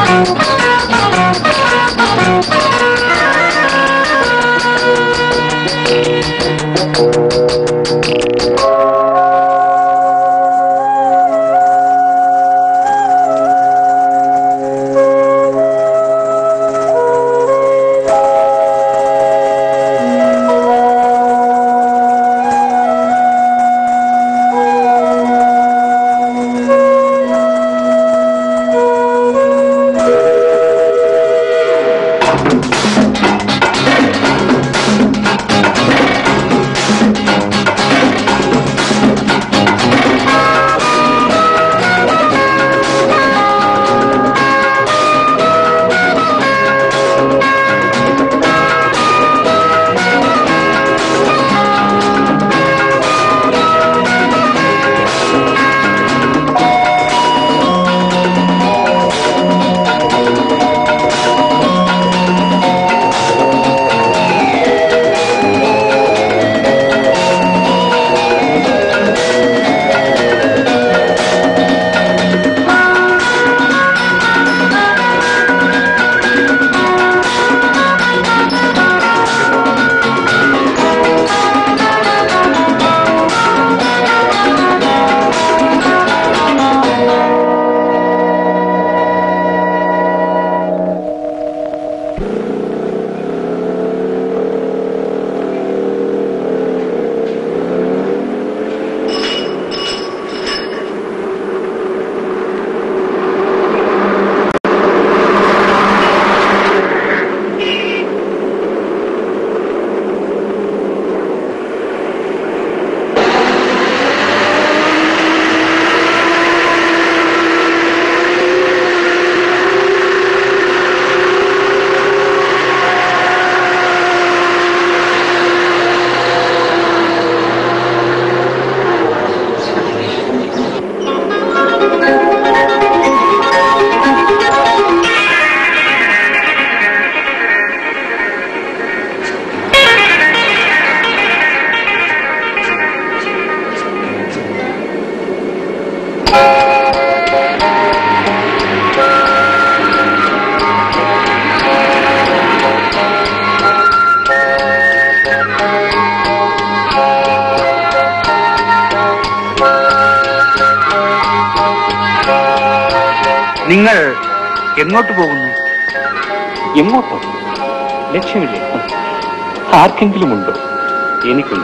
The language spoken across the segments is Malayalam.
നിങ്ങൾ എങ്ങോട്ട് പോകുന്നു? എങ്ങോട്ടോ? ലക്ഷ്യമില്ല. ആർക്കെങ്കിലും ഉണ്ടോ? എനിക്കുണ്ട്.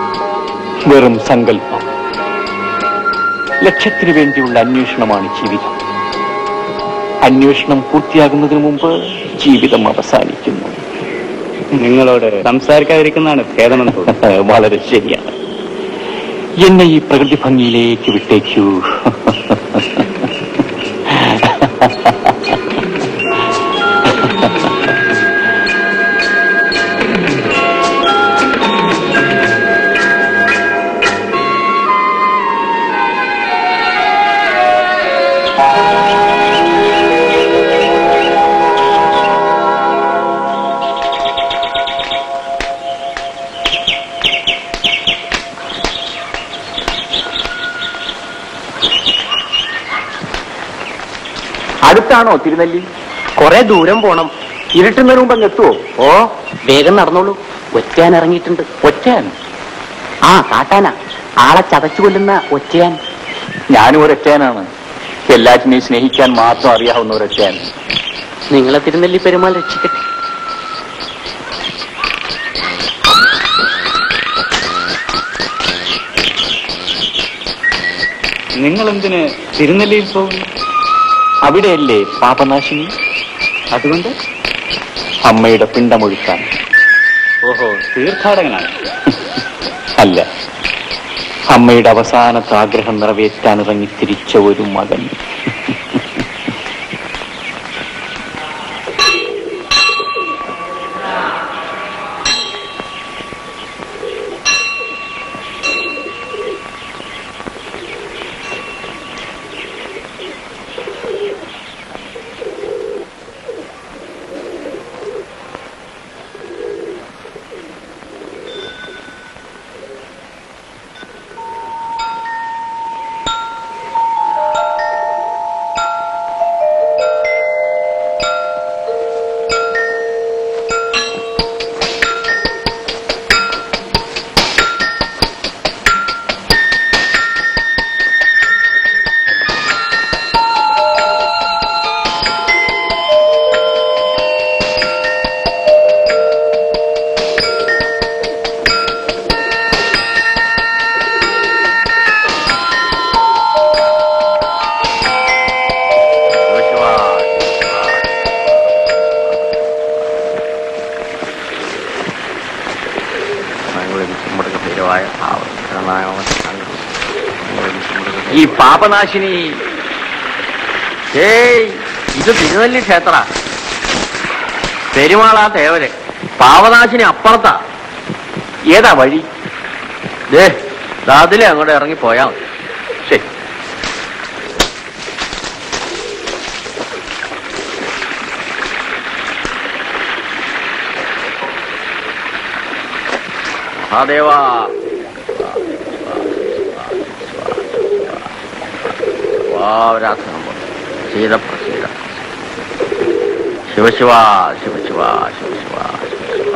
വെറും സങ്കല്പം. ലക്ഷ്യത്തിന് വേണ്ടിയുള്ള അന്വേഷണമാണ് ജീവിതം. അന്വേഷണം പൂർത്തിയാകുന്നതിന് മുമ്പ് ജീവിതം അവസാനിക്കുന്നു. നിങ്ങളോട് സംസാരിക്കാതിരിക്കുന്നതാണ് ഭേദമെന്ന് തോന്നുന്നു. വളരെ ശരിയാണ്. എന്നെ ഈ പ്രകൃതി ഭംഗിയിലേക്ക് വിട്ടേക്കൂ. അടുത്താണോ തിരുനെല്ലി? കുറെ ദൂരം പോണം. ഇരുട്ടുന്നതിന് മുമ്പ് അങ്ങ് എത്തുവോ? ഓ, വേഗം നടന്നോളൂ. ഒറ്റയാൻ ഇറങ്ങിയിട്ടുണ്ട്. ഒറ്റയാൻ? ആ, കാട്ടാന. ആളെ ചതച്ചു കൊല്ലുന്ന ഒറ്റയാൻ. ഞാനും ഒരൊറ്റയാനാണ്. എല്ലാറ്റിനെയും സ്നേഹിക്കാൻ മാത്രം അറിയാവുന്ന ഒരൊറ്റയാൻ. നിങ്ങളെ തിരുനെല്ലി പെരുമാൾ രക്ഷിക്കട്ടെ. നിങ്ങളെന്തിന് തിരുനെല്ലിയിൽ പോകുന്നു? അവിടെയല്ലേ പാപനാശിനി? അതുകൊണ്ട് അമ്മയുടെ പിണ്ടമൊഴുക്കാൻ. ഓഹോ, തീർത്ഥാടകനാണ്. അല്ല, അമ്മയുടെ അവസാനത്തെ ആഗ്രഹം നിറവേറ്റാൻ ഇറങ്ങി തിരിച്ച ഒരു മകൻ. പാപനാശിനി. ഏയ്, ഇത് തിരുനെല്ലി ക്ഷേത്ര. പെരുമാളാ തേവര്. പാപനാശിനി അപ്പുറത്താ. ഏതാ വഴി? അതിലെ അങ്ങോട്ട് ഇറങ്ങിപ്പോയാ മതി. ശരി. മഹാദേവാ, വാവരാധനം ശീതപ്രസീത. ശിവശിവ ശിവശിവ ശിവശിവ ശിവശിവ.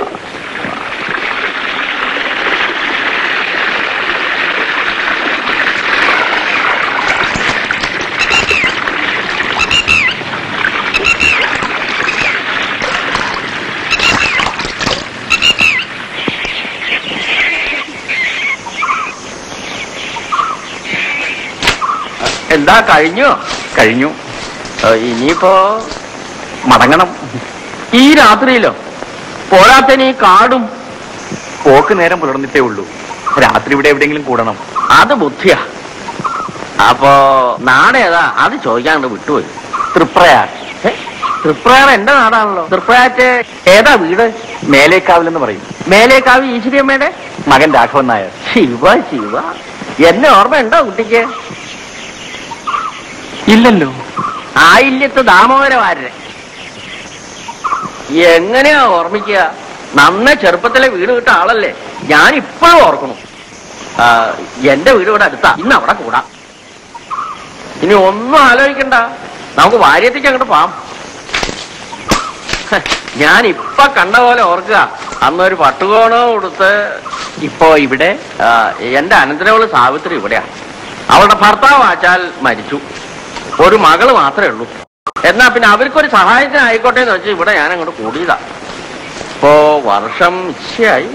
എന്താ കഴിഞ്ഞോ? കഴിഞ്ഞു. ഇനിയിപ്പോ മടങ്ങണം. ഈ രാത്രിയിലോ? പോരാത്തന് ഈ കാടും. പോക്ക് നേരം പുലർന്നിട്ടേ ഉള്ളൂ. രാത്രി ഇവിടെ എവിടെയെങ്കിലും കൂടണം. അത് ബുദ്ധിയാ. അപ്പോ നാട് ഏതാ? അത് ചോദിക്കാണ്ട് വിട്ടുപോയി. തൃപ്രയാർ. തൃപ്രയാർ എന്റെ നാടാണല്ലോ. തൃപ്രയാറ്റ് ഏതാ വീട്? മേലേക്കാവിലെന്ന് പറയും. മേലേക്കാവ് ഈശ്വരിയമ്മയുടെ മകൻ രാഘവൻ നായർ. ശിവ ശിവ. എന്നെ ഓർമ്മയുണ്ടോ കുട്ടിക്ക്? ഇല്ലല്ലോ. ആയില്യത്ത് ദാമോദരവാരൻ. എങ്ങനെയാ ഓർമ്മിക്കുക? നന്ന ചെറുപ്പത്തിലെ വീട് വിട്ട ആളല്ലേ. ഞാൻ ഇപ്പോഴും ഓർക്കണം. എന്റെ വീട് ഇവിടെ അടുത്താ. ഇന്ന് അവിടെ കൂടാ. ഇനി ഒന്നും ആലോചിക്കണ്ട, നമുക്ക് വാര്യത്തേക്ക് അങ്ങോട്ട് പോവാം. ഞാൻ ഇപ്പൊ കണ്ട പോലെ ഓർക്കുക, അന്നൊരു പട്ടുകോണോ കൊടുത്ത്. ഇപ്പോ ഇവിടെ എന്റെ അനന്തരവള് സാവിത്രി ഇവിടെയാ. അവളുടെ ഭർത്താവ് ആച്ചാൽ മരിച്ചു. ഒരു മകള് മാത്രമേ ഉള്ളൂ. എന്നാ പിന്നെ അവർക്കൊരു സഹായത്തിനായിക്കോട്ടെ എന്ന് വെച്ചാൽ ഇവിടെ ഞാൻ അങ്ങോട്ട് കൂടിയതാ. ഇപ്പോ വർഷം ഇച്ഛയായി.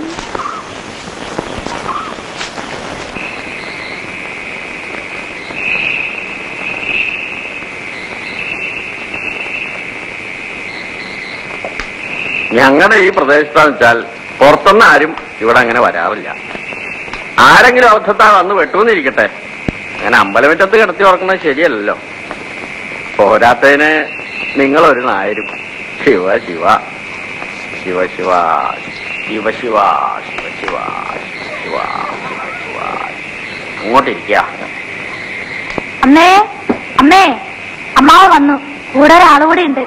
ഞങ്ങളുടെ ഈ പ്രദേശത്താന്ന് വെച്ചാൽ പുറത്തുനിന്ന് ആരും ഇവിടെ അങ്ങനെ വരാറില്ല. ആരെങ്കിലും അബദ്ധത്താ വന്ന് വെട്ടൂന്നിരിക്കട്ടെ, അങ്ങനെ അമ്പലമുറ്റത്ത് കിടത്തി ഓർക്കുന്നത് ശരിയല്ലല്ലോ. പോരാത്തതിന് നിങ്ങളൊരു നായരും. ശിവ ശിവ ശിവ ശിവ ശിവ ശിവ ശിവ ശിവ ശിവ ശിവ. അങ്ങോട്ടിരിക്ക. അമ്മേ, അമ്മേ, അമ്മാവ് വന്നു. കൂടെ ഒരാളുകൂടെ ഉണ്ട്.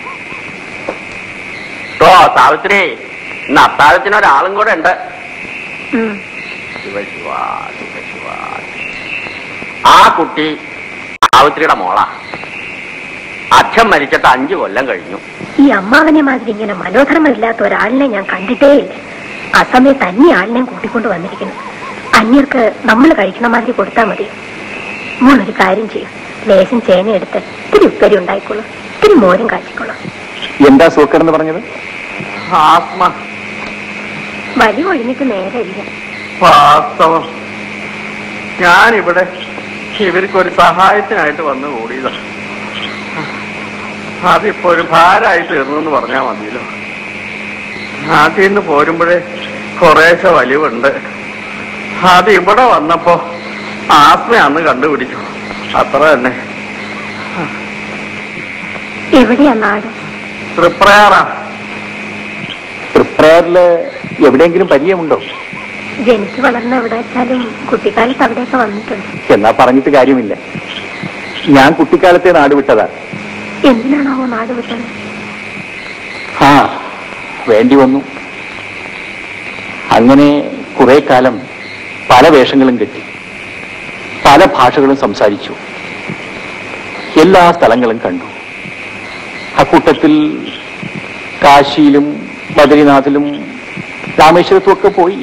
ഓ സാവിത്രി, ഇന്ന് അത്താഴത്തിനൊരാളും കൂടെ ഉണ്ട്. ശിവ ശിവ ശിവ ശിവ. ആ കുട്ടി സാവിത്രിയുടെ മോളാ. അച്ഛൻ മരിച്ചിട്ട് 5 കൊല്ലം കഴിഞ്ഞു. ഈ അമ്മാവനെ മാതിരി ഇങ്ങനെ മനോധർമ്മമില്ലാത്ത ഒരാളിനെ ഞാൻ കണ്ടിട്ടേ ഇല്ല. ആ സമയത്ത് അന്യ ആളിനെയും കൂട്ടിക്കൊണ്ട് വന്നിരിക്കുന്നു. അന്യർക്ക് നമ്മൾ കഴിക്കണ മാതിരി കൊടുത്താൽ മതി. മോളൊരു കാര്യം ചെയ്യും, ലേശം ചേനയെടുത്ത് ഇത്തിരി ഉപ്പേരി ഉണ്ടായിക്കോളൂ, ഇത്തിരി മോരും കാച്ചിക്കോളൂ. എന്താ സൂക്കറെന്ന് പറഞ്ഞത്? ആത്മ. വലിയ ഒഴിഞ്ഞിട്ട് നേരമില്ല. വാസ്തവം ഞാനിവിടെ ഇവർക്കൊരു സഹായത്തിനായിട്ട് വന്ന് കൂടിയതാ. അതിപ്പോ ഒരു ഭാരമായി തീർന്നു പറഞ്ഞാൽ മതിയല്ലോ. നാട്ടിൽ നിന്ന് പോരുമ്പോഴേ കുറേശ്ശെ വലിവുണ്ട്. അത് ഇവിടെ വന്നപ്പോ ആത്മയാന്ന് കണ്ടുപിടിച്ചു. അത്ര തന്നെ. എവിടെയാ നാട്? തൃപ്രയാറാ. തൃപ്രയാറില് എവിടെയെങ്കിലും പരിചയമുണ്ടോ? ജനിച്ചു വളർന്ന എവിടെ വെച്ചാലും കുട്ടിക്കാലത്ത് അവിടെയൊക്കെ വന്നിട്ടുണ്ട്. എന്നാ പറഞ്ഞിട്ട് കാര്യമില്ല. ഞാൻ കുട്ടിക്കാലത്തെ നാട് വിട്ടതാ. എന്തിനാണാവോ നാട് വിട്ടത്? ആ, വേണ്ടി വന്നു. അങ്ങനെ കുറെ കാലം പല വേഷങ്ങളും കെട്ടി, പല ഭാഷകളും സംസാരിച്ചു, എല്ലാ സ്ഥലങ്ങളും കണ്ടു. അക്കൂട്ടത്തിൽ കാശിയിലും ബദരിനാഥിലും രാമേശ്വരത്തും ഒക്കെ പോയി.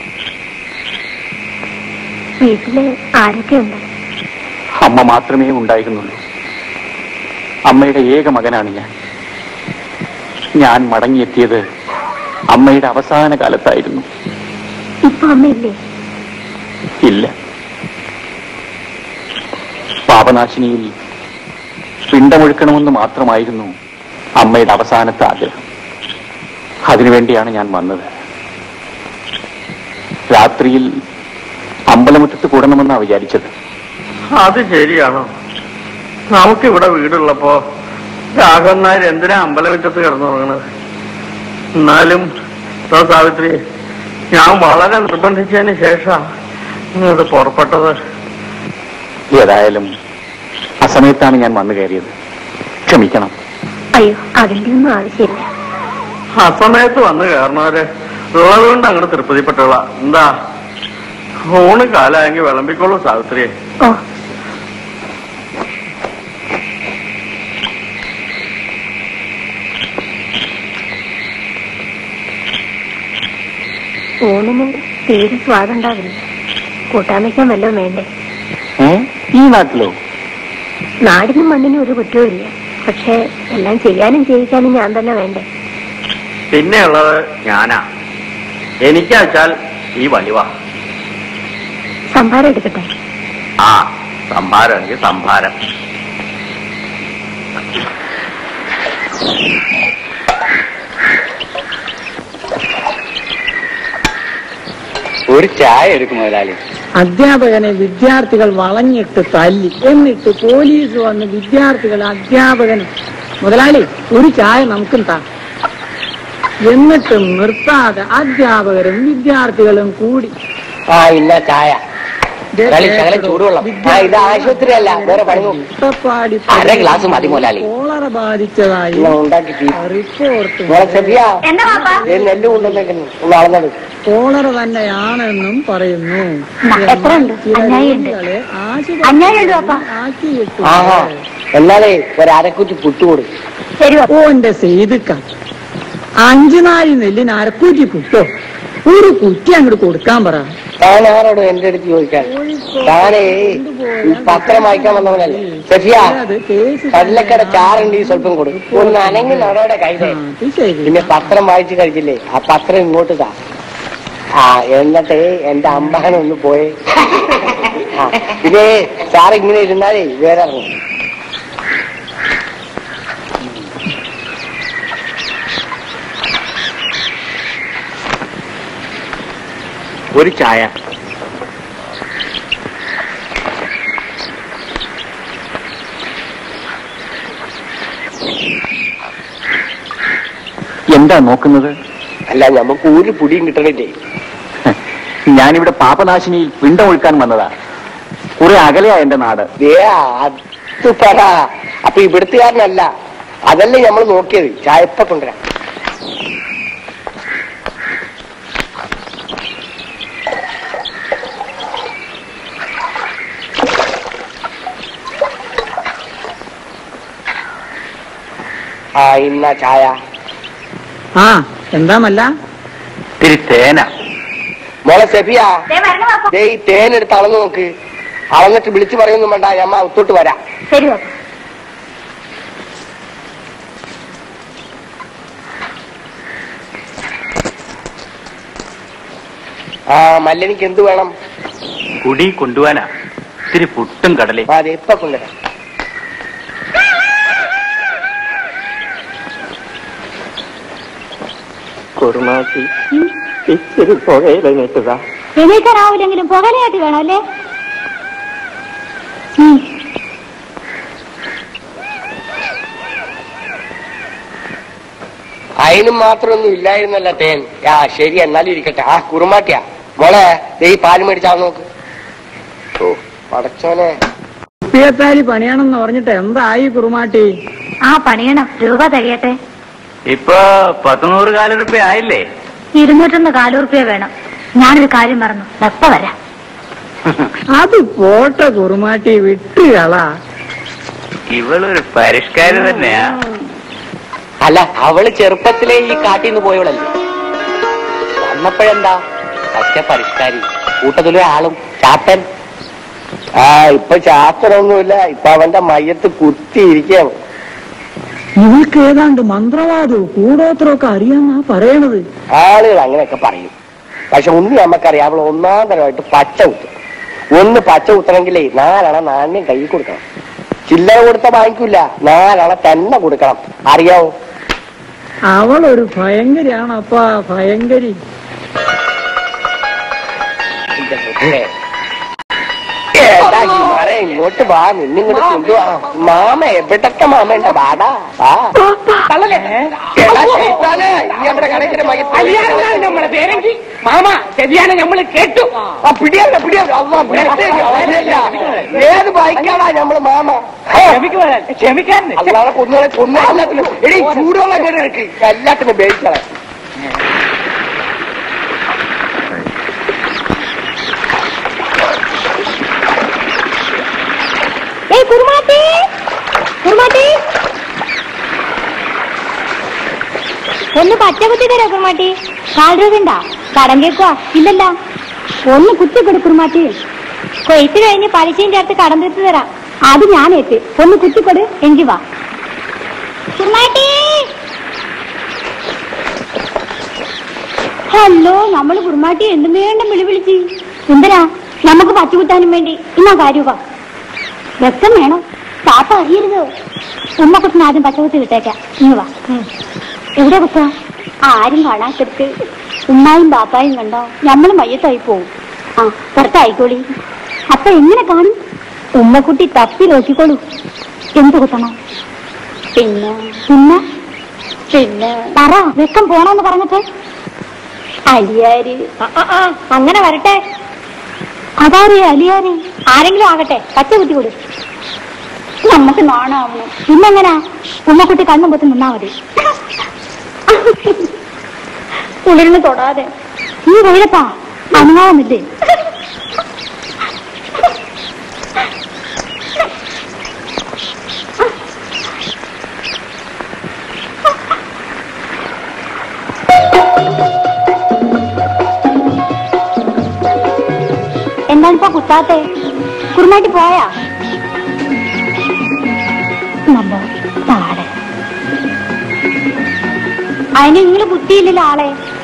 വീട്ടില് ആരൊക്കെയുണ്ട്? അമ്മ മാത്രമേ ഉണ്ടായിരുന്നുള്ളൂ. അമ്മയുടെ ഏക മകനാണ് ഞാൻ. ഞാൻ മടങ്ങിയെത്തിയത് അമ്മയുടെ അവസാന കാലത്തായിരുന്നു. ഇപ്പൊ അമ്മയില്ലേ? ഇല്ല. പാപനാശിനിയിൽ പിണ്ടമൊഴുക്കണമെന്ന് മാത്രമായിരുന്നു അമ്മയുടെ അവസാനത്തെ ആഗ്രഹം. അതിനുവേണ്ടിയാണ് ഞാൻ വന്നത്. രാത്രിയിൽ അമ്പലമുറ്റത്ത് കൂടണമെന്നാണ് വിചാരിച്ചത്. അത് ശരിയാണോ? നമുക്കിവിടെ വീടുള്ളപ്പോ രാഘവൻ നായർ എന്തിനാ അമ്പലമുറ്റത്ത് കിടന്നുറങ്ങണത്? എന്നാലും സാവിത്രി, ഞാൻ വളരെ നിർബന്ധിച്ചതിന് ശേഷം ഇങ്ങോട്ട് പുറപ്പെട്ടത്. ഏതായാലും ആ സമയത്താണ് ഞാൻ വന്നു കയറിയത്. ക്ഷമിക്കണം. അയ്യോ, അതിന്റെ ഒന്നും ആവശ്യമില്ല. അസമയത്ത് വന്ന് കയറുന്നവര് ഉള്ളത് കൊണ്ട് അങ്ങോട്ട് തൃപ്തിപ്പെട്ടോള. എന്താ ഊണ് കാലായെങ്കിൽ വിളമ്പിക്കോളൂ സാവിത്രിയെ. ഓ, ഊണിന് തീരെ സ്വാദുണ്ടാവില്ല. കൂട്ടാൻ വയ്ക്കാൻ വല്ലതും വേണ്ടേ? ഈ നാട്ടിലോ? നാടിനും മണ്ണിനും ഒരു കുറ്റവും ഇല്ല. പക്ഷെ എല്ലാം ചെയ്യാനും ചെയ്യിക്കാനും ഞാൻ തന്നെ വേണ്ടേ? പിന്നെയുള്ളത് ഞാനാ. എനിക്കാച്ചാൽ ഈ വലിവാ. സംഭാരം എടുക്കട്ടെ? ആ, സംഭാരമെങ്കിൽ സംഭാരം. ഒരു ചായ എടുക്കും മുതലാളി. അധ്യാപകനെ വിദ്യാർത്ഥികൾ വളഞ്ഞിട്ട് തല്ലി. എന്നിട്ട് പോലീസ് വന്ന് വിദ്യാർത്ഥികൾ അധ്യാപകന് മുതലാളി ഒരു ചായ നമുക്കും താ. എന്നിട്ടും നിർത്താതെ അധ്യാപകരും വിദ്യാർത്ഥികളും കൂടി ഇന്ന ചായ ചൂടുവെള്ളം. ഇത് ആശുപത്രിയല്ല, വേറെ പണി. അര ഗ്ലാസ് മതി മുതലാളി. കോളറ ബാധിച്ചതായി റിപ്പോർട്ട്. നെല്ല് കൊണ്ടുവന്നേക്കുന്നു, വളർന്നത് കോളറ തന്നെയാണെന്നും പറയുന്നു. ആക്കിയിട്ടു. എന്നാലേ ഒരക്കുറ്റി പുട്ടുകൊടു. ഓന്റെ സെയ്തുക്ക 5 നാഴി നെല്ലിന് അരക്കൂറ്റി പുട്ടോ? ഒരു കുറ്റി അങ്ങോട്ട് കൊടുക്കാൻ പറ. താൻ ആരോട് എന്റെ അടുത്ത് ചോദിക്കാൻ? താനേ പത്രം വായിക്കാൻ വന്നവനല്ലേ? സഫിയ, കടലക്കട ചാറുണ്ട്, ഈ സ്വല്പം കൊടുക്കും. ഒന്ന് അനങ്ങി നടയുടെ കൈതേ. പിന്നെ പത്രം വായിച്ചു കഴിച്ചില്ലേ, ആ പത്രം ഇങ്ങോട്ട് താ. എന്നിട്ട് എന്റെ അമ്പാനൊന്ന് പോയേ. പിന്നെ സാറ് ഇങ്ങനെ ഇരുന്നാലേ വേറെ ഇറങ്ങും. ഒരു ചായ. എന്താ നോക്കുന്നത്? അല്ല, നമുക്ക് ഒരു പുടിയും കിട്ടണില്ലേ? ഞാനിവിടെ പാപനാശിനിയിൽ പിണ്ടമൊഴുക്കാൻ വന്നതാ. കുറെ അകലെയാ എന്റെ നാട്. അത് പറ. അപ്പൊ ഇവിടുത്തുകാരനല്ല, അതല്ലേ നമ്മൾ നോക്കിയത്. ചായപ്പ കൊണ്ടുവരാം. ഇന്ന ചായ. എന്താ മല്ല? ഇത്തിരി തേന. മോളെ സെഫിയ, ഈ തേനെടുത്ത് അളന്ന് നോക്ക്. അളന്നിട്ട് വിളിച്ചു പറയൊന്നും വേണ്ട, ഞമ്മ ഒത്തോട്ട് വരാം. ശരി. മല്ലനിക്ക് എന്ത് വേണം? കുടി കൊണ്ടുപോവാനാ. ഇത്തിരി പുട്ടും കടലേ. അതെ, ഇപ്പൊ കൊണ്ടുവരാം. കുറുമാക്കി ഇച്ചിരി പുകയില നീട്ടുക. എണീക്കാനാവില്ലെങ്കിലും പുകലയായിട്ട് വേണം അല്ലേ? അതിനും മാത്രമൊന്നും ഇല്ലായിരുന്നല്ല തേൻ. ശരി, എന്നാലും ഇരിക്കട്ടെ. കുറുമാട്ടിയാ മോളെ, ഈ പാല് മേടിച്ചാ നോക്ക്. ഓ പടച്ചോനെ, കുപ്പിയത്താലി പണിയണമെന്ന് പറഞ്ഞിട്ട് എന്തായി കുറുമാട്ടി? പണിയണം. രൂപ തികയട്ടെ. ഇപ്പൊ 100 കാലുറുപ്യ ആയില്ലേ? 201 കാലുറുപ്യ വേണം. ഞാനൊരു കാര്യം മറന്നു. എപ്പ വരാം? അത് പോട്ടെ കുറുമാട്ടി, വിട്ടുകള. ഇവളൊരു പരിഷ്കാരം തന്നെയാ. അല്ല, അവള് ചെറുപ്പത്തിലേ ഈ കാട്ടിന്ന് പോയവളല്ലേ. വന്നപ്പോഴെന്താ പച്ച പരിഷ്കാരി, കൂട്ടത്തിലെ ആളും ചാത്തൻ. ഇപ്പൊ ചാത്തനൊന്നുമില്ല, ഇപ്പൊ അവന്റെ മയ്യത്ത് കുത്തിയിരിക്കുകയാണ്. ഇവൾക്ക് ഏതാണ്ട് മന്ത്രവാദവും കൂടോത്രമൊക്കെ അറിയാന്നാ പറയണത്. ആളുകൾ അങ്ങനെയൊക്കെ പറയും. പക്ഷെ ഒന്ന് നമുക്കറിയാം, അവൾ ഒന്നാം തരമായിട്ട് പച്ച കുത്തും. ഒന്ന് പച്ച കുത്തണമെങ്കിലേ 4 അണ നാണ്യം കൈ കൊടുക്കണം. ചില്ലറ കൊടുത്ത വാങ്ങിക്കൂല, 4 അണ തന്നെ കൊടുക്കണം. അറിയാവോ? അവളൊരു ഭയങ്കരിയാണപ്പാ, ഭയങ്കരി. ഏതാ ഇങ്ങോട്ട് വാ, നിന്നിങ്ങോട്ട് കൊണ്ടുവാ. മാമ എവിടത്തെ മാമന്റെ വാടാ. നമ്മളെ പേരെങ്കിൽ മാമ ശരിയാണ്, നമ്മള് കേട്ടു. പിടിയല്ല ഏത് ബൈക്കാടാ നമ്മള് മാമ. ക്ഷമിക്കാൻ അല്ലാതെ കൊന്നുകളെ എല്ലാത്തിനും എടീ ചൂടുവെള്ളം കേട്ട് എടുക്ക്, എല്ലാത്തിനും ബേയിക്കളെ. ഒന്ന് പച്ച കുത്തി തരാ കുറുമാട്ടി. 4 രൂപ കടം കേക്കുവാ? ഇല്ലല്ല, ഒന്ന് കുത്തിക്കൊടു കുറുമാട്ടി. കൊയ്ത്ത് കഴിഞ്ഞ് പലിശയും ചേർത്ത് കടം തീർത്ത് തരാം. അത് ഞാനേറ്റ്. ഒന്ന് കുത്തിക്കൊടു, എങ്കി വാ കുറുമാട്ടി. ഹലോ, നമ്മള് കുറുമാട്ടി എന്തും വേണ്ട വിളിച്ച്. എന്തിനാ? നമുക്ക് പച്ച കുത്താനും വേണ്ടി. ഇന്നാ കാര്യ രക്തം വേണം. പാപ്പ അറിയരുത്. ഉമ്മക്കുത്തിന് ആദ്യം പച്ചകുത്തി കിട്ടേക്കാം. ഇങ്ങ് വാ. എവിടെ കുത്ത? ആരും കാണാത്തെടുത്ത് ഉമ്മായും ബാപ്പായും കണ്ടോ ഞമ്മള് മയ്യത്തായി പോവും. ആ, പുറത്തായിക്കോളി. അപ്പൊ എങ്ങനെ കാണും? ഉമ്മക്കുട്ടി തപ്പി നോക്കിക്കോളൂ. എന്ത് കുത്തണം? പിന്നെ പിന്നെ പിന്നെ പറ. വെക്കം പോണെന്ന് പറഞ്ഞിട്ട് അലിയാര്. അങ്ങനെ വരട്ടെ. അതാരേ അലിയാര്? ആരെങ്കിലും ആകട്ടെ, പച്ച കുത്തി കൊടു. നമുക്ക് നാണാവണം. പിന്നെങ്ങനാ? ഉമ്മക്കുട്ടി കണ്ണും പൊത്തി നിന്നാ മതി. കുളിരിന് തൊടാതെ. നീ വെയിലപ്പാ അനങ്ങാവുന്നില്ലേ? എന്താണിപ്പോ കുത്താത്തെ? കുറുമാട്ടി പോയാ? നല്ല താഴെ അതിന് നിങ്ങൾ ബുദ്ധിയില്ലല്ലോ ആളെ.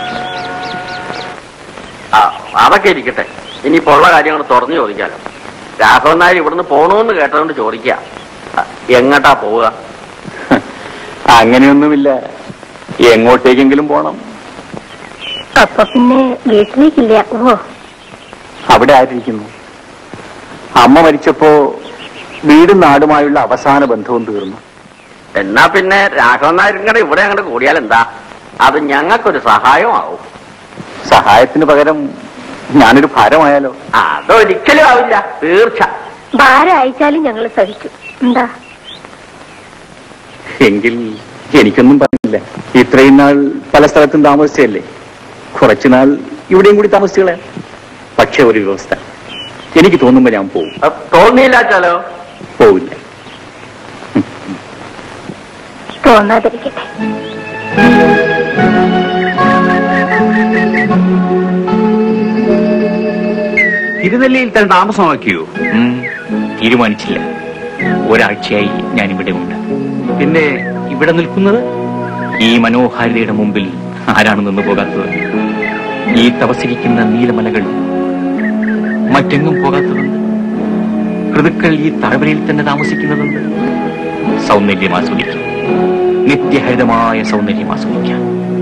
അതൊക്കെ ഇരിക്കട്ടെ, ഇനിയിപ്പോ ഉള്ള കാര്യങ്ങൾ തുറന്നു ചോദിക്കാലോ. രാഘവൻ നായർ ഇവിടുന്ന് പോണോന്ന് കേട്ടതുകൊണ്ട് ചോദിക്കുക, എങ്ങോട്ടാ പോവുക? അങ്ങനെയൊന്നുമില്ല, എങ്ങോട്ടേക്കെങ്കിലും പോണം. അപ്പൊ പിന്നെ വീട്ടിലേക്കില്ല. ഓ, അവിടെ ആയിരിക്കുന്നു. അമ്മ മരിച്ചപ്പോ വീടും നാടുമായുള്ള അവസാന ബന്ധവും തീർന്നു. എന്നാ പിന്നെ രാഘവൻ നായർ ഇങ്ങനെ ഇവിടെ അങ്ങോട്ട് കൂടിയാൽ എന്താ? അത് ഞങ്ങൾക്കൊരു സഹായമാവും. സഹായത്തിന് പകരം ഞാനൊരു ഭാരമായാലോ? അതൊരിക്കലും ആവില്ല, തീർച്ച. ഭാരം അയച്ചാലും ഞങ്ങൾ സഹിച്ചു. എന്താ? എങ്കിൽ എനിക്കൊന്നും പറഞ്ഞില്ല. ഇത്രയും നാൾ പല സ്ഥലത്തും താമസിച്ചല്ലേ, കുറച്ചുനാൾ ഇവിടെയും കൂടി താമസിച്ചുകളെ. പക്ഷെ ഒരു വ്യവസ്ഥ, എനിക്ക് തോന്നുമ്പോ ഞാൻ പോവും. തോന്നിയില്ലാച്ചാലോ? പോവില്ല. തോന്നാതിരിക്കട്ടെ. തിരുനെല്ലിയിൽ തന്നെ താമസമാക്കിയോ? തീരുമാനിച്ചില്ല. ഒരാഴ്ചയായി ഞാനിവിടെ ഉണ്ട്. പിന്നെ ഇവിടെ നിൽക്കുന്നത്? ഈ മനോഹാരിതയുടെ മുമ്പിൽ ആരാണ് നിന്ന് പോകാത്തത്? ഈ തപസിരിക്കുന്ന നീലമലകൾ മറ്റെങ്ങും പോകാത്തതുണ്ട്. ഋതുക്കൾ ഈ താഴ്വരയിൽ തന്നെ താമസിക്കുന്നതുണ്ട്. സൗന്ദര്യം ആസ്വദിക്കാം, നിത്യഹരിതമായ സൗന്ദര്യം ആസ്വദിക്കാം.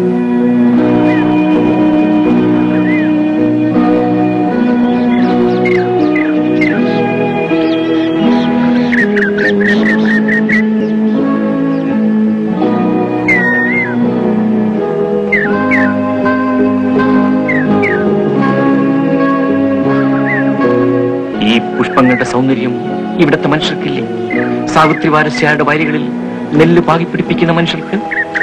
ഈ പുഷ്പങ്ങളുടെ സൗന്ദര്യം ഇവിടുത്തെ മനുഷ്യർക്കില്ലേ? സാവിത്രി വാരസ്യാരുടെ വയലുകളിൽ നെല്ല് പാകിപ്പിടിപ്പിക്കുന്ന മനുഷ്യർക്ക്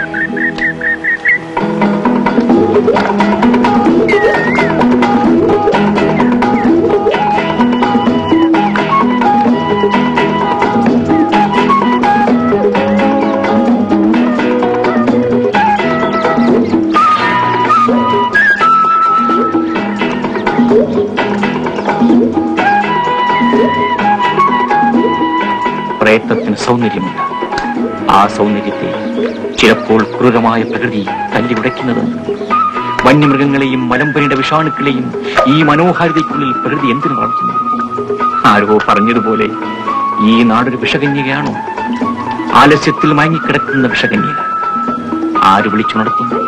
പ്രയത്നത്തിന് സൗന്ദര്യമുണ്ട്. ആ സൗന്ദര്യത്തെ ചിലപ്പോൾ ക്രൂരമായ പ്രകൃതി തല്ലിയുടയ്ക്കുന്നതുണ്ട്. വന്യമൃഗങ്ങളെയും മലമ്പനിയുടെ വിഷാണുക്കളെയും ഈ മനോഹാരിതയ്ക്കുള്ളിൽ പ്രകൃതി എന്തിനു വളർത്തുന്നു? ആരോ പറഞ്ഞതുപോലെ ഈ നാടൊരു വിഷകന്യകയാണോ? ആലസ്യത്തിൽ മയങ്ങിക്കിടക്കുന്ന വിഷകന്യക. ആര് വിളിച്ചുണർത്തുന്നു?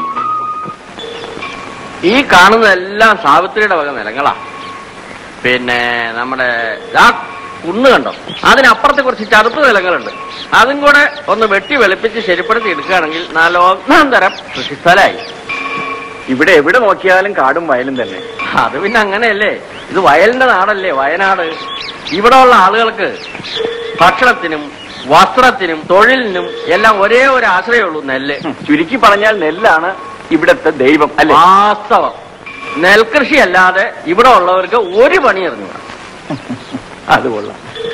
ഈ കാണുന്നതെല്ലാം സാവിത്രിയുടെ വക നിലങ്ങളാ. പിന്നെ നമ്മുടെ കുന്ന് കണ്ടോ, അതിനപ്പുറത്തെ കുറച്ച് ചതുപ്പ് നിലങ്ങളുണ്ട്. അതും കൂടെ ഒന്ന് വെട്ടി വെളുപ്പിച്ച് ശരിപ്പെടുത്തി എടുക്കുകയാണെങ്കിൽ നല്ല ഒന്നാം തരം കൃഷിസ്ഥലമായി. ഇവിടെ എവിടെ നോക്കിയാലും കാടും വയലും തന്നെ. അത് പിന്നെ അങ്ങനെയല്ലേ, ഇത് വയലിന്റെ നാടല്ലേ വയനാട്. ഇവിടെ ഉള്ള ആളുകൾക്ക് ഭക്ഷണത്തിനും വസ്ത്രത്തിനും തൊഴിലിനും എല്ലാം ഒരേ ഒരു ആശ്രയമുള്ളൂ, നെല്ല്. ചുരുക്കി പറഞ്ഞാൽ നെല്ലാണ് ഇവിടത്തെ ദൈവം അല്ലേ? വാസ്തവം. നെൽകൃഷി അല്ലാതെ ഇവിടെ ഉള്ളവർക്ക് ഒരു പണി അറിഞ്ഞു. അത് കൊള്ളാം.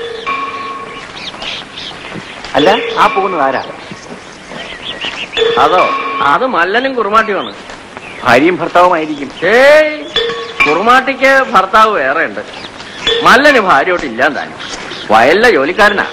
അല്ല, ആ പോകുന്നത് ആരാ? അതോ, അത് മല്ലനും കുറുമാട്ടിയുമാണ്. ഭാര്യയും ഭർത്താവുമായിരിക്കും. ഏയ്, കുറുമാട്ടിക്ക് ഭർത്താവ് വേറെ ഉണ്ട്, മല്ലന് ഭാര്യയോട്ട് ഇല്ലാൻ താനും. വയലിലെ ജോലിക്കാരനാ.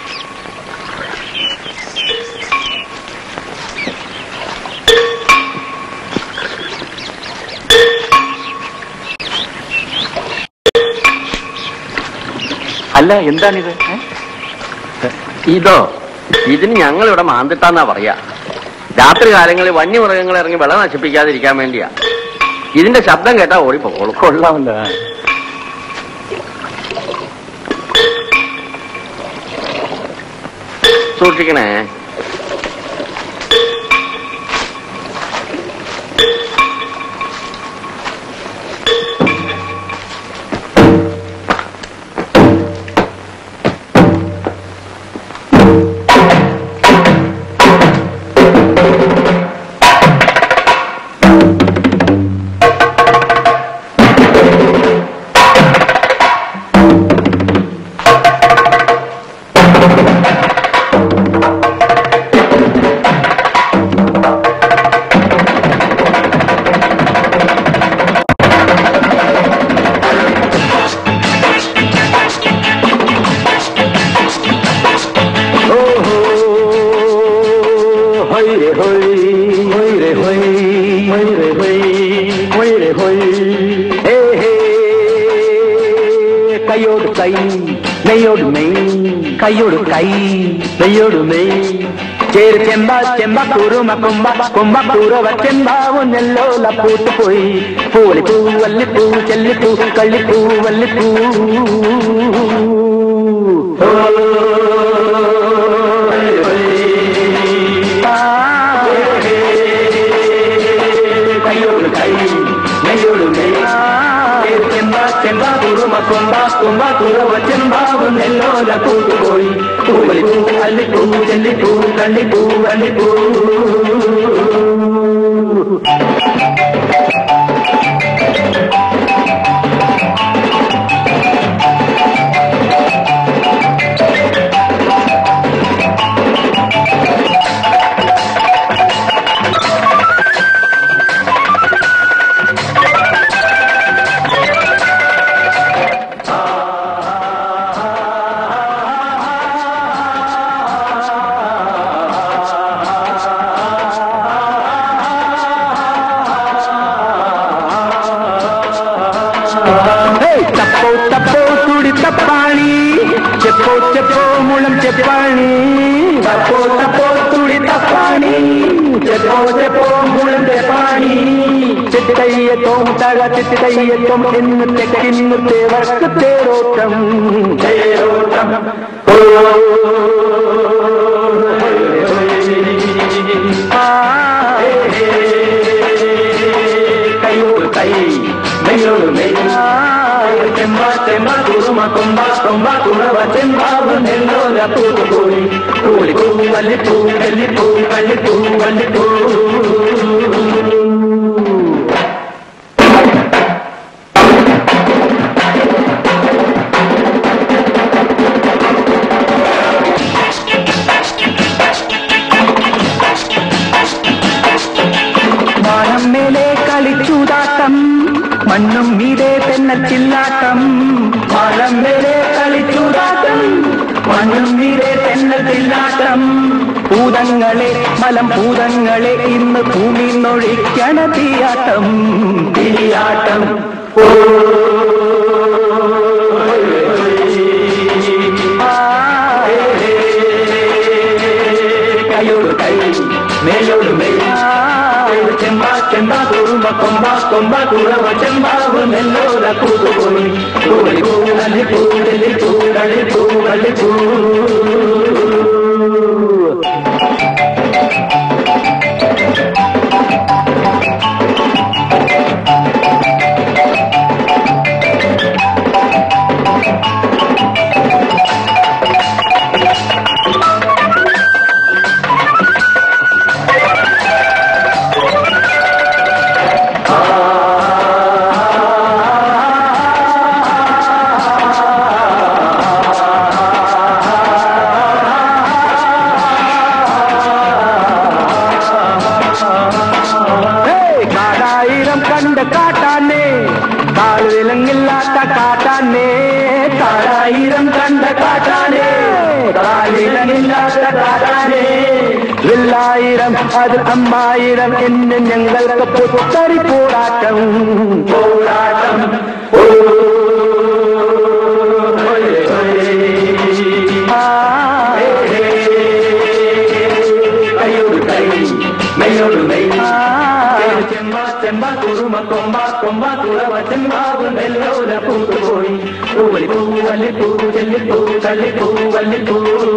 അല്ല, എന്താണിത്? ഇതോ, ഇതിന് ഞങ്ങളിവിടെ മാന്തിട്ടാന്നാ പറയാ. രാത്രി കാലങ്ങളിൽ വന്യമൃഗങ്ങൾ ഇറങ്ങി വെള്ളം നശിപ്പിക്കാതിരിക്കാൻ വേണ്ടിയാ. ഇതിന്റെ ശബ്ദം കേട്ടാ ഓടിപ്പോളൂ. കൊള്ളാമല്ലോ. സൂക്ഷിക്കണേ. കൈയോട് കൈ നെയ്യോട് നെയ് ചേര് ചെമ്പ ചെമ്പ കുറുമ കൊമ്പ കൊമ്പ കുറവ ചെമ്പാവും നെല്ലോല പൂത്തുപോയി പൂവലിപ്പൂ വല്ലിപ്പൂ ചെല്ലിപ്പൂ കള്ളിപ്പൂ വല്ലിപ്പൂ കൈയോട് കൈ നെയ്യോട് നെയ് ചെമ്പ കുറുമ കൊമ്പ കൊമ്പ കുറവ ചെമ്പാവും നെല്ലോല പൂത്തുപോയി പൂവലിപ്പൂ അല്ലിപ്പൂ ചെല്ലിപ്പൂ കള്ളിപ്പൂ വല്ലിപ്പൂ చెప్పో చెప్పో మూలం చెప్పాణి తప్పో తప్పో తుడి తప్పాణి చెప్పో చెప్పో మూలం చెప్పాణి చిత్తయ్యతో తగ చిత్తయ్యతో ఎన్ను తెక్కిన్ను తేవర్క తేరోటం తేరోటం కయ్యోడు కై మెయ్యోడు మెయ్య చెంబ చెంబ కురుమ కొంబ కొంబ కురవ చెంబావు నెల్లోల పూతుపోయి పూలిపూ వల్లిపూ వెల్లిపూ వల్లిపూ వల్లిపూ മാനം മേലെ കളിച്ചൂതാട്ടം മണ്ണും മീതെ തെന്നച്ചില്ലാട്ടം മാനം മേലെ കളിച്ചൂതാട്ടം മണ്ണും മീതെ തെന്നച്ചില്ലാട്ടം ഭൂതങ്ങളെ മലം ഭൂതങ്ങളെ ഇന്ന് ഭൂമി നൊഴിക്കണ തീയാട്ടം തീയാട്ടം കൈയോട് കൈ മേലോട് മെയ് ചെമ്പ ചെമ്പ കുറുമ കുറുമ കൊമ്പ കൊമ്പ കുറവ ചെമ്പാവ് നെല്ലോല കൂട്ടുപോയി പൂളി പൂളി പൂളി പൂളി പൂളി പൂ അത് അമ്മായിരം എന്ന് ഞങ്ങൾക്ക് പൊത്തറി പോരാട്ടം പോരാട്ടം ചെമ്പ കുറുമ കൊമ്പ കൊമ്പ കുറവ ചെമ്പാവ് നെല്ലോല പൂത്തുപോയി പൂവലി പൂവല്ലി പൂ ചെല്ലിപ്പൂ കള്ളിപ്പൂ വല്ലിപ്പൂ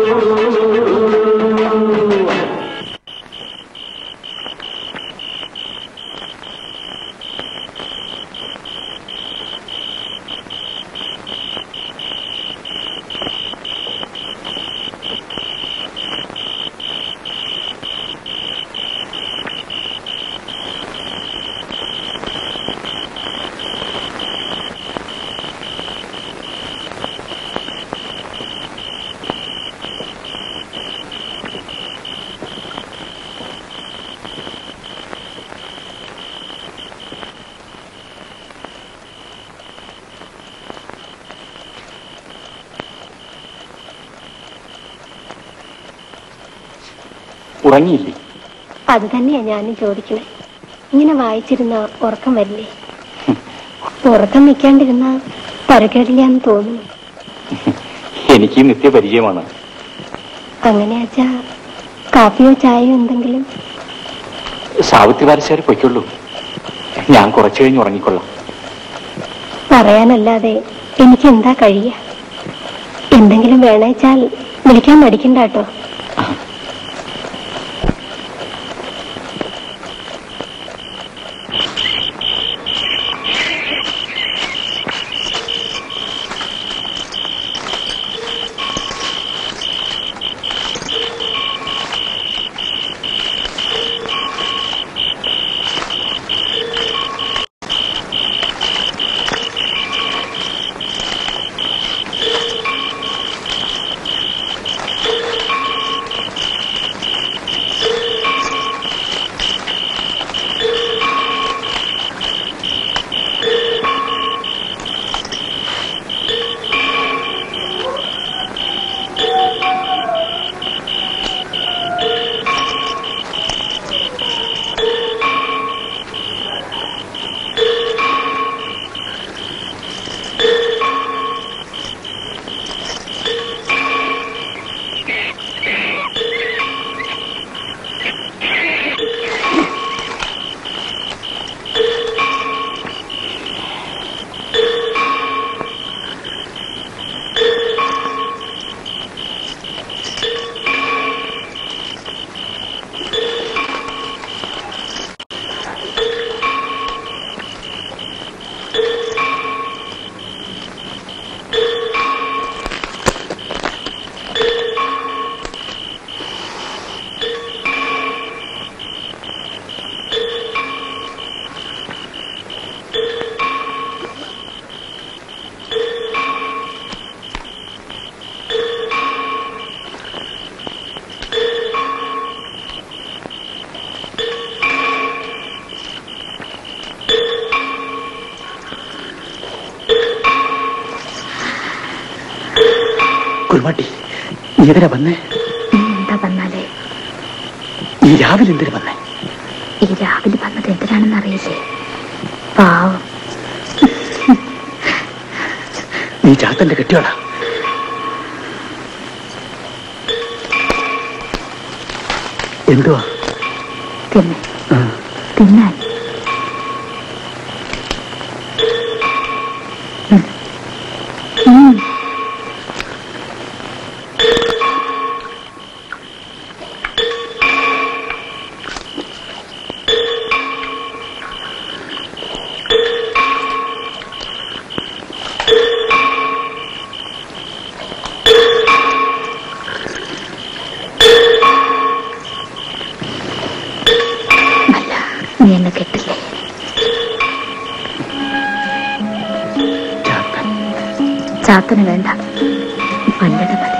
ഉറങ്ങിയില്ലേ? അത് തന്നെയാ ഞാനും ചോദിക്കണേ. ഇങ്ങനെ വായിച്ചിരുന്ന ഉറക്കം വരില്ലേ? ഉറക്കം നിൽക്കാണ്ടിരുന്ന പരക്കേടില്ലാന്ന് തോന്നുന്നു. എനിക്ക് നിത്യപരിചയമാണ്. അങ്ങനെയാച്ചാ കാപ്പിയോ ചായയോ എന്തെങ്കിലും? സാവിത്രി വാരശാരി പൊയ്ക്കുള്ളൂ, ഞാൻ കുറച്ചു കഴിഞ്ഞ് ഉറങ്ങിക്കൊള്ളാം. പറയാനല്ലാതെ എനിക്ക് എന്താ കഴിയ? എന്തെങ്കിലും വേണേച്ചാൽ വിളിക്കാൻ മടിക്കണ്ട കേട്ടോ. കുരുമാട്ടി, നീ എതിരാ വന്നേ? എന്താ വന്നാലേ? ഈ രാവിലെ എന്തിനു വന്നേ? ഈ രാവിലെ വന്നത് എന്തിനാണെന്ന് അറിയില്ലേ? പാവം. നീ ചാത്തന്റെ കെട്ടിയോളാ. എന്തുവാ? തിന്നാൻ എന്നെ കെട്ടില്ലേ? ചാത്തന് വേണ്ട, മല്ലട മതി.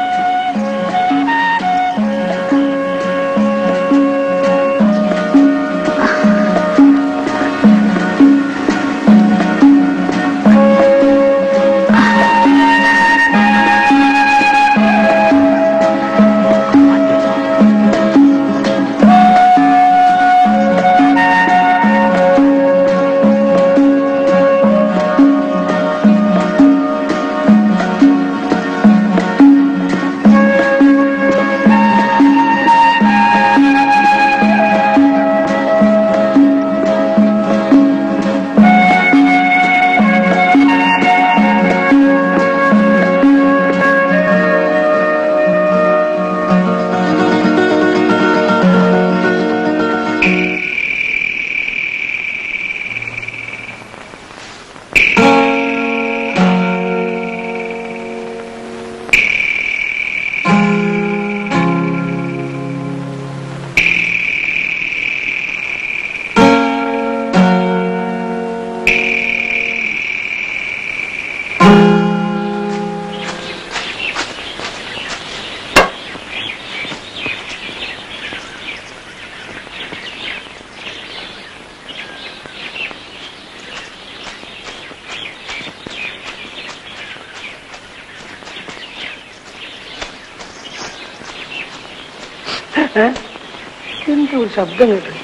എന്തോ ശബ്ദം കേട്ടു.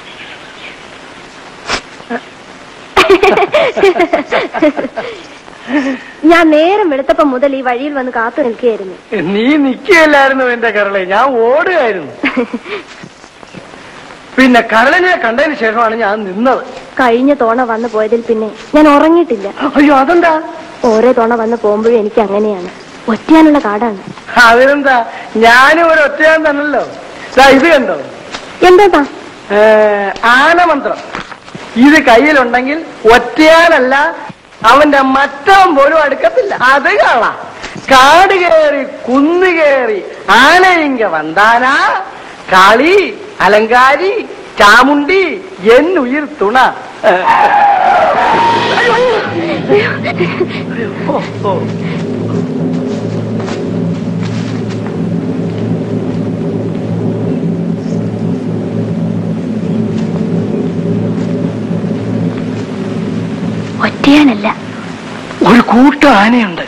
ഞാൻ നേരം വെളുത്തപ്പോ മുതൽ ഈ വഴിയിൽ വന്ന് കാത്തു നിൽക്കുകയായിരുന്നു. നീ നിൽക്കുകയല്ലായിരുന്നു എന്റെ കരളെ, ഞാൻ ഓടുകയായിരുന്നു. പിന്നെ കരളിനെ കണ്ടതിന് ശേഷമാണ് ഞാൻ നിന്നത്. കഴിഞ്ഞ തവണ വന്നു പോയതിൽ പിന്നെ ഞാൻ ഉറങ്ങിയിട്ടില്ല. അയ്യോ, അതെന്താ? ഓരോ തവണ വന്ന് പോകുമ്പോഴും എനിക്ക് അങ്ങനെയാണ്. ഒറ്റയാനുള്ള കാടാണ്. അതിനെന്താ, ഞാനും ഒരു ഒറ്റയാൻ തന്നല്ലോ. ഇത് കണ്ടോ? എന്താ? ആനമന്ത്രം. ഇത് കയ്യിലുണ്ടെങ്കിൽ ഒറ്റയാനല്ല, അവന്റെ മറ്റവൻ പോലും അടുക്കത്തില്ല. അത് കാണാം. കാട് കയറി കുന്നു കയറി ആനയിങ്ക വന്താന കാളി അലങ്കാരി ചാമുണ്ടി എന്നുയിർ തുണ. ഒറ്റയാനല്ല, ഒരു കൂട്ടം ആനയുണ്ട്.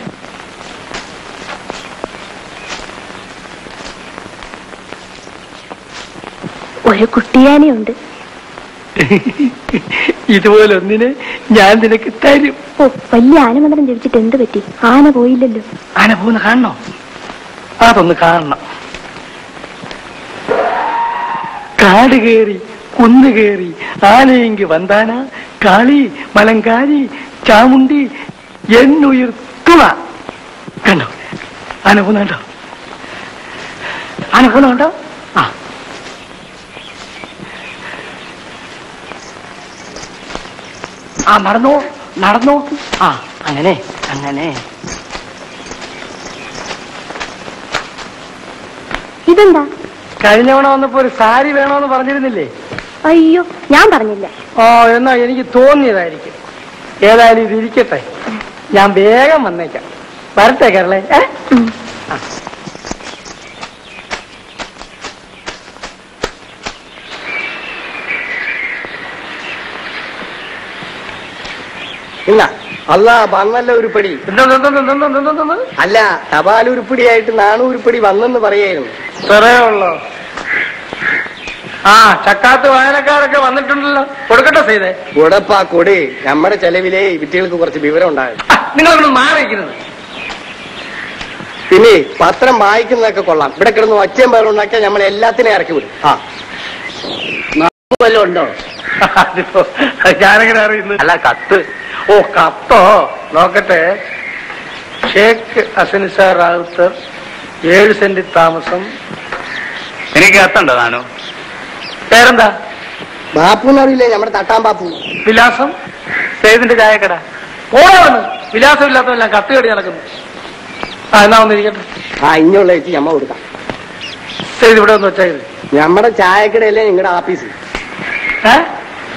ഒരു കുട്ടിയാനയുണ്ട്. ഇതുപോലെ ഒന്നിനെ ഞാൻ നിനക്ക് തരും. ഓ, വലിയ ആനമന്ത്രം ജപിച്ചിട്ട് എന്ത് പറ്റി? ആന പോയില്ലല്ലോ. ആന പോകുന്ന കാണണോ? അതൊന്ന് കാണണം. കാട് കയറി കുന്നു കയറി ആനയെങ്കി വന്താന കാളി മലങ്കാരി ചാമുണ്ടി എന്നുയിർ തുണ. കണ്ടോ ആന പോകുന്നുണ്ടോ? ആന പോകുന്നുണ്ടോ? ആ നടന്നോ നടന്നോ. അങ്ങനെ അങ്ങനെ. ഇതെന്താ? കഴിഞ്ഞ തവണ വന്നപ്പോ ഒരു സാരി വേണോന്ന് പറഞ്ഞിരുന്നില്ലേ? അയ്യോ, ഞാൻ പറഞ്ഞില്ല. എന്നാ എനിക്ക് തോന്നിയതായിരിക്കും. ഏതായാലും ഇത് ഇരിക്കട്ടെ, ഞാൻ വേഗം വന്നേക്കാം. വരട്ടെ കേരളേ. ഇല്ല, അല്ല വന്നല്ല ഉരുപ്പടി. അല്ല, തപാൽ ഉരുപ്പടിയായിട്ട് നാണൂരുപ്പടി വന്നെന്ന് പറയായിരുന്നു. ചെറിയ ഉള്ളോ? ചക്കാത്ത് വായനക്കാരൊക്കെ വന്നിട്ടുണ്ടല്ലോ. കൊടുക്കട്ടെ ചെയ്തേ. കൊടുപ്പാ കൊടി. നമ്മുടെ ചെലവിലെ വിറ്റുകൾക്ക് കുറച്ച് വിവരം ഉണ്ടാകും. നിങ്ങളൊന്നും മാറിയിരിക്കുന്നത്. പിന്നെ പത്രം വായിക്കുന്നതൊക്കെ കൊള്ളാം. ഇവിടെ കിടന്ന് ഒച്ചയും പേരും ഉണ്ടാക്കിയാൽ നമ്മൾ എല്ലാത്തിനെയും ഇറക്കി വിടും. വല്ലതും ഉണ്ടോ? ഞാനെങ്ങനെ അറിയുന്നു? അല്ല, കത്ത്. ഓ, കത്തോ? നോക്കട്ടെ. ഷേഖ് അസനിസാർ റാവുത്തർ, 7 സെന്റ് താമസം. എനിക്ക് കത്തുണ്ടോ? താനോ? പേരെന്താ? ബാപ്പുന്ന് അറിയില്ലേ? നമ്മുടെ തട്ടാൻ ബാപ്പു. വിലാസം? സേതിന്റെ ചായക്കട. ഓടാണ്. വിലാസം ഇല്ലാത്തതെല്ലാം കത്ത് കടി നടക്കുന്നു. എന്നാ വന്നിരിക്കട്ടെ. ഇഞ്ഞുള്ള ചേച്ചി ഞമ്മ കൊടുക്കാം. സേത് ഇവിടെ ഒന്ന് വെച്ചാൽ നമ്മുടെ ചായക്കടയല്ലേ നിങ്ങളുടെ ആഫീസ്?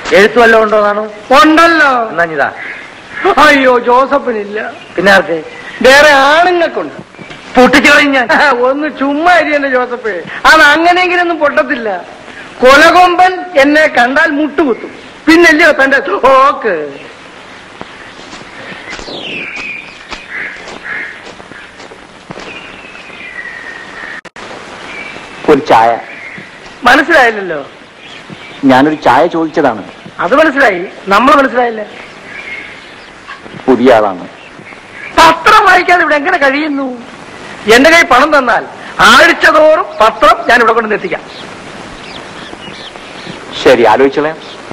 എഴുത്തു വല്ലതും ഉണ്ടോന്നാണോ? ഉണ്ടല്ലോ. എന്നാ ഇതാ. അയ്യോ, ജോസഫിനില്ല. പിന്നെ ആർക്ക്? വേറെ ആണുങ്ങൾക്കുണ്ട്. പൊട്ടിച്ചു കഴിഞ്ഞാൽ ഒന്ന് ചുമ്മാ എന്റെ ജോസഫ്, അത് അങ്ങനെയെങ്കിലൊന്നും പൊട്ടത്തില്ല. കൊലകൊമ്പൻ എന്നെ കണ്ടാൽ മുട്ടുകുത്തും. പിന്നല്ലയോ തന്റെ ഓക്ക്. ഒരു ചായ. മനസ്സിലായില്ലല്ലോ. ഞാനൊരു ചായ ചോദിച്ചതാണ്. അത് മനസ്സിലായി, നമ്മൾ മനസ്സിലായില്ല. പുതിയ ആളാണ്. പത്രം വായിക്കാതെ ഇവിടെ എങ്ങനെ കഴിയുന്നു? എന്റെ കൈ പണം തന്നാൽ ആഴ്ച തോറും പത്രം ഞാൻ ഇവിടെ കൊണ്ടു എത്തിക്കാം. ശരി, ആലോചിച്ചോളാം.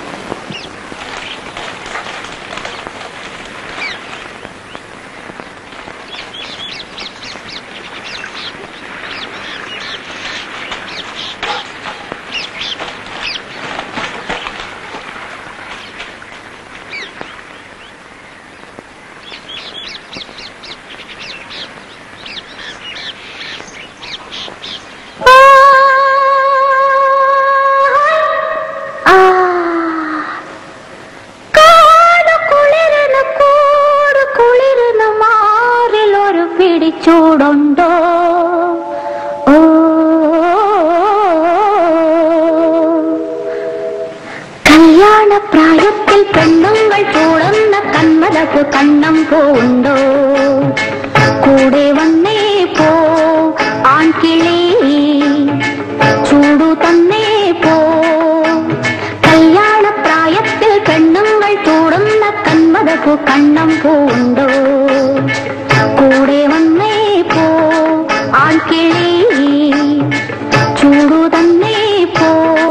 ചൂടുണ്ടോ? ഓ, കല്യാണ പ്രായത്തിൽ പെണ്ണുങ്ങൾ ചൂടുന്ന കന്മലക്ക് കണ്ണം പോണ്ടോ? കൂടെ വന്നേ പോ ആൺകിളി, ചൂടു തന്നേ പോ. കല്യാണ പ്രായത്തിൽ പെണ്ണുങ്ങൾ ചൂടുന്ന കന്മലക്ക് കണ്ണം പോണ്ടോ? കൂടെ വന്നേ പോ ആൺകിളി, ചൂടു തന്നേ പോ.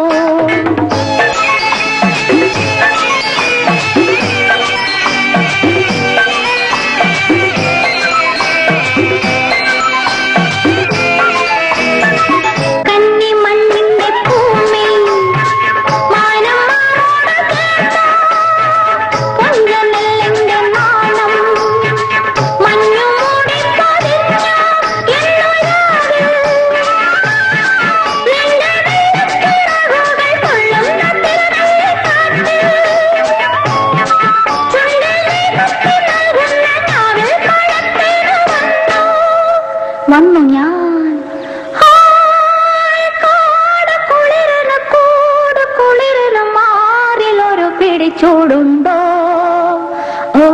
കന്നിമണ്ണിന്റെ ഭൂമി മാനം കൊഞ്ചനെല്ലിന്റെ നാണം മഞ്ഞുമൂടി പതിഞ്ഞ എന്നൊരാവിൽ നിന്റെ വെള്ളത്തിറകുകൾ കൊള്ളുന്ന തിരനീക്കാറ്റിൽ ചുണ്ടിൽ നീട്ടി നൽകുന്ന നാവിൽ പഴത്തിനു വന്നു ഞാൻ. കുളിരന് മാറിലൊരു പിടിച്ചൂടുണ്ടോ? ഓ,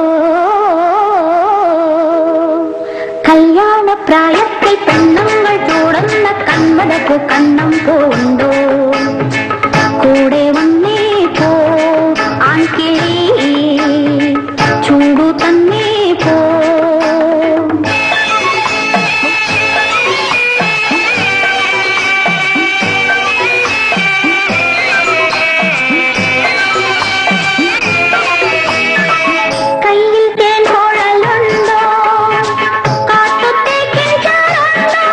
കല്യാണ പ്രായത്തിൽ പെണ്ണുങ്ങൾ ചൂടുന്ന കന്മലക്ക് കണ്ണം പോണ്ടോ? കൂടെ വന്നേ പോ ആൺകിളി, ചൂടു തന്നേ പോ. കയ്യിൽ തേൻ കുഴലുണ്ടോ? കാട്ടുതേക്കിൻ ചാറുണ്ടോ?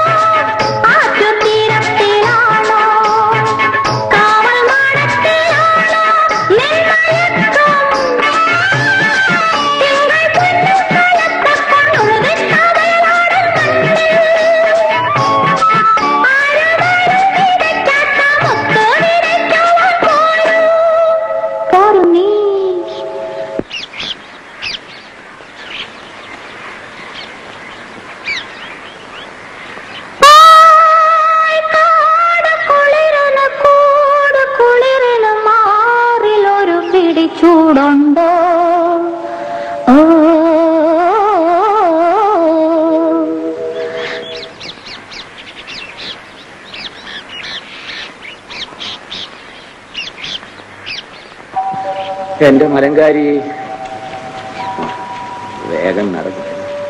ആറ്റുതീരത്തിലാണോ? കാവൽ മാടത്തിലാണോ നിൻമയക്കം? തിങ്കൾ പൊന്നും കലത്തക്കൊണ്ടൊഴുകി കഥയിലാടും മണ്ണിൽ ആരുമാരും വിതയ്ക്കാത്ത മുത്ത് വിതയ്ക്കുവാൻ പോരും നീ. കുളിരന് മാറിലൊരു പിടിച്ചൂടുണ്ടോ? ഓ, എന്റെ മലങ്കാരി വേഗം നടന്നു.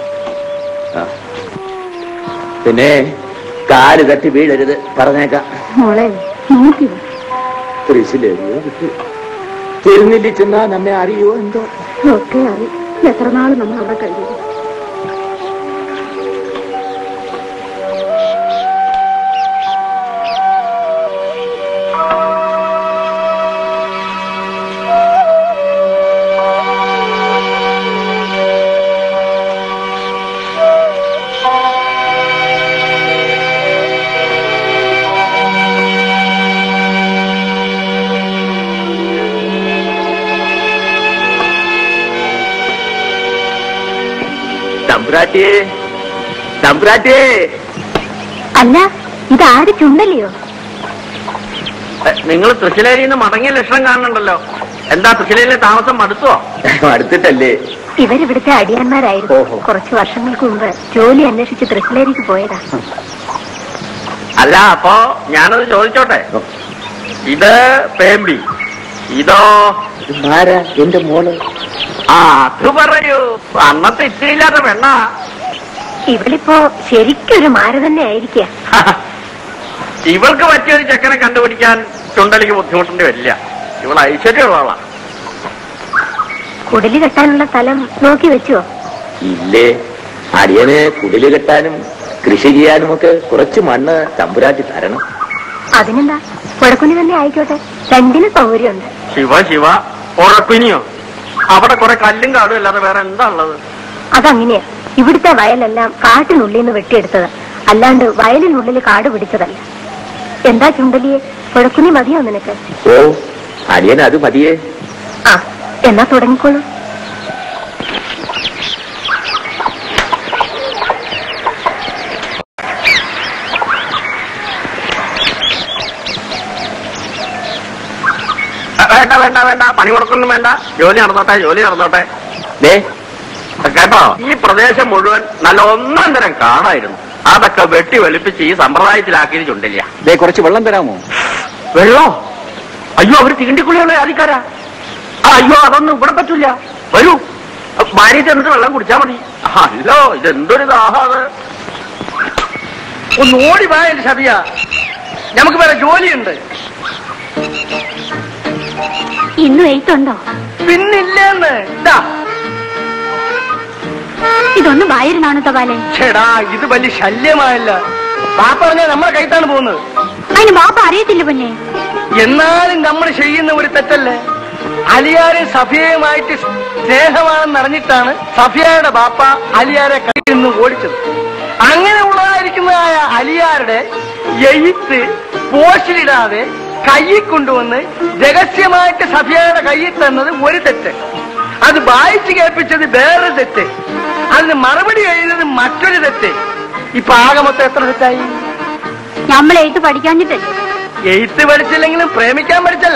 പിന്നെ കാല് തട്ടി വീഴരുത്, പറഞ്ഞേക്കാം. മോളെ നോക്കി തൃശ്ശിലേറിയോ തിരുനെല്ലി ചെന്നാ നമ്മെ അറിയോ എന്തോ? ഒക്കെ അറി. എത്ര നാൾ നമ്മൾ അവിടെ കഴിയും? തമ്പുരാട്ടിയേ, തമ്പുരാട്ടിയേ. അല്ല, ഇതാര് ചുണ്ടലിയോ? നിങ്ങൾ തൃശ്ശിലേരിയിൽ നിന്ന് മടങ്ങിയ ലക്ഷണം കാണുന്നുണ്ടല്ലോ. എന്താ തൃശ്ശിലയിലെ താമസം മടുത്തോ? അടുത്തിട്ടല്ലേ? ഇവരിവിടുത്തെ അടിയാന്മാരായിരുന്നു. കുറച്ചു വർഷങ്ങൾക്ക് മുമ്പ് ജോലി അന്വേഷിച്ച് തൃശ്ശിലേരിക്ക് പോയതാ. അല്ല, അപ്പോ ഞാനത് ചോദിച്ചോട്ടെ. ഇത് പേമ്പി, ഇതോ? ആരാ? എന്റെ മോള്. ആ, അത് പറയൂ. അന്നത്തെ ഇത്തിരിയില്ലാത്ത പെണ്ണ. ഇവളിപ്പോ ശരിക്കൊരു മാര തന്നെ ആയിരിക്കുക. ഇവൾക്ക് പറ്റിയൊരു ചെക്കനെ കണ്ടുപിടിക്കാൻ ചുണ്ടലിക്ക് ബുദ്ധിമുട്ടേണ്ടി വരില്ല. ഇവൾ ഐശ്വര്യമുള്ള. കുടില് കെട്ടാനുള്ള സ്ഥലം നോക്കി വെച്ചോ? ഇല്ലേ, അടിയന് കുടില് കെട്ടാനും കൃഷി ചെയ്യാനും ഒക്കെ കുറച്ച് മണ്ണ് തമ്പുരാട്ടി തരണം. അതിനെന്താ, കുഴക്കുനി തന്നെ ആയിക്കോട്ടെ, രണ്ടിന് സൗകര്യമുണ്ട്. ശിവ ശിവ, ഉറപ്പിനിയോ? അവിടെ കുറെ കല്ലും കാടും അല്ലാതെ വേറെ എന്താ ഉള്ളത്? അതങ്ങനെയാ. ഇവിടുത്തെ വയലെല്ലാം കാട്ടിനുള്ളിൽ നിന്ന് വെട്ടിയെടുത്തത്, അല്ലാണ്ട് വയലിനുള്ളിൽ കാട് പിടിച്ചതല്ല. എന്താ ചുണ്ടലിയെ, കുഴക്കുനി മതിയോ നിനക്ക്? ഓ, അടിയൻ അത് മതിയേ. ആ, എന്നാ തുടങ്ങിക്കോളൂ. വേണ്ട വേണ്ട വേണ്ട, പണി കൊടുക്കൊന്നും വേണ്ട. ജോലി നടന്നോട്ടെ, ജോലി നടന്നോട്ടെ. കേട്ടോ, ഈ പ്രദേശം മുഴുവൻ നല്ല ഒന്നാം തരം കാടായിരുന്നു. അതൊക്കെ വെട്ടി വെളുപ്പിച്ച് ഈ സമ്പ്രദായത്തിലാക്കിയത് ചുണ്ടില്ല. കുറച്ച് വെള്ളം തരാമോ? വെള്ളോ? അയ്യോ, അവര് തീണ്ടിക്കുള്ളിയുള്ള ആദിക്കാരാ. അയ്യോ, അതൊന്നും ഇവിടെ പറ്റൂല. വരൂ, ഭാര്യ ചെന്നിട്ട് വെള്ളം കുടിച്ചാ മതി. അല്ലോ, ഇതെന്തൊരു ദാഹാണ്. ഒന്ന് ഓടി വാ എന്റെ സതിയ, നമുക്ക് വേറെ ജോലിയുണ്ട്. ഇന്നും എഴുത്തുണ്ടോ? പിന്നില്ലെന്ന്. ഇതൊന്നും വായിരുന്നാണ് തപാലെ. ചേടാ, ഇത് വലിയ ശല്യമായല്ല. ബാപ്പ പറഞ്ഞാൽ നമ്മളെ കൈത്താണ് പോകുന്നത്. അതിന് ബാപ്പ അറിയത്തില്ല പൊന്നെ. എന്നാലും നമ്മൾ ചെയ്യുന്ന ഒരു തെറ്റല്ലേ? അലിയാരെ സഫിയയുമായിട്ട് സ്നേഹമാണെന്ന് അറിഞ്ഞിട്ടാണ് സഫിയയുടെ ബാപ്പ അലിയാരെ കയ്യിൽ നിന്ന് ഓടിച്ചത്. അങ്ങനെ ഉള്ളതായിരിക്കുന്നതായ അലിയാരുടെ എഴുത്ത് പോസ്റ്റിലിടാതെ കയ്യിൽ കൊണ്ടുവന്ന് രഹസ്യമായിട്ട് സഫിയയുടെ കയ്യിൽ തന്നത് ഒരു തെറ്റ്. അത് വായിച്ചു കേൾപ്പിച്ചത് വേറൊരു തെറ്റ്. അതിന് മറുപടി എഴുതുന്നത് മറ്റൊരു തെറ്റ്. ഇപ്പൊ ആകെ മൊത്തം എത്ര തെറ്റായി? നമ്മൾ എഴുത്ത് പഠിക്കാഞ്ഞിട്ടല്ലേ? എഴുത്ത് പഠിച്ചില്ലെങ്കിലും പ്രേമിക്കാൻ പഠിച്ചല്ല.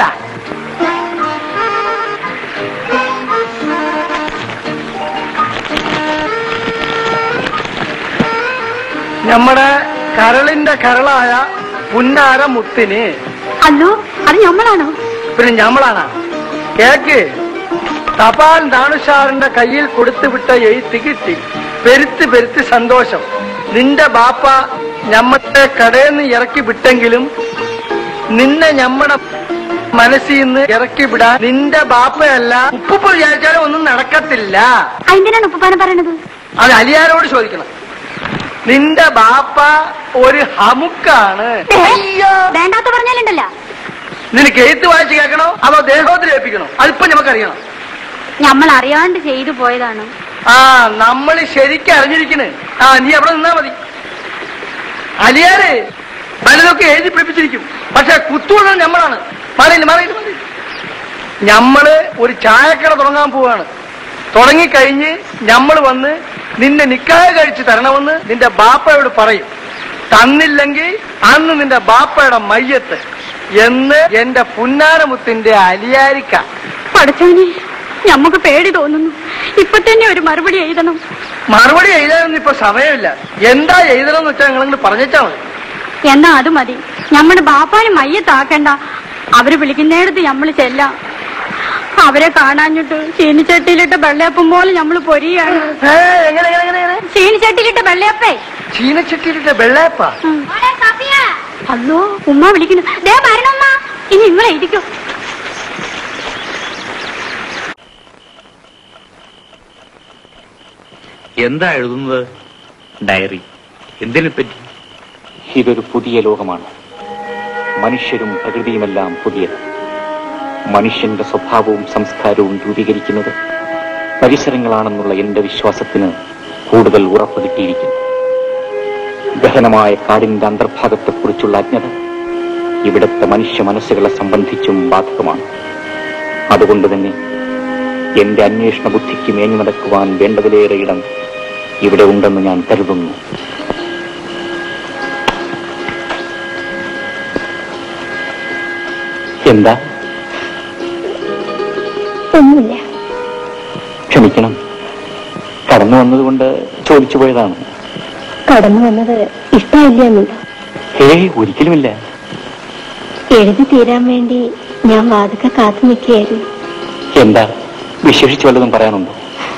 നമ്മുടെ കരളിന്റെ കരളായ പുന്നാര മുത്തിന്. അല്ലോ, അത് ഞമ്മളാണോ? പിന്നെ ഞമ്മളാണ്. കേക്ക്, തപാൽ ദാനുഷാറിന്റെ കയ്യിൽ കൊടുത്തുവിട്ട എഴുത്ത് കിട്ടി. പെരുത്ത് പെരുത്ത് സന്തോഷം. നിന്റെ ബാപ്പ ഞമ്മത്തെ കടയിൽ നിന്ന് ഇറക്കി വിട്ടെങ്കിലും നിന്നെ ഞമ്മടെ മനസ്സിൽ നിന്ന് ഇറക്കി വിടാൻ നിന്റെ ബാപ്പയല്ല ഉപ്പുപ്പ വിചാരിച്ചാലും ഒന്നും നടക്കത്തില്ല. അതിനാണ് ഉപ്പുപ്പാനെ പറയണത്? അത് അലിയാരോട് ചോദിക്കണം. നിന്റെ ബാപ്പ ഒരു ഹമുക്കാണ്. വേണ്ടാത്ത പറഞ്ഞാലുണ്ടല്ല. നിനക്ക് എഴുത്ത് വായിച്ച് കേൾക്കണോ അതോ ദേഹോദ്രം ഏൽപ്പിക്കണോ? അതിപ്പോ നമുക്കറിയണം. നമ്മൾ അറിയാണ്ട് ചെയ്തു പോയതാണ്. നമ്മൾ ശരിക്കും അറിഞ്ഞിരിക്കണേ. നീ അവിടെ നിന്നാ മതി. അലിയാരെ പലതൊക്കെ എഴുതി പിടിപ്പിച്ചിരിക്കും, പക്ഷെ കുത്തുകൊള്ളുന്നത് നമ്മളാണ്. മറിയില്ല മറിയില്ല മതി. നമ്മള് ഒരു ചായക്കട തുടങ്ങാൻ പോവാണ്. തുടങ്ങിക്കഴിഞ്ഞ് നമ്മൾ വന്ന് നിന്നെ നിക്കാഹ് കഴിച്ച് തരണമെന്ന് നിന്റെ ബാപ്പയോട് പറയും. തന്നില്ലെങ്കിൽ അന്ന് നിന്റെ ബാപ്പയുടെ മയ്യത്ത് എന്ന് എന്റെ പുന്നാരമുത്തിന്റെ അലിയാരിക്ക. പഠിച്ചവനെ, ഞമ്മക്ക് പേടി തോന്നുന്നു. ഇപ്പൊ തന്നെ ഒരു മറുപടി എഴുതണം. മറുപടി എഴുതാനൊന്നും ഇപ്പൊ സമയമില്ല. എന്താ എഴുതണമെന്ന് വെച്ചാൽ നിങ്ങൾ പറഞ്ഞാ മതി. എന്നാ അത് മതി. നമ്മുടെ ബാപ്പാന് മയ്യത്താക്കണ്ട. അവര് വിളിക്കുന്നിടത്ത് ഞമ്മള് ചെല്ലാം. അവരെ കാണാഞ്ഞിട്ട് ചീനിച്ചട്ടിയിലിട്ട വെള്ളയപ്പം പോലെ ഞമ്മള് പൊരിയാണ്. ചീനിച്ചട്ടിയിലിട്ട വെള്ളയപ്പേ. ചീനച്ചട്ടിയിലിട്ട വെള്ളയപ്പ? അല്ലോ, ഉമ്മ വിളിക്കുന്നു. ദേ മരണമ്മ, ഇനി നിങ്ങൾ എഴുതിക്കോ. എന്താ എഴുതുന്നത്? ഡയറി. എന്തിനെ പറ്റി? ഇതൊരു പുതിയ ലോകമാണ്. മനുഷ്യരും പ്രകൃതിയുമെല്ലാം പുതിയത്. മനുഷ്യന്റെ സ്വഭാവവും സംസ്കാരവും രൂപീകരിക്കുന്നത് പരിസരങ്ങളാണെന്നുള്ള എന്റെ വിശ്വാസത്തിന് കൂടുതൽ ഉറപ്പ് കിട്ടിയിരിക്കുന്നു. ഗഹനമായ കാടിന്റെ അന്തർഭാഗത്തെക്കുറിച്ചുള്ള അജ്ഞത ഇവിടുത്തെ മനുഷ്യ മനസ്സുകളെ സംബന്ധിച്ചും ബാധകമാണ്. അതുകൊണ്ട് തന്നെ എന്റെ അന്വേഷണ ബുദ്ധിക്ക് മേഞ്ഞു നടക്കുവാൻ വേണ്ടതിലേറെ ഇടം ഇവിടെ ഉണ്ടെന്ന് ഞാൻ കരുതുന്നു. എന്താ? ഒന്നുമില്ല. ക്ഷമിക്കണം, കടന്നു വന്നതുകൊണ്ട് ചോദിച്ചു പോയതാണ്. കടന്നു വന്നത് ഇഷ്ടമില്ല എന്നുണ്ടോ? ഒരിക്കലുമില്ല. എഴുതി തീരാൻ വേണ്ടി ഞാൻ വാതിക്ക കാത്തു നിൽക്കുകയായിരുന്നു. എന്താ, വിശേഷിച്ച് വല്ലതും പറയാനുണ്ടോ?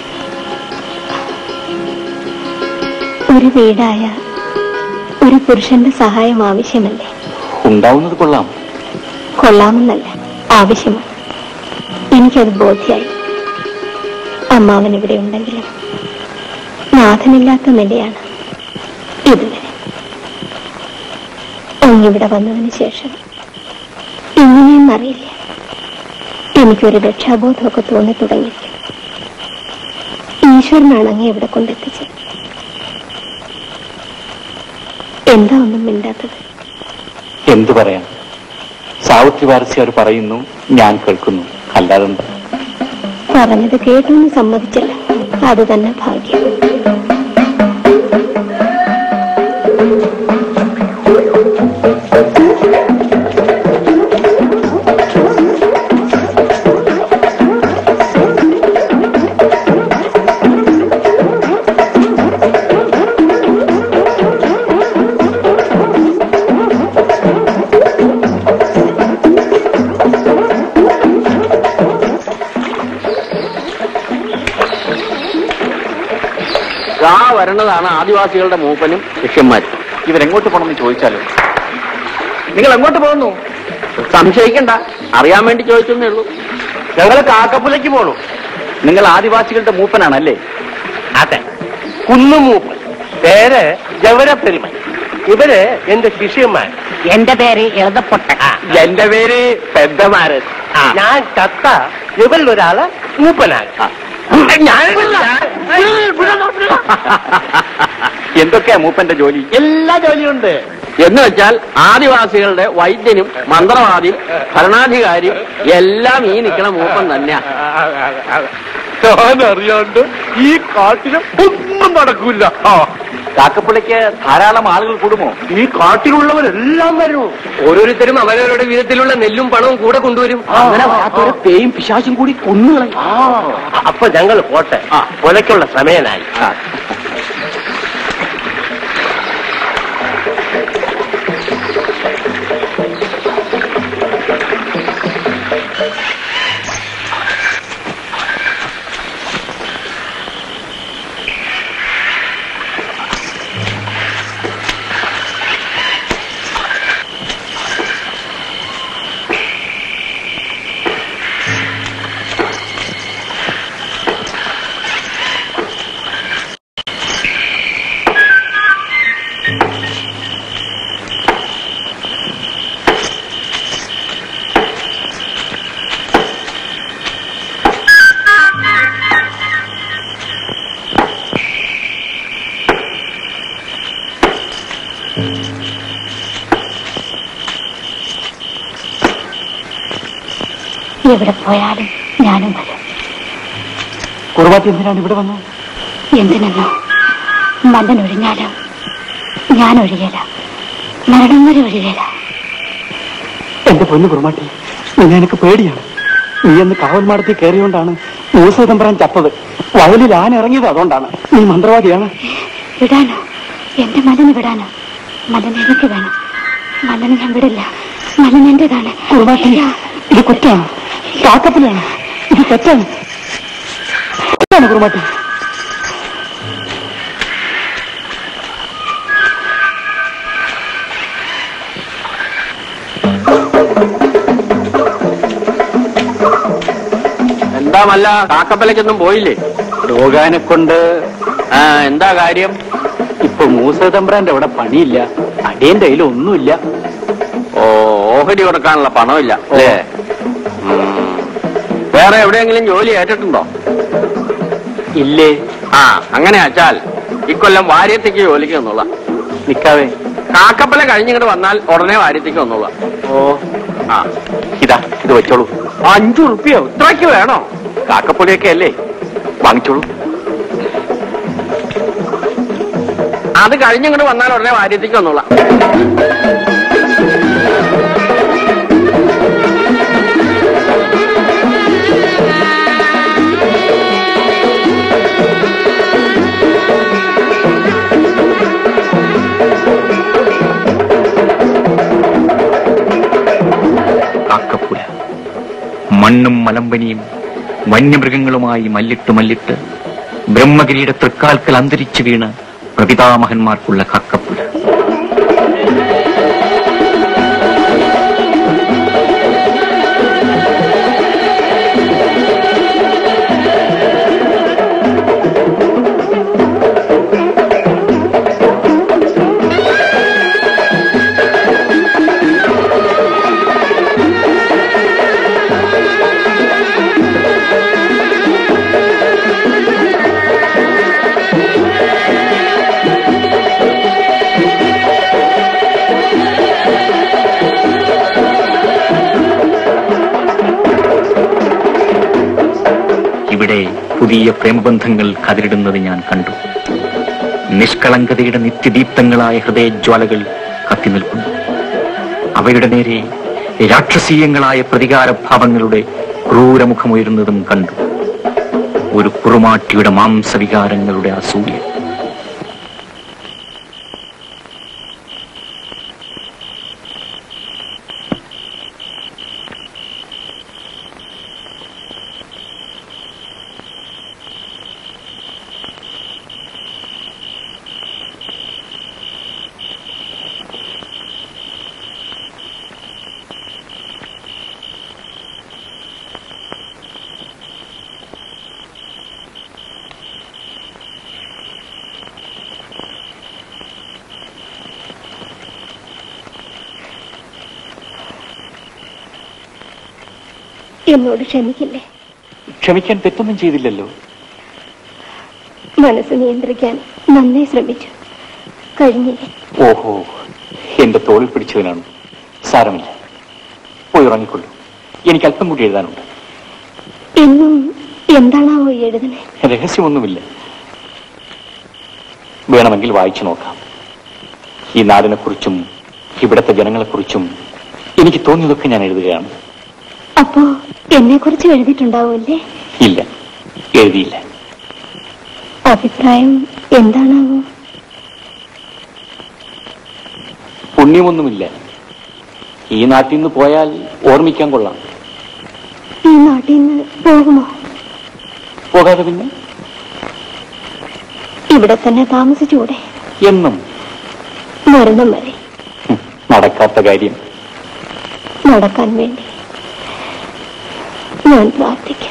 ഒരു വീടായ ഒരു പുരുഷന്റെ സഹായം ആവശ്യമല്ലേ? ഉണ്ടാവുന്നത് കൊള്ളാം. കൊള്ളാമെന്നല്ല, ആവശ്യമാണ്. എനിക്കത് ബോധ്യായി. അമ്മാവൻ ഇവിടെ ഉണ്ടെങ്കിലും നാഥനില്ലാത്ത നിലയാണ് ഇതുവരെ. അങ്ങിവിടെ വന്നതിന് ശേഷം എങ്ങനെയെന്നറിയില്ല, എനിക്കൊരു രക്ഷാബോധമൊക്കെ തോന്നി തുടങ്ങിയിരിക്കും. ഈശ്വരനാണ് അങ്ങേ ഇവിടെ കൊണ്ടെത്തിച്ചത്. എന്താ ഒന്നും മിണ്ടാത്തത്? എന്തു പറയാം? സാവിത്രി വാരസ്യാർ പറയുന്നു, ഞാൻ കേൾക്കുന്നു, അല്ലാതെന്താ? പറഞ്ഞത് കേട്ടൊന്നും സമ്മതിച്ചില്ല, അത് തന്നെ ഭാഗ്യം. വരണതാണ് ആദിവാസികളുടെ മൂപ്പനും ശിഷ്യന്മാരും. ഇവരെങ്ങോട്ട് പോകണമെന്ന് ചോദിച്ചാലോ? നിങ്ങൾ എങ്ങോട്ട് പോകുന്നു? സംശയിക്കണ്ട, അറിയാൻ വേണ്ടി ചോദിച്ചെന്നേ ഉള്ളൂ. ഞങ്ങൾ കാക്കപ്പുലയ്ക്ക് പോണു. നിങ്ങൾ ആദിവാസികളുടെ മൂപ്പനാണല്ലേ? അതെ, കുന്നുമൂപ്പൻ. പേര് ജവരപ്പെരുമൻ. ഇവര് എന്റെ ശിഷ്യന്മാർ. എന്റെ പേര് എഴുതപ്പൊട്ട. എന്റെ പേര് പെద్దമാരൻ. ഞാൻ ചത്ത ഇവരിലൊരാള് മൂപ്പനാണ്. എന്തൊക്കെയാ മൂപ്പന്റെ ജോലി? എല്ലാ ജോലിയുണ്ട്. എന്ന് വെച്ചാൽ ആദിവാസികളുടെ വൈദ്യനും മന്ത്രവാദിയും ഭരണാധികാരിയും എല്ലാം ഈ നിൽക്കണ മൂപ്പൻ തന്നെയാ. ഞാൻ അറിയാണ്ട് ഈ കാട്ടിലും ഒന്നും നടക്കൂല. കാക്കപ്പുള്ളിക്ക് ധാരാളം ആളുകൾ കൂടുമോ? ഈ കാട്ടിലുള്ളവരെല്ലാം വരും. ഓരോരുത്തരും അവരവരുടെ വിധത്തിലുള്ള നെല്ലും പണവും കൂടെ കൊണ്ടുവരും. അങ്ങനെ വരാത്തൊരു പേയും പിശാചും കൂടി കൊന്നുകളയും. അപ്പൊ ഞങ്ങൾ പോട്ടെ, കൊലയ്ക്കുള്ള സമയനായി. എവിടെ പോയാലും ഞാനും വരും. കുറുവാത്തി എന്തിനാണ് ഇവിടെ വന്നത്? എന്തിനെന്നോ, മല്ലൻ ഒഴിഞ്ഞാലോ ഞാൻ ഒഴിയല, മരണം വരെ ഒഴിയല. എന്റെ പൊന്നു കുറുമാട്ടി, നിന്നെ എനിക്ക് പേടിയാണ്. നീ എന്ന് കാവൽമാടത്തിൽ കയറിയോണ്ടാണ് മൂസതമ്പരാൻ ചത്തത്. വയലിൽ ആന ഇറങ്ങിയത് അതുകൊണ്ടാണ്. നീ മന്ത്രവാദിയാണ്. വിടാനോ? എന്റെ മലന് വിടാനോ? മലൻ എനിക്ക് വേണം. മലന് ഞാൻ വിടില്ല. മലൻ എന്റേതാണ്. കുറുമാട്ടി, ഇത് കുറ്റാണ്. കാക്കപ്പിലാണ്. ഇത് തെറ്റാണ്. കുറുമാട്ടി, എന്താ മല്ല, കാക്കപ്പലക്കൊന്നും പോയില്ലേ? രോഗാനെ കൊണ്ട്. എന്താ കാര്യം? ഇപ്പൊ മൂസതമ്പ്രാന്റെ അവിടെ പണിയില്ല, അടിയന്റെ കയ്യിൽ ഒന്നുമില്ല. ഓഹരി കൊടുക്കാനുള്ള പണമില്ല അല്ലേ? വേറെ എവിടെയെങ്കിലും ജോലി ഏറ്റിട്ടുണ്ടോ? ഇല്ലേ. അങ്ങനെ വെച്ചാൽ ഇക്കൊല്ലം വാര്യത്തേക്ക് ജോലിക്ക് വന്നോളാ. നിക്കാവേ, കാക്കപ്പല കഴിഞ്ഞിങ്ങോട്ട് വന്നാൽ ഉടനെ വാര്യത്തേക്ക് വന്നോളാ. ഇതാ, ഇത് വെച്ചോളൂ. 5 ഉറുപ്പിയോ? ഇത്രയ്ക്ക് വേണോ? കാക്കപ്പൊടിയൊക്കെ അല്ലേ, വാങ്ങിച്ചോളൂ. അത് കഴിഞ്ഞിങ്ങോട്ട് വന്നാൽ ഉടനെ വാര്യത്തേക്ക് വന്നോളാം. കാക്കപ്പുല മണ്ണും മലമ്പനിയും വന്യമൃഗങ്ങളുമായി മല്ലിട്ട് ബ്രഹ്മഗിരിയുടെ തൃക്കാൽക്കൽ അന്തരിച്ചു വീണ് പ്രപിതാമഹന്മാർക്കുള്ള കാക്കപ്പുല. ഇവിടെ പുതിയ പ്രേമബന്ധങ്ങൾ കതിരിടുന്നത് ഞാൻ കണ്ടു. നിഷ്കളങ്കതയുടെ നിത്യദീപ്തങ്ങളായ ഹൃദയജ്വാലകൾ കത്തിനിൽക്കുന്നു. അവയുടെ നേരെ രാക്ഷസീയങ്ങളായ പ്രതികാരഭാവങ്ങളുടെ ക്രൂരമുഖമുയരുന്നതും കണ്ടു. ഒരു കുറുമാട്ടിയുടെ മാംസവികാരങ്ങളുടെ അസൂയ. എന്നോട് ക്ഷമിക്കില്ലേ? ക്ഷമിക്കാൻ തെറ്റൊന്നും ചെയ്തില്ലല്ലോ. മനസ്സ് നിയന്ത്രിക്കാൻ നന്നേ ശ്രമിച്ചു, കഴിഞ്ഞില്ലേ? ഓഹോ, എന്റെ തോളിൽ പിടിച്ചതിനാണ്. സാരമില്ല, പോയി ഉറങ്ങിക്കൊള്ളൂ. എനിക്ക് അല്പം കൂടി എഴുതാനുണ്ട്. എന്നും എന്താണാവോ എഴുതണേ? രഹസ്യമൊന്നുമില്ല, വേണമെങ്കിൽ വായിച്ചു നോക്കാം. ഈ നാടിനെക്കുറിച്ചും ഇവിടത്തെ ജനങ്ങളെക്കുറിച്ചും എനിക്ക് തോന്നിയതൊക്കെ ഞാൻ എഴുതുകയാണ്. അപ്പോ എന്നെ കുറിച്ച് എഴുതിയിട്ടുണ്ടാവൂല്ലേ? ഇല്ല, എഴുതിയില്ല. അഭിപ്രായം എന്താണാവോ? പുണ്യമൊന്നുമില്ല. ഈ നാട്ടിൽ നിന്ന് പോയാൽ ഓർമ്മിക്കാൻ കൊള്ളാം. ഈ നാട്ടിൽ നിന്ന് പോകുമോ? പോകാതെ പിന്നെ ഇവിടെ തന്നെ താമസിച്ചൂടെ? എന്നും മരണം വരെ. നടക്കാത്ത കാര്യം. നടക്കാൻ വേണ്ടി ഞാൻ പ്രാർത്ഥിക്കാം.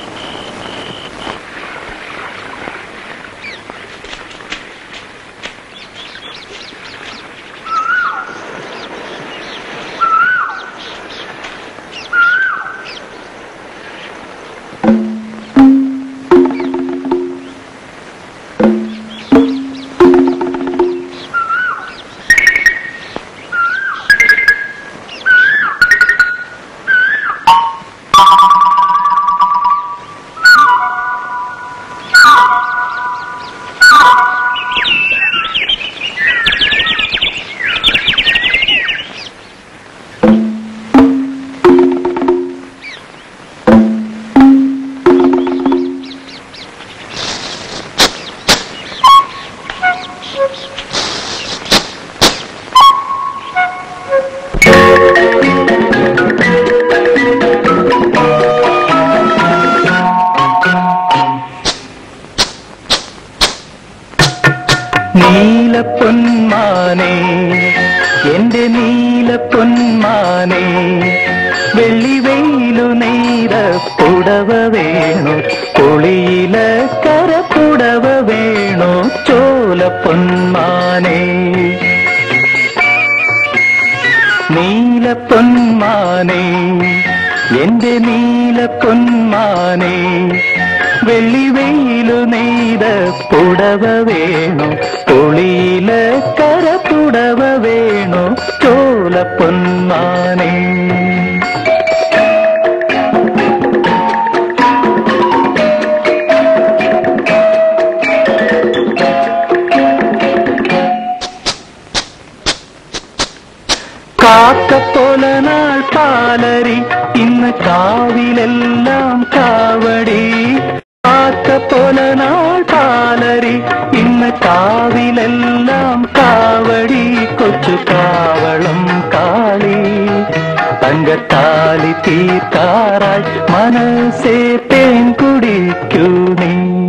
നീലപ്പൊന്മാനേ, എന്റെ നീലപ്പൊന്മാനേ, വെള്ളിവെയിലു നെയ്ത പുടവ വേണു, പൊളിയില കരപ്പുടവ വേണു, ചോലപ്പൊന്മാനേ. നീലപ്പൊന്മാനേ, എന്റെ നീലപ്പൊന്മാനേ, വെള്ളിവെയിലു നെയ്ത പുടവ വേണു, പൊളിയില കരപ്പുടവ വേണു, ചോലപ്പൊന്മാനേ. കാക്കപ്പോല നാൾ പാലരി ഇന്ന് കാവിലെല്ലാം കാവടി. കാക്കപ്പോല നാൾ പാലരി ഇന്ന് കാവിലെല്ലാം കാവടി. കൊച്ചു കാവളം കാളി തങ്കത്താലി തീർക്കാറായി മനസ്സേ തേൻ കുടിക്കൂ നീ.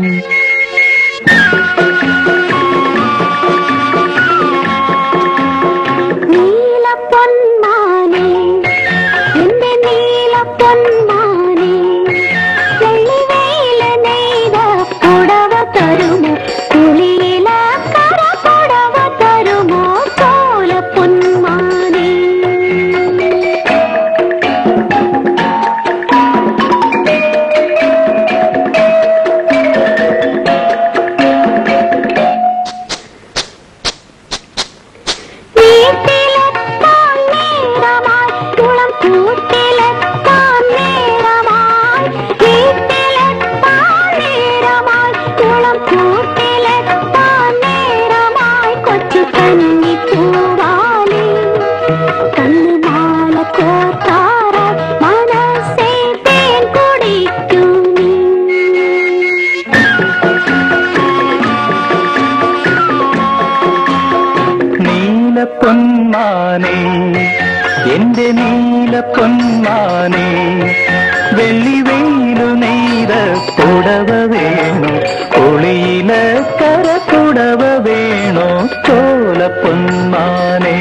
പൊന്മാനേ എന്റെ നീല പൊന്മാനേ വെള്ളി വെയിലു നെയ്ത പുടവ വേണോ ഒളിയില കര പുടവ വേണോ ചോല പൊന്മാനേ.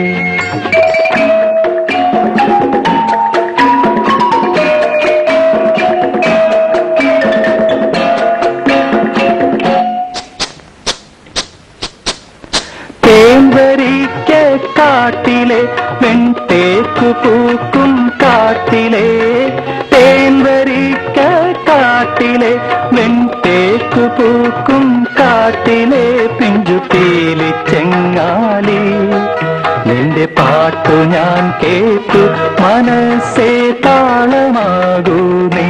കാട്ടിലെ വെൺതേക്കു പൂക്കും കാട്ടിലെ തേൻവരിക്ക കാട്ടിലെ വെൺതേക്കു പൂക്കും കാട്ടിലെ പിഞ്ചുപേലി ചെങ്ങാലി നിന്റെ പാട്ടു ഞാൻ കേട്ടു മനസ്സേ താളമാകൂ നീ.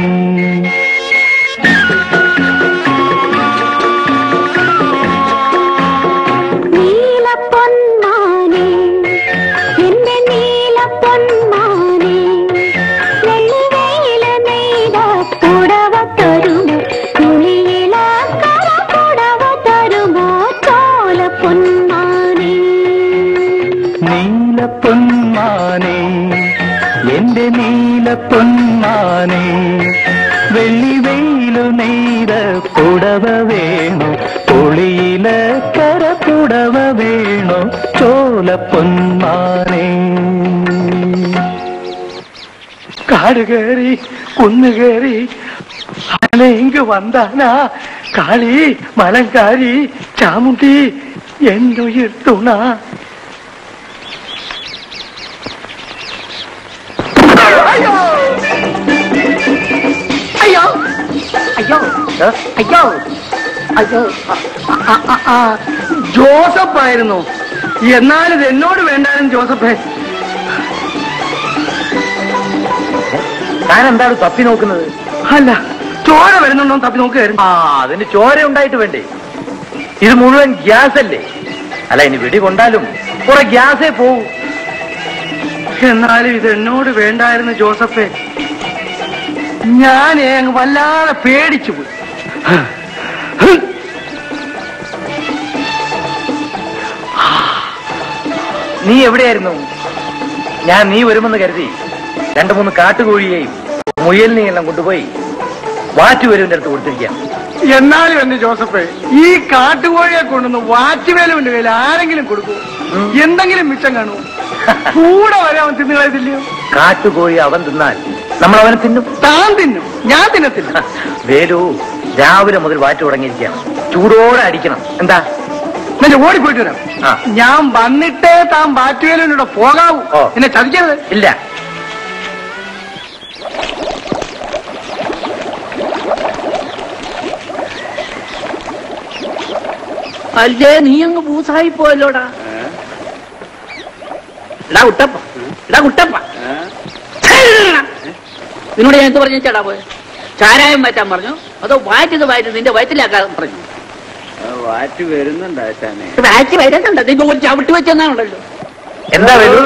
പൊന്മാനേ എന്റെ നീല പൊന്മാനേ വെള്ളി വെയിലു നെയ്ത പുടവ വേണോ പൊളിയില കര പുടവ വേണോ ചോല പൊന്മാനേ. കാട് കയറി കുന്നു കയറി ആന ഇങ്ങ് വന്നാനാ കാളി മലങ്കാരി ചാമുണ്ടി എന്നുയിർ തുണ. അയ്യോ അയ്യോ അയ്യോ അയ്യോ അയ്യോ ജോസഫായിരുന്നു. എന്നാലും എന്നോട് വേണ്ടായിരുന്നു ജോസഫേ. താൻ എന്താണ് തപ്പി നോക്കുന്നത്? അല്ല, ചോര വരുന്നുണ്ടോ തപ്പി നോക്കുകയായിരുന്നു. അതിന് ചോര ഉണ്ടായിട്ട് വേണ്ടേ? ഇത് മുഴുവൻ ഗ്യാസ് അല്ലേ? അല്ല, ഇനി വെടി കൊണ്ടാലും കുറെ ഗ്യാസേ പോവും. എന്നാലും ഇത് എന്നോട് വേണ്ടായിരുന്നു ജോസഫേ. ഞാൻ അങ്ങ് വല്ലാതെ പേടിച്ചു പോയി. നീ എവിടെയായിരുന്നു? ഞാൻ നീ വരുമെന്ന് കരുതി 2-3 കാട്ടുകോഴിയെയും മുയലിനെയും എല്ലാം കൊണ്ടുപോയി വാറ്റുവേലുവിന്റെ അടുത്ത് കൊടുത്തിരിക്കാം. എന്നാലും എന്റെ ജോസഫേ, ഈ കാട്ടുകോഴിയെ കൊണ്ടൊന്ന് വാറ്റുവേലുവിന്റെ കയ്യിൽ ആരെങ്കിലും കൊടുക്കൂ? എന്തെങ്കിലും മിച്ചം കാണൂ? കൂടെ വരെ അവൻ തിന്നു കളയത്തില്ലയോ? കാട്ടുകോഴി അവൻ തിന്നാൽ നമ്മൾ അവനെ തിന്നും. താൻ തിന്നും, ഞാൻ തിന്നത്തില്ല. വേലു രാവിലെ മുതൽ വാറ്റ് തുടങ്ങിയിരിക്കാം. ചൂടോടെ അടിക്കണം. എന്താ? എന്നെ ഓടിപ്പോയിട്ട് വരാം. ഞാൻ വന്നിട്ടേ താൻ വാറ്റുവേലുവിനോട് പോകാവൂ. എന്നെ ചതിക്കരുത്. ഇല്ല. അല്ലേ, നീ അങ്ങ് പൂസായി പോയല്ലോടാ. കുട്ടപ്പ നിന്നോട് ഞാൻ എന്ത് പറഞ്ഞു ചേട്ടാ പോയ? ചാരായം മാറ്റാൻ പറഞ്ഞു, അതോ വാറ്റത് നിന്റെ വയറ്റിലാക്കാൻ പറഞ്ഞു? വാറ്റ് വരുന്നുണ്ട്. വാറ്റ് വരുന്നുണ്ട്. നീ ചവിട്ടി വെച്ചെന്നാണല്ലോ. എന്താ വേലു?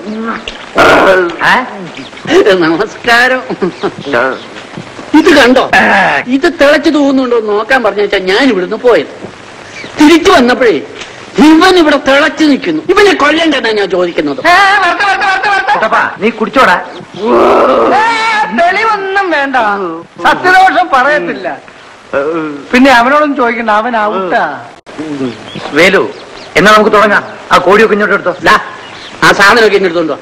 നമസ്കാരം. ഇത് കണ്ടോ? ഇത് തിളച്ചു തോന്നുന്നുണ്ടോ നോക്കാൻ പറഞ്ഞു വെച്ചാൽ ഞാൻ ഇവിടുന്ന് പോയത്. തിരിച്ചു വന്നപ്പോഴേ ഇവൻ ഇവിടെ തിളച്ചു നിൽക്കുന്നു. ഇവനെ കൊല്ലേണ്ടെന്നാ ഞാൻ ചോദിക്കുന്നത്. നീ കുടിച്ചോടാ. തെളിവൊന്നും വേണ്ട, സത്യദോഷം പറയത്തില്ല. പിന്നെ അവനോടൊന്നും ചോദിക്കണ്ട, അവൻ ഔട്ടാ. വേലു, എന്നാ നമുക്ക് തുടങ്ങാം. ആ കോഴിയൊക്കെ ഇങ്ങോട്ട് എടുത്തോ. ആ സാധനമൊക്കെ ഇങ്ങെടുത്തോണ്ടോ.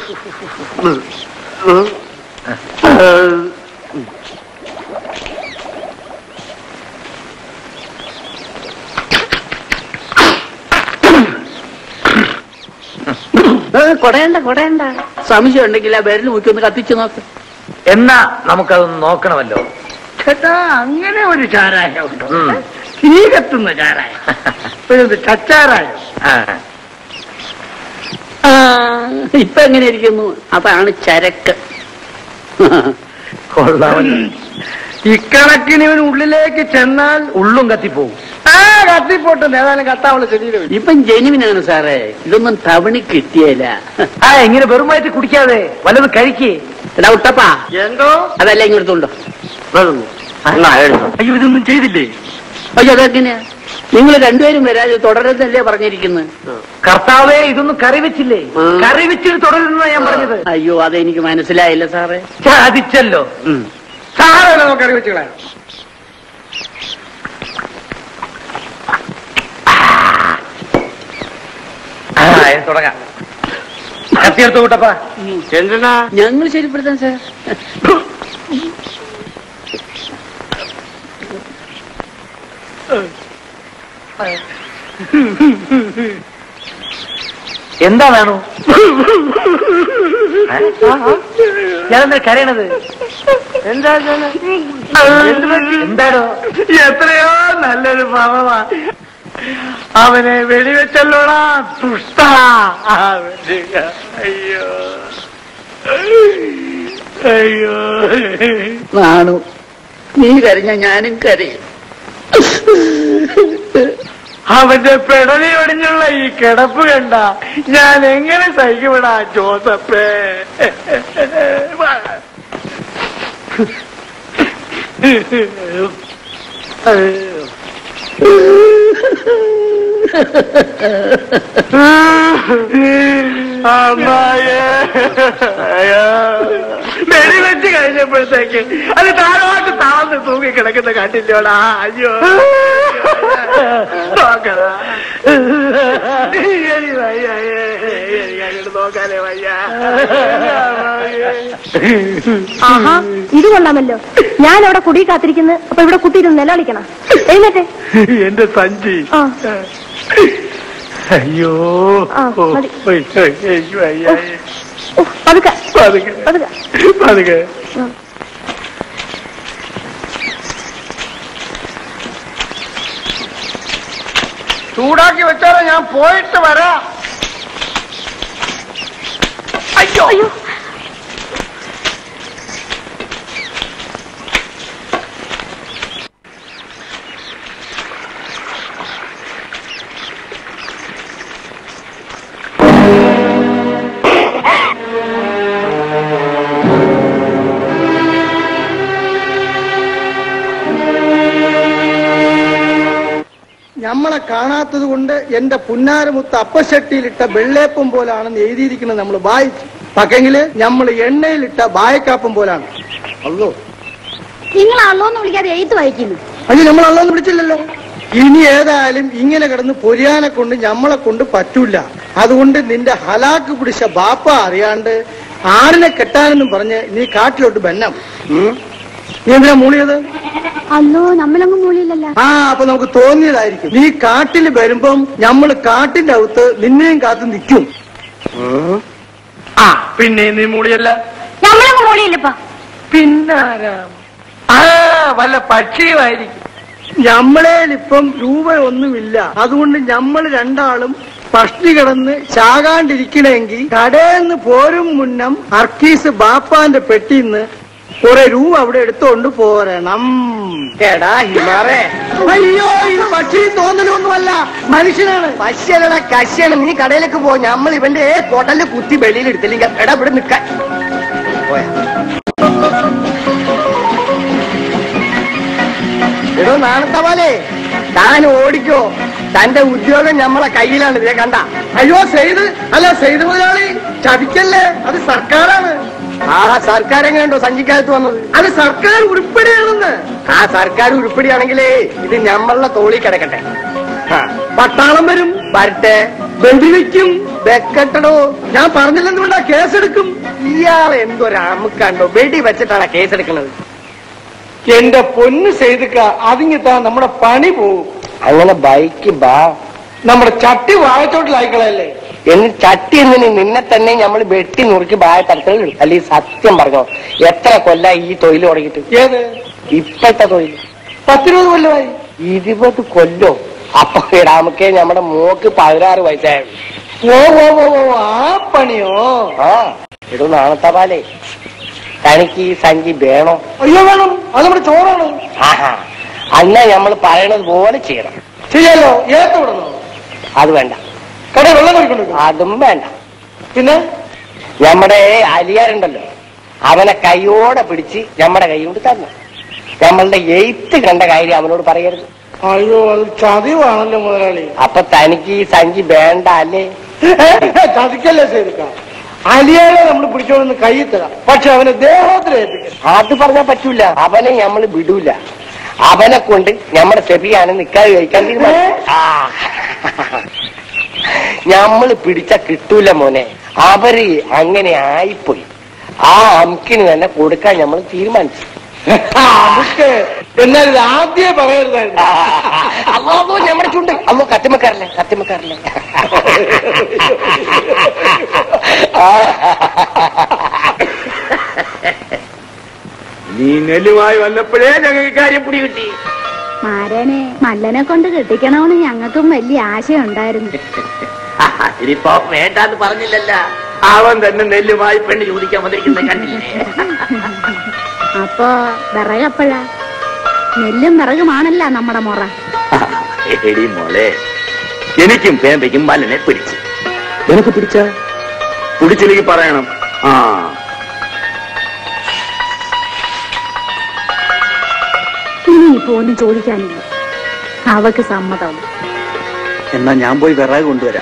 കൊടയണ്ട സംശയം ഉണ്ടെങ്കിൽ ആ വിരൽ മുക്കി ഒന്ന് കത്തിച്ചു നോക്ക്. എന്നാ നമുക്കതൊന്ന് നോക്കണമല്ലോ. ചേട്ടാ, അങ്ങനെ ഒരു ചാരായം ഉണ്ടോ? തീ കത്തുന്ന ചാരായം, ചച്ചാരായം. ഇപ്പൊ എങ്ങനെ ഇരിക്കുന്നു? അതാണ് ചരക്ക്. കൊള്ളാമല്ലോ. ഇക്കണക്കിന് ഇവൻ ഉള്ളിലേക്ക് ചെന്നാൽ ഉള്ളും കത്തിപ്പോവും. കത്തിപ്പോട്ട് ഏതായാലും കത്താവുള്ള ശരീരം. ഇപ്പം ജെനുവിനാണ് സാറേ, ഇതൊന്നും തവണി കിട്ടിയല്ല. ഇങ്ങനെ വെറുമായിട്ട് കുടിക്കാതെ വല്ലതും കഴിക്കേ. എടാ ഉട്ടപ്പാ, എന്തോ അതല്ല ഇങ്ങെടുത്തോണ്ടോ. അയ്യോ, ഇതൊന്നും ചെയ്തില്ലേ? അയ്യോ, അതെങ്ങനെയാ? നിങ്ങൾ രണ്ടുപേരും വരാതെ തുടരുന്നല്ലേ പറഞ്ഞിരിക്കുന്നത്? കർത്താവേ, ഇതൊന്നും കറി വെച്ചില്ലേ? കറി വെച്ചിട്ട് തുടരുന്ന ഞാൻ പറഞ്ഞത്. അയ്യോ, അതെനിക്ക് മനസ്സിലായില്ല സാറേ. സാധിച്ചല്ലോ. സാറല്ല നമുക്ക് കറി വെച്ച് കളയാം. തുടങ്ങാം. കത്തിയെടുത്തു കൂട്ടപ്പാ. എന്തിനാ? ഞങ്ങൾ ശരിപ്പെടുത്താൻ സാർ. എന്താ വേണു? ഞാനെന്താ കരയണത്? എന്താടോ? എത്രയോ നല്ലൊരു ഭാവമാ. അവനെ വെടിവെച്ചല്ലോടാ ദുഷ്ട. അയ്യോ അയ്യോ. നാണു, നീ കരഞ്ഞ ഞാനും കരയും. അവന്റെ പെടലി ഒടിഞ്ഞുള്ള ഈ കിടപ്പ് കണ്ട ഞാൻ എങ്ങനെ സഹിക്കുമെടാ ജോസഫേ. വെടിവെച്ച് കഴിഞ്ഞപ്പോഴത്തേക്ക് അത് താഴോട്ട് താഴ്ന്ന് തൂങ്ങി കിടക്കുന്ന കണ്ടില്ലോടാ. അയ്യോ നോക്കടാ, എനിക്കങ്ങോട്ട് നോക്കാനേ വയ്യ. ആഹാ, ഇത് കൊള്ളാമല്ലോ. ഞാൻ അവിടെ കുടി കാത്തിരിക്കുന്നു. അപ്പൊ ഇവിടെ കുട്ടിയിരുന്ന് നിലവിളിക്കണം. എഴുന്നേറ്റേ. എന്റെ സഞ്ചി. അയ്യോ പതുക്കെ പതുക്കെ. ചൂടാക്കി വെച്ചാലോ, ഞാൻ പോയിട്ട് വരാം. അയ്യോ അയ്യോ. നമ്മളെ കാണാത്തത് കൊണ്ട് എന്റെ പുന്നാരമുത്ത് അപ്പശട്ടിയിലിട്ട വെള്ളേപ്പം പോലാണെന്ന് എഴുതിയിരിക്കുന്നത് നമ്മൾ വായിച്ചു. പക്ഷെങ്കില് നമ്മൾ എണ്ണയിലിട്ട ബായക്കാപ്പം പോലാണ്. അല്ലോ, നിങ്ങൾ അള്ളോന്ന് വിളിക്കാതെ എഴുത്ത് വായിക്കുന്നു. അത് നമ്മൾ അള്ളോന്ന് വിളിച്ചില്ലല്ലോ. ഇനി ഏതായാലും ഇങ്ങനെ കിടന്ന് പൊരിയാനെ കൊണ്ട് നമ്മളെ കൊണ്ട് പറ്റൂല. അതുകൊണ്ട് നിന്റെ ഹലാക്ക് പിടിച്ച ബാപ്പ അറിയാണ്ട് ആടിനെ കെട്ടാനെന്നും പറഞ്ഞ് നീ കാട്ടിലോട്ട് ബന്നം. നീ എന്തിനാ മൂളിയത്? അല്ലോ, നമ്മളങ്ങ് മൂളിയില്ലല്ലോ. അപ്പൊ നമുക്ക് തോന്നിയതായിരിക്കും. നീ കാട്ടിൽ വരുമ്പം നമ്മള് കാട്ടിന്റെ അകത്ത് നിന്നെയും കാത്ത് നിൽക്കും. പിന്നെ നീ മൂളിയല്ല. നമ്മളങ്ങ് മൂളിയില്ലപ്പാ. പിന്നാരാ? വല്ല പക്ഷിയുമായിരിക്കും. ഞമ്മളേലിപ്പം രൂപയൊന്നുമില്ല. അതുകൊണ്ട് നമ്മൾ രണ്ടാളും പഷ്ടി കിടന്ന് ചാകാണ്ടിരിക്കണമെങ്കിൽ കടയിന്ന് പോരും മുന്നം അർക്കീസ് ബാപ്പാന്റെ പെട്ടിന്ന് കുറെ രൂപ അവിടെ എടുത്തോണ്ട് പോരണം. എടാ ഹിമാറേ, അയ്യോ ഇത് പക്ഷി തോന്നലൊന്നുമല്ല, മനുഷ്യനാണ്. പശ്യലട കശ്യാണ്. നീ കടയിലേക്ക് പോ, നമ്മൾ ഇവന്റെ കൊടല് കുത്തി വെളിയിൽ എടുത്തില്ലെങ്കിൽ എടാ ഇവിടെ നിൽക്കാൻ പോയാ. എടോ നാണത്തവാലേ, താൻ ഓടിക്കോ, തന്റെ ഉദ്യോഗം നമ്മളെ കയ്യിലാണ്. ഇതേ കണ്ട. അയ്യോ സെയ്ത് അല്ല, സെയ്ത് മുതലാളി ചതിക്കല്ലേ, അത് സർക്കാരാണ്. ആ സർക്കാർ എങ്ങനെയുണ്ടോ സഞ്ചിക്കാലത്ത് വന്നത്? അത് സർക്കാർ ഉരുപ്പടിയാണെന്ന്. ആ സർക്കാർ ഉരുപ്പടിയാണെങ്കിലേ ഇത് നമ്മളുടെ തോളി കിടക്കട്ടെ. പട്ടാളം വരും, വരട്ടെ, വെടിവെക്കും, വെക്കട്ടടോ. ഞാൻ പറഞ്ഞില്ലെന്നുകൊണ്ടാ കേസെടുക്കും. ഇയാൾ എന്തൊരമുക്കാണ്ടോ വെടി വെച്ചിട്ടാണ് കേസെടുക്കുന്നത്. എന്റെ പൊന്ന് ചെയ്തുക്ക, അതിങ്ങിത്താ നമ്മുടെ പണി പോവും. അങ്ങനെ ബൈക്ക് ബാ, നമ്മുടെ ചട്ടി വാഴച്ചോട്ടിലായിക്കളല്ലേ. എന്നിട്ട് ചട്ടി എന്തിന് നിന്നെ തന്നെ നമ്മൾ വെട്ടി നുറുക്കി ബായ തരത്തിൽ. അല്ലെങ്കിൽ സത്യം പറഞ്ഞോ, എത്ര കൊല്ലായി ഈ തൊഴിൽ തുടങ്ങിയിട്ട്? ഏത് ഇപ്പോഴത്തെ തൊഴിൽ? 10-20 കൊല്ലമായി. 20 കൊല്ലോ? അപ്പൊ നമുക്ക് നമ്മുടെ മോക്ക് 16 വയസ്സായിരുന്നു. ഓ ഓ ഓ ഓ, ആ പണിയോ? ആ ഇടൂ നാണത്തപാലേ, തനിക്ക് ഈ സഞ്ചി വേണോ? അയ്യോ വേണം, അത് നമ്മുടെ ചോറാണ്. ആഹാ, അന്നാ നമ്മൾ പറയണത് പോലെ ചെയ്യണം. ചെയ്യാലോ, ഏത്തോടണോ? അത് വേണ്ട. കടയിൽ വെള്ളം കുടിക്കൊണ്ടു? അതും വേണ്ട. പിന്നെ നമ്മുടെ അലിയാരുണ്ടല്ലോ, അവനെ കൈയോടെ പിടിച്ച് നമ്മുടെ കൈ കൊണ്ട് തരണം. നമ്മളുടെ എഴുത്ത് കണ്ട കാര്യം അവനോട് പറയരുത്. അയ്യോ അത് ചതിവാണല്ലോ മുതലാളി. അപ്പൊ തനിക്ക് ഈ സഞ്ചി വേണ്ട അല്ലേ? ചതിക്കല്ലേ ചെയ്തിക്ക. അലിയാളെ നമ്മൾ പിടിച്ചോന്ന് കൈ തരാം, പക്ഷെ അവനെ ദേഹത്തിൽ ഏൽപ്പിക്കും. അത് പറഞ്ഞാൽ പറ്റൂല. അവനെ നമ്മൾ വിടൂല. അവനെ കൊണ്ട് നമ്മുടെ സെബിയാണ് നിക്കാതെ കഴിക്കാൻ തീരുമാനിച്ചു. നമ്മൾ പിടിച്ച കിട്ടൂല മോനെ. അവര് അങ്ങനെ ആയിപ്പോയി. ആ അമുക്കിന് തന്നെ കൊടുക്കാൻ നമ്മൾ തീരുമാനിച്ചു. എന്നാൽ ഇത് ആദ്യമേ പറയരുതായിരുന്നു. അല്ലോ നമ്മുടെ ചുണ്ട് അമ്മ കത്തിമക്കാരല്ലേ, കത്തിമക്കാരല്ലേ. നീ നെല്ലുമായി വന്നപ്പോഴേ ഞങ്ങൾക്ക് കാര്യം പിടി കിട്ടി. മാരനെ മല്ലനെ കൊണ്ട് കെട്ടിക്കണമെന്ന് ഞങ്ങൾക്കും വലിയ ആശയുണ്ടായിരുന്നു. ഇനിയിപ്പോ വേണ്ടാന്ന് പറഞ്ഞില്ലല്ല. അവൻ തന്നെ നെല്ലുമായി പെണ്ണ് ചോദിക്കാൻ വന്നിരിക്കുന്നത് കണ്ടില്ലേ? അപ്പൊ വിറകപ്പഴാ? നെല്ലും വിറകുമാണല്ല നമ്മുടെ മുറ. എടി മോളെ, എനിക്കും പേമ്പയ്ക്കും മല്ലനെ പിടിച്ചു. നിനക്ക് പിടിച്ച പിടിച്ചില്ലെങ്കിൽ പറയണം. ആ ഇനിയിപ്പോ ഒന്നും ചോദിക്കാനില്ല. അവക്ക് സമ്മതം. എന്നാ ഞാൻ പോയി വിറക് കൊണ്ടുവരാം.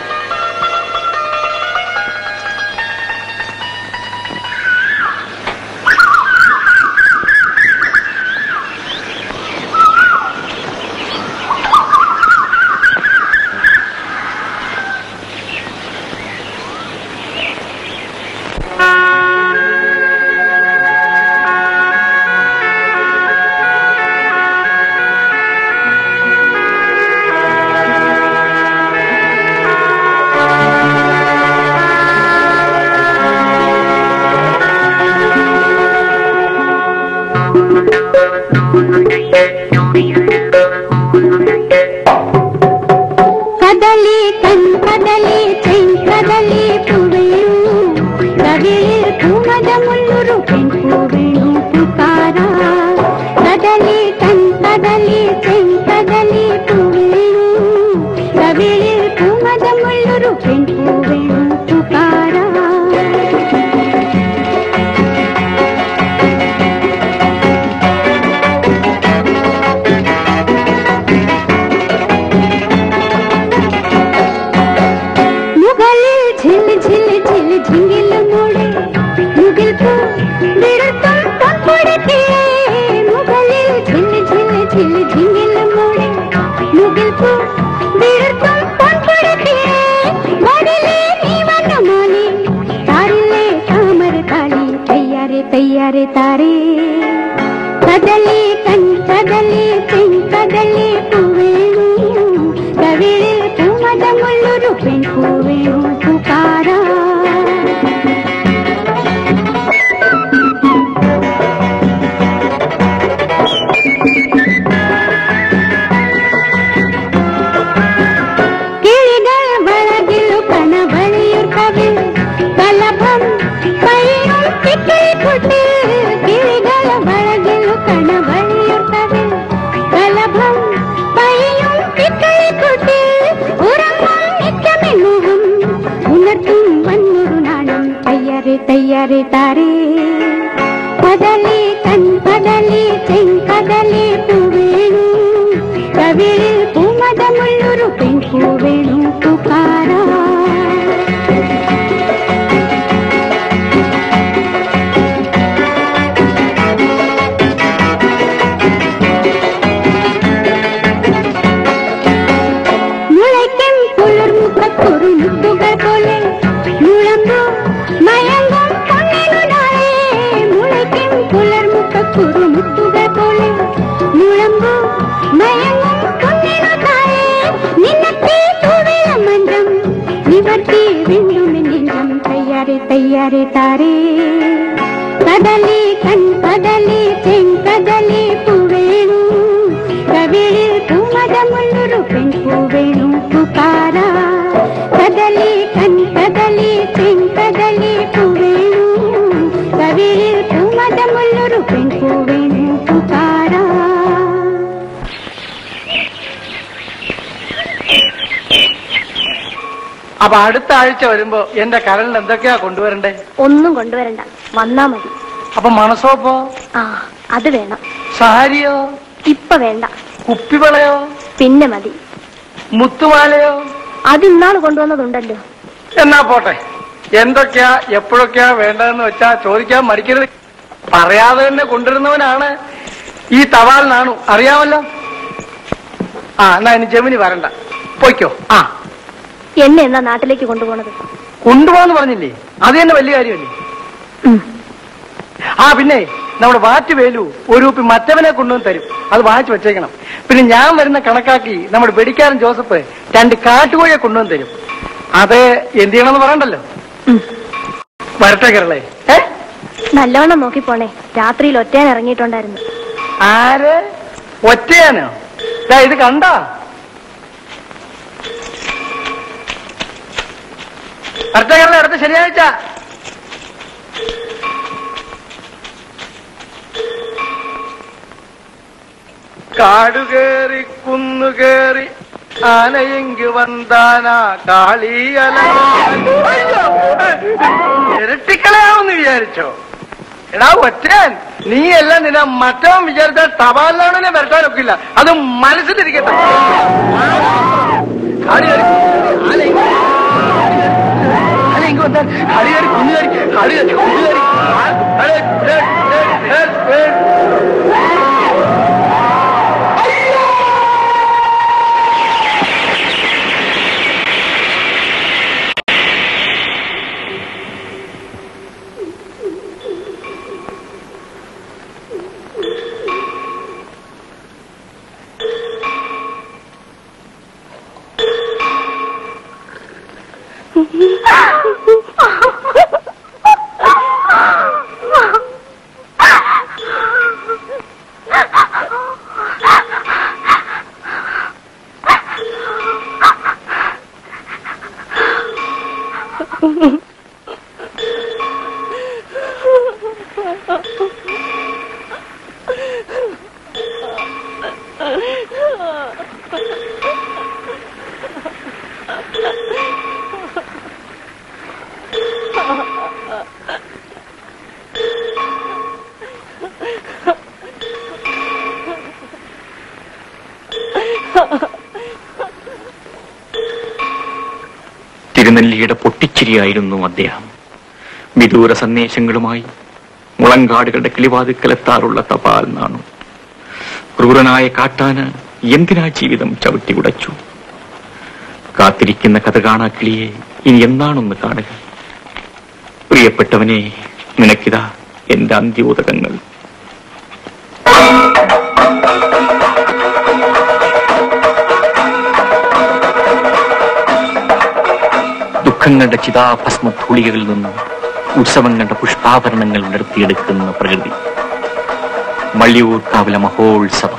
കദളി കൺകദളി ചെങ്കദളി പൂവേണു കവിളിൽ പൂമദമുള്ളൊരു പെൺപൂവേണു പുകാര. കദളി കൺകദളി ചെങ്കദളി പൂവേണു കവിളിൽ പൂമദമുള്ളൊരു പെൺപൂവേണു പുകാര. तैयारे तारे कदली कदली कदली पूवेणु कविळे पूमदमुल्लुरु पेण्पूवेणु पुकारा. തയ്യാറി താരേ കദളി കൺകദളി ചെങ്കദളി പൂവേണു കവിളിൽ പൂമതമുള്ളൊരു പെൺപൂവേണു പുകാരാ മുളയ്ക്കും പുലർമുഖത്തൊരു മുത്തുകൾ പോലെ മുഴമ്പു മയങ്ങും പൊന്നിനുടായേ മുളയ്ക്കും പുലർമുഖത്തൊരു മുത്തുകൾ പോലെ മുഴമ്പു മയങ്ങും പൊന്നിനുടായേ നിന്നത്തെ തൂവില മന്ത്രം നിവർത്തി വിണ്ടുമെന്നിഞ്ചം തയ്യാറി തയ്യാറി താരേ കദളി കൺകദളി ചെങ്കദളി പൂവേണു കവിളിൽ പൂമതമുള്ളൊരു പെൺപൂവേണു പുകാരാ കദളി കൺകദളി ചെങ്കദളി പൂവേണു കവിളിൽ പൂമതമുള്ളൊരു പെൺപൂവേണു പുകാരാ. അപ്പൊ അടുത്ത ആഴ്ച വരുമ്പോ എന്റെ കരളിൽ എന്തൊക്കെയാ കൊണ്ടുവരണ്ടേ? ഒന്നും കൊണ്ടുവരണ്ട, വന്നാ മതി. അപ്പൊ മനസ്സോപ്പോ? ആ, അത് വേണം. സാരിയോ? ഇപ്പൊ വേണ്ട. കുപ്പിവളയോ? പിന്നെ മതി. മുത്തുമാലയോ? അതിന്നാള് കൊണ്ടുവന്നതുണ്ടല്ലോ. എന്നാ പോട്ടെ. എന്തൊക്കെയാ എപ്പോഴൊക്കെയാ വേണ്ടതെന്ന് വെച്ചാ ചോദിക്കാൻ മടിക്കരുത്. പറയാതെ തന്നെ കൊണ്ടുവരുന്നവനാണ് ഈ തപാൽ നാണു, അറിയാമല്ലോ. ആ, എന്നാ ഇനി ജമിനി വരണ്ട, പോയിക്കോ. ആ, എന്നെ എന്നാ നാട്ടിലേക്ക് കൊണ്ടുപോണത്? കൊണ്ടുപോകാന്ന് പറഞ്ഞില്ലേ, അത് തന്നെ വലിയ കാര്യമല്ലേ. ആ, പിന്നെ നമ്മുടെ വാറ്റ് വേലു ഒരു കുപ്പി മറ്റവനെ കൊണ്ടുവന്ന് തരും, അത് വാങ്ങിച്ചു വെച്ചേക്കണം. പിന്നെ ഞാൻ വരുന്ന കണക്കാക്കി നമ്മുടെ വെടിക്കാരൻ ജോസഫ് 2 കാട്ടുകോഴിയെ കൊണ്ടുവന്ന് തരും. അത് എന്ത് ചെയ്യണമെന്ന് പറയണ്ടല്ലോ. വരട്ടെ കേരളേ. നല്ലവണ്ണം നോക്കിപ്പോണേ, രാത്രിയിൽ ഒറ്റയാൻ ഇറങ്ങിയിട്ടുണ്ടായിരുന്നു. ആര്? ഒറ്റയാനോ? ഇത് കണ്ടാ? വരട്ടെ കേരള, അടുത്ത ശനിയാഴ്ച. കാടുകേറി കുന്നുകേറി ആനയെങ്കു വന്താനാ കാളിയല ഇരട്ടിക്കളയാവെന്ന് വിചാരിച്ചോ? എടാ ഒറ്റൻ, നീ എല്ലാം നിന്നെ മറ്റവൻ വിചാരിച്ചാൽ തപാലിലാണെന്നെ വരട്ടാനൊക്കില്ല. അത് മനസ്സിലിരിക്കട്ടെ. തിരുനെല്ലിയുടെ പൊട്ടിച്ചിരിയായിരുന്നു അദ്ദേഹം. വിദൂര സന്ദേശങ്ങളുമായി മുളങ്കാടുകളുടെ കിളിവാതിക്കലെത്താറുള്ള തപാൽ നാണു. ക്രൂരനായ കാട്ടാന് എന്തിനാ ജീവിതം ചവിട്ടി ഉടച്ചു? കാത്തിരിക്കുന്ന കഥ കാണാ കിളിയെ ഇനി എന്നാണൊന്ന് കാണുക? പ്രിയപ്പെട്ടവനെ, നിനക്കിതാ എന്റെ അന്ത്യോദകങ്ങൾ. ദുഃഖങ്ങളുടെ ചിതാഭസ്മധൂളികളിൽ നിന്നും ഉത്സവങ്ങളുടെ പുഷ്പാഭരണങ്ങൾ ഉണർത്തിയെടുക്കുന്ന പ്രകൃതി. വള്ളിയൂർക്കാവിലെ മഹോത്സവം.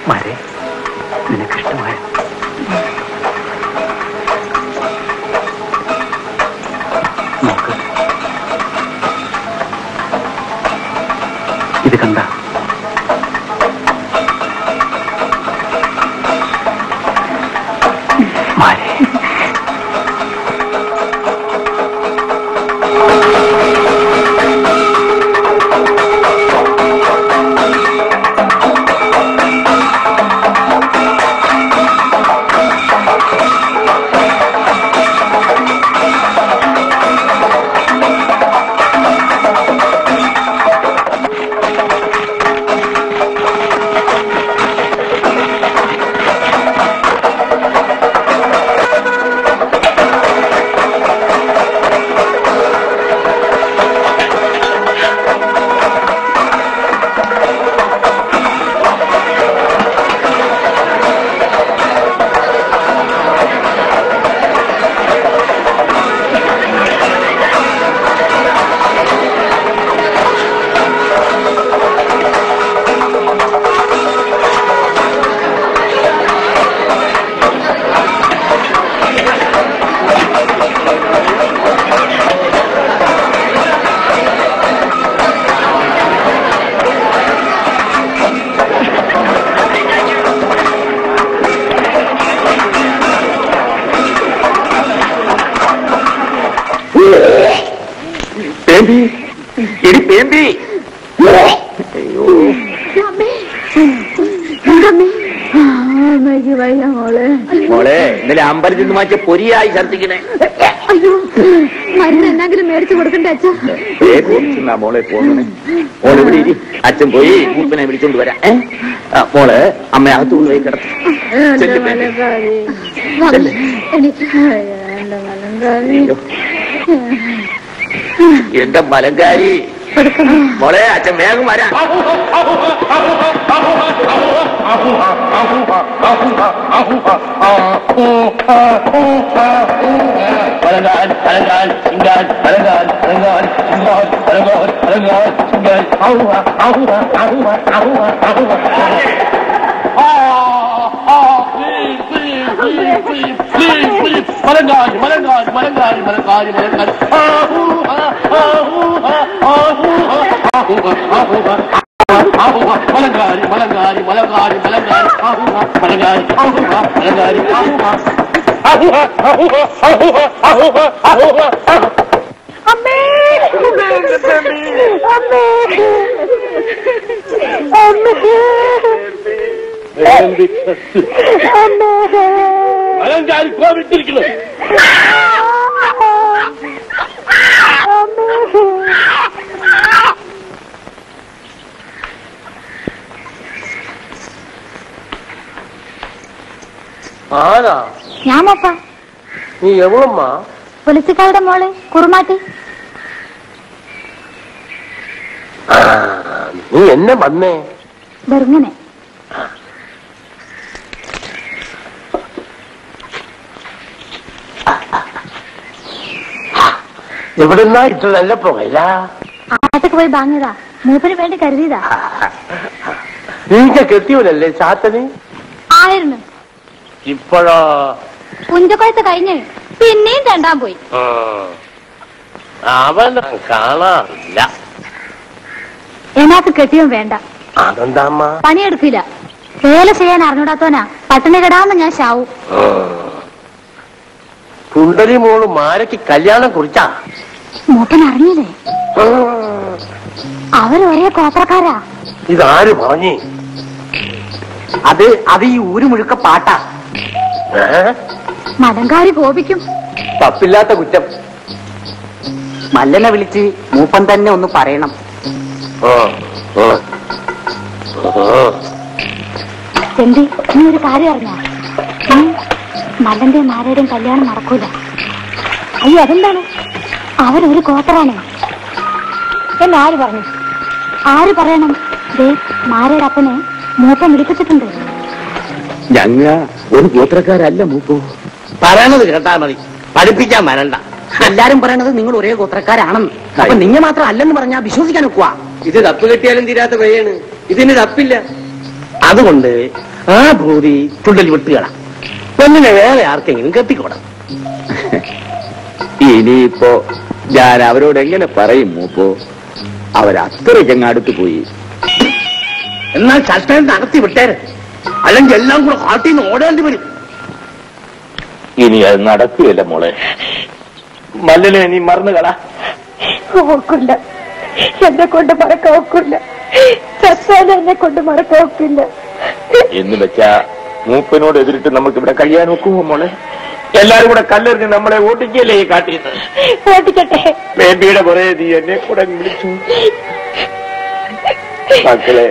മാരെ നിനക്കിഷ്ടമായ നോക്ക്, ഇത് കണ്ട മാരെ പേമ്പി, എടി പേമ്പി. മോളെ ഇന്നലെ അമ്പലത്തിൽ നിന്ന് മാറ്റിയ പൊരിയായി ഛർദിക്കണേ. അയ്യോ, മരുന്ന് എന്തെങ്കിലും മേടിച്ചു കൊടുക്കണ്ടേ അച്ഛാ? മോളെ പോകണേ. മോളെ ഇവിടെ ഇരി, അച്ഛൻ പോയി മൂപ്പനെ വിളിച്ചോണ്ട് വരാം. മോള് അമ്മ അകത്ത് കൊണ്ടുപോയി കിടത്തു. എന്റെ മലങ്കാരി മോളെ, അച്ഛൻ വേഗം വരാം. മലങ്കാരി മലങ്കാരി മലങ്കാരി മലങ്കാരി മലങ്കാരി മലങ്കാരി മലങ്കാരി മലങ്കാരി മലങ്കാരി മലങ്കാരി അമ്മേ അമ്മേ മലങ്കാരി കോപിച്ചിരിക്കുന്നു. ആരാ? ഞാൻ മോപ്പ. നീ എവളമ്മ? പോലീസുകാരുടെ മോള് കുറുമാട്ടി. നീ എന്നെ വന്നേ? വെറുങ്ങനെ. എവിടെന്നാ ഇട്ടതല്ല പോകല? ആട്ടക്ക് പോയി വാങ്ങിയതാ, മൂപ്പന് വേണ്ടി കരുതിയതാ. നീക്ക് കെട്ടിയവനല്ലേ ചാത്തന്? ആയിരുന്നു. ഇപ്പോഴോ? കുഞ്ചക്കൊഴുത്ത് കഴിഞ്ഞ് പിന്നെയും രണ്ടാം പോയി. അവൻ കാണാറില്ല. എന്നാക്ക് കെട്ടിയും വേണ്ട. അതെന്താ? പണിയെടുക്കില്ല, വേല ചെയ്യാൻ അറിഞ്ഞൂടാത്തോനാ പട്ടിണി കിടാന്ന് ഞാൻ ശാവൂ. കുണ്ടലി മോള് മാരയ്ക്ക് കല്യാണം കുറിച്ചാ? മൂപ്പൻ അറിഞ്ഞില്ലേ? അവരൊരേ കോപ്പറക്കാരാ. ഇതാര് പറഞ്ഞേ? അത് ഈ ഊര് മുഴുക്ക പാട്ടാ. മലങ്കാരി കോപിക്കും. തപ്പില്ലാത്ത കുറ്റം. മല്ലനെ വിളിച്ച് മൂപ്പൻ തന്നെ ഒന്ന് പറയണം. ചെന്തി, നീ ഒരു കാര്യം അറിഞ്ഞോ? മല്ലന്റെയും മാരയുടെയും കല്യാണം നടക്കൂല. അയ്യോ, അതെന്താണ്? അവരൊരു കോട്ടറാണ് എന്ന് ആര് പറഞ്ഞു? ആര് പറയണം? ദേ, മാരയുടെ അപ്പനെ മൂപ്പൻ വിളിപ്പിച്ചിട്ടുണ്ട്. ഞങ്ങ ഒരു ഗോത്രക്കാരല്ല മൂപ്പോ. പറയണത് കേട്ടാ മതി, പഠിപ്പിക്കാൻ വരണ്ട. എല്ലാരും പറയണത് നിങ്ങൾ ഒരേ ഗോത്രക്കാരാണെന്ന്. അപ്പൊ നിങ്ങൾ മാത്രം അല്ലെന്ന് പറഞ്ഞാ വിശ്വസിക്കാൻ ഒക്കുവാ? ഇത് തപ്പ് കെട്ടിയാലും തീരാത്ത വഴിയാണ്. ഇതിന് തപ്പില്ല. അതുകൊണ്ട് ആ ഭൂതി ചുണ്ടൽ വിട്ടുകളാ. പെണ്ണിനെ വേറെ ആർക്കെങ്കിലും കെട്ടിക്കോടാം. ഇനിയിപ്പോ ഞാൻ അവരോട് എങ്ങനെ പറയും മൂപ്പോ? അവരത്രയ്ക്കങ്ങ് അടുത്ത് പോയി. എന്നാൽ ചട്ടം നടത്തി വിട്ടേര്, അല്ലെങ്കിൽ എല്ലാം കൂടെ കാട്ടിൽ നിന്ന് ഓടേണ്ടി വരും. ഇനി അത് നടക്കുകയല്ല മോളെ. മല്ലനെ നീ മറന്നുകളാ. ഒക്കില്ല, എന്നെ കൊണ്ട് മറക്കാൻ ഒക്കില്ല. ചത്താലും എന്നെ കൊണ്ട് മറക്കാൻ ഒക്കില്ല. എന്ന് വെച്ചാ മൂപ്പനോട് എതിരിട്ട് നമുക്ക് ഇവിടെ കഴിയാൻ ഒക്കുമോ മോളെ? എല്ലാരും കൂടെ കല്ലെറിഞ്ഞ് നമ്മളെ ഓട്ടിക്കല്ലേ ഈ കാട്ടിന്ന്? ഓട്ടിക്കട്ടെ. ബേബിയുടെ കുറെ നീ എന്നെ കൂടെ വിളിച്ചു. മക്കളെ,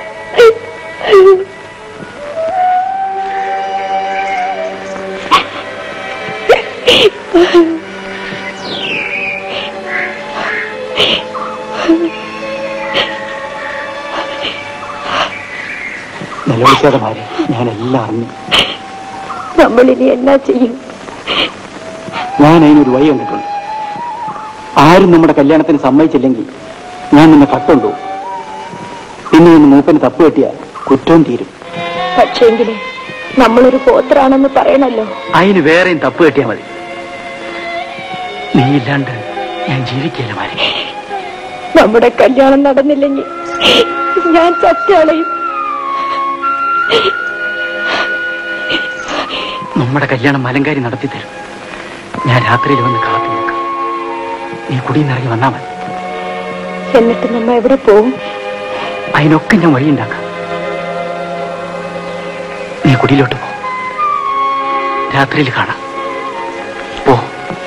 നിലവിളിക്കാതെ ഞാനെല്ലാം അറിഞ്ഞു. നമ്മളിനി എന്നാ ചെയ്യും? ഞാൻ അതിനൊരു വഴി കണ്ടിട്ടുണ്ട്. ആരും നമ്മുടെ കല്യാണത്തിന് സമ്മതിച്ചില്ലെങ്കിൽ ഞാൻ നിന്നെ കട്ടുണ്ടോ. പിന്നെ ഒന്ന് മൂപ്പന് തപ്പ് കെട്ടിയ കുറ്റവും തീരും. പക്ഷേങ്കില് നമ്മളൊരു പോത്രാണെന്ന് പറയണല്ലോ. അതിന് വേറെയും തപ്പ് കെട്ടിയാൽ മതി. നീ ഇല്ലാണ്ട് ഞാൻ ജീവിക്കില്ല മാരി. നമ്മുടെ കല്യാണം നടന്നില്ലെങ്കിൽ ഞാൻ ചത്തളയും. നമ്മുടെ കല്യാണം മലങ്കാരി നടത്തി തരും. ഞാൻ രാത്രിയിൽ വന്ന് കാത്തു നിൽക്കാം. നീ കുടിയിന്നിറങ്ങി വന്നാ മതി. എന്നിട്ട് നമ്മ എവിടെ പോവും? അതിനൊക്കെ ഞാൻ വഴിയുണ്ടാക്കാം. നീ കുടിയിലോട്ട് പോ. രാത്രിയിൽ കാണാം. പോ.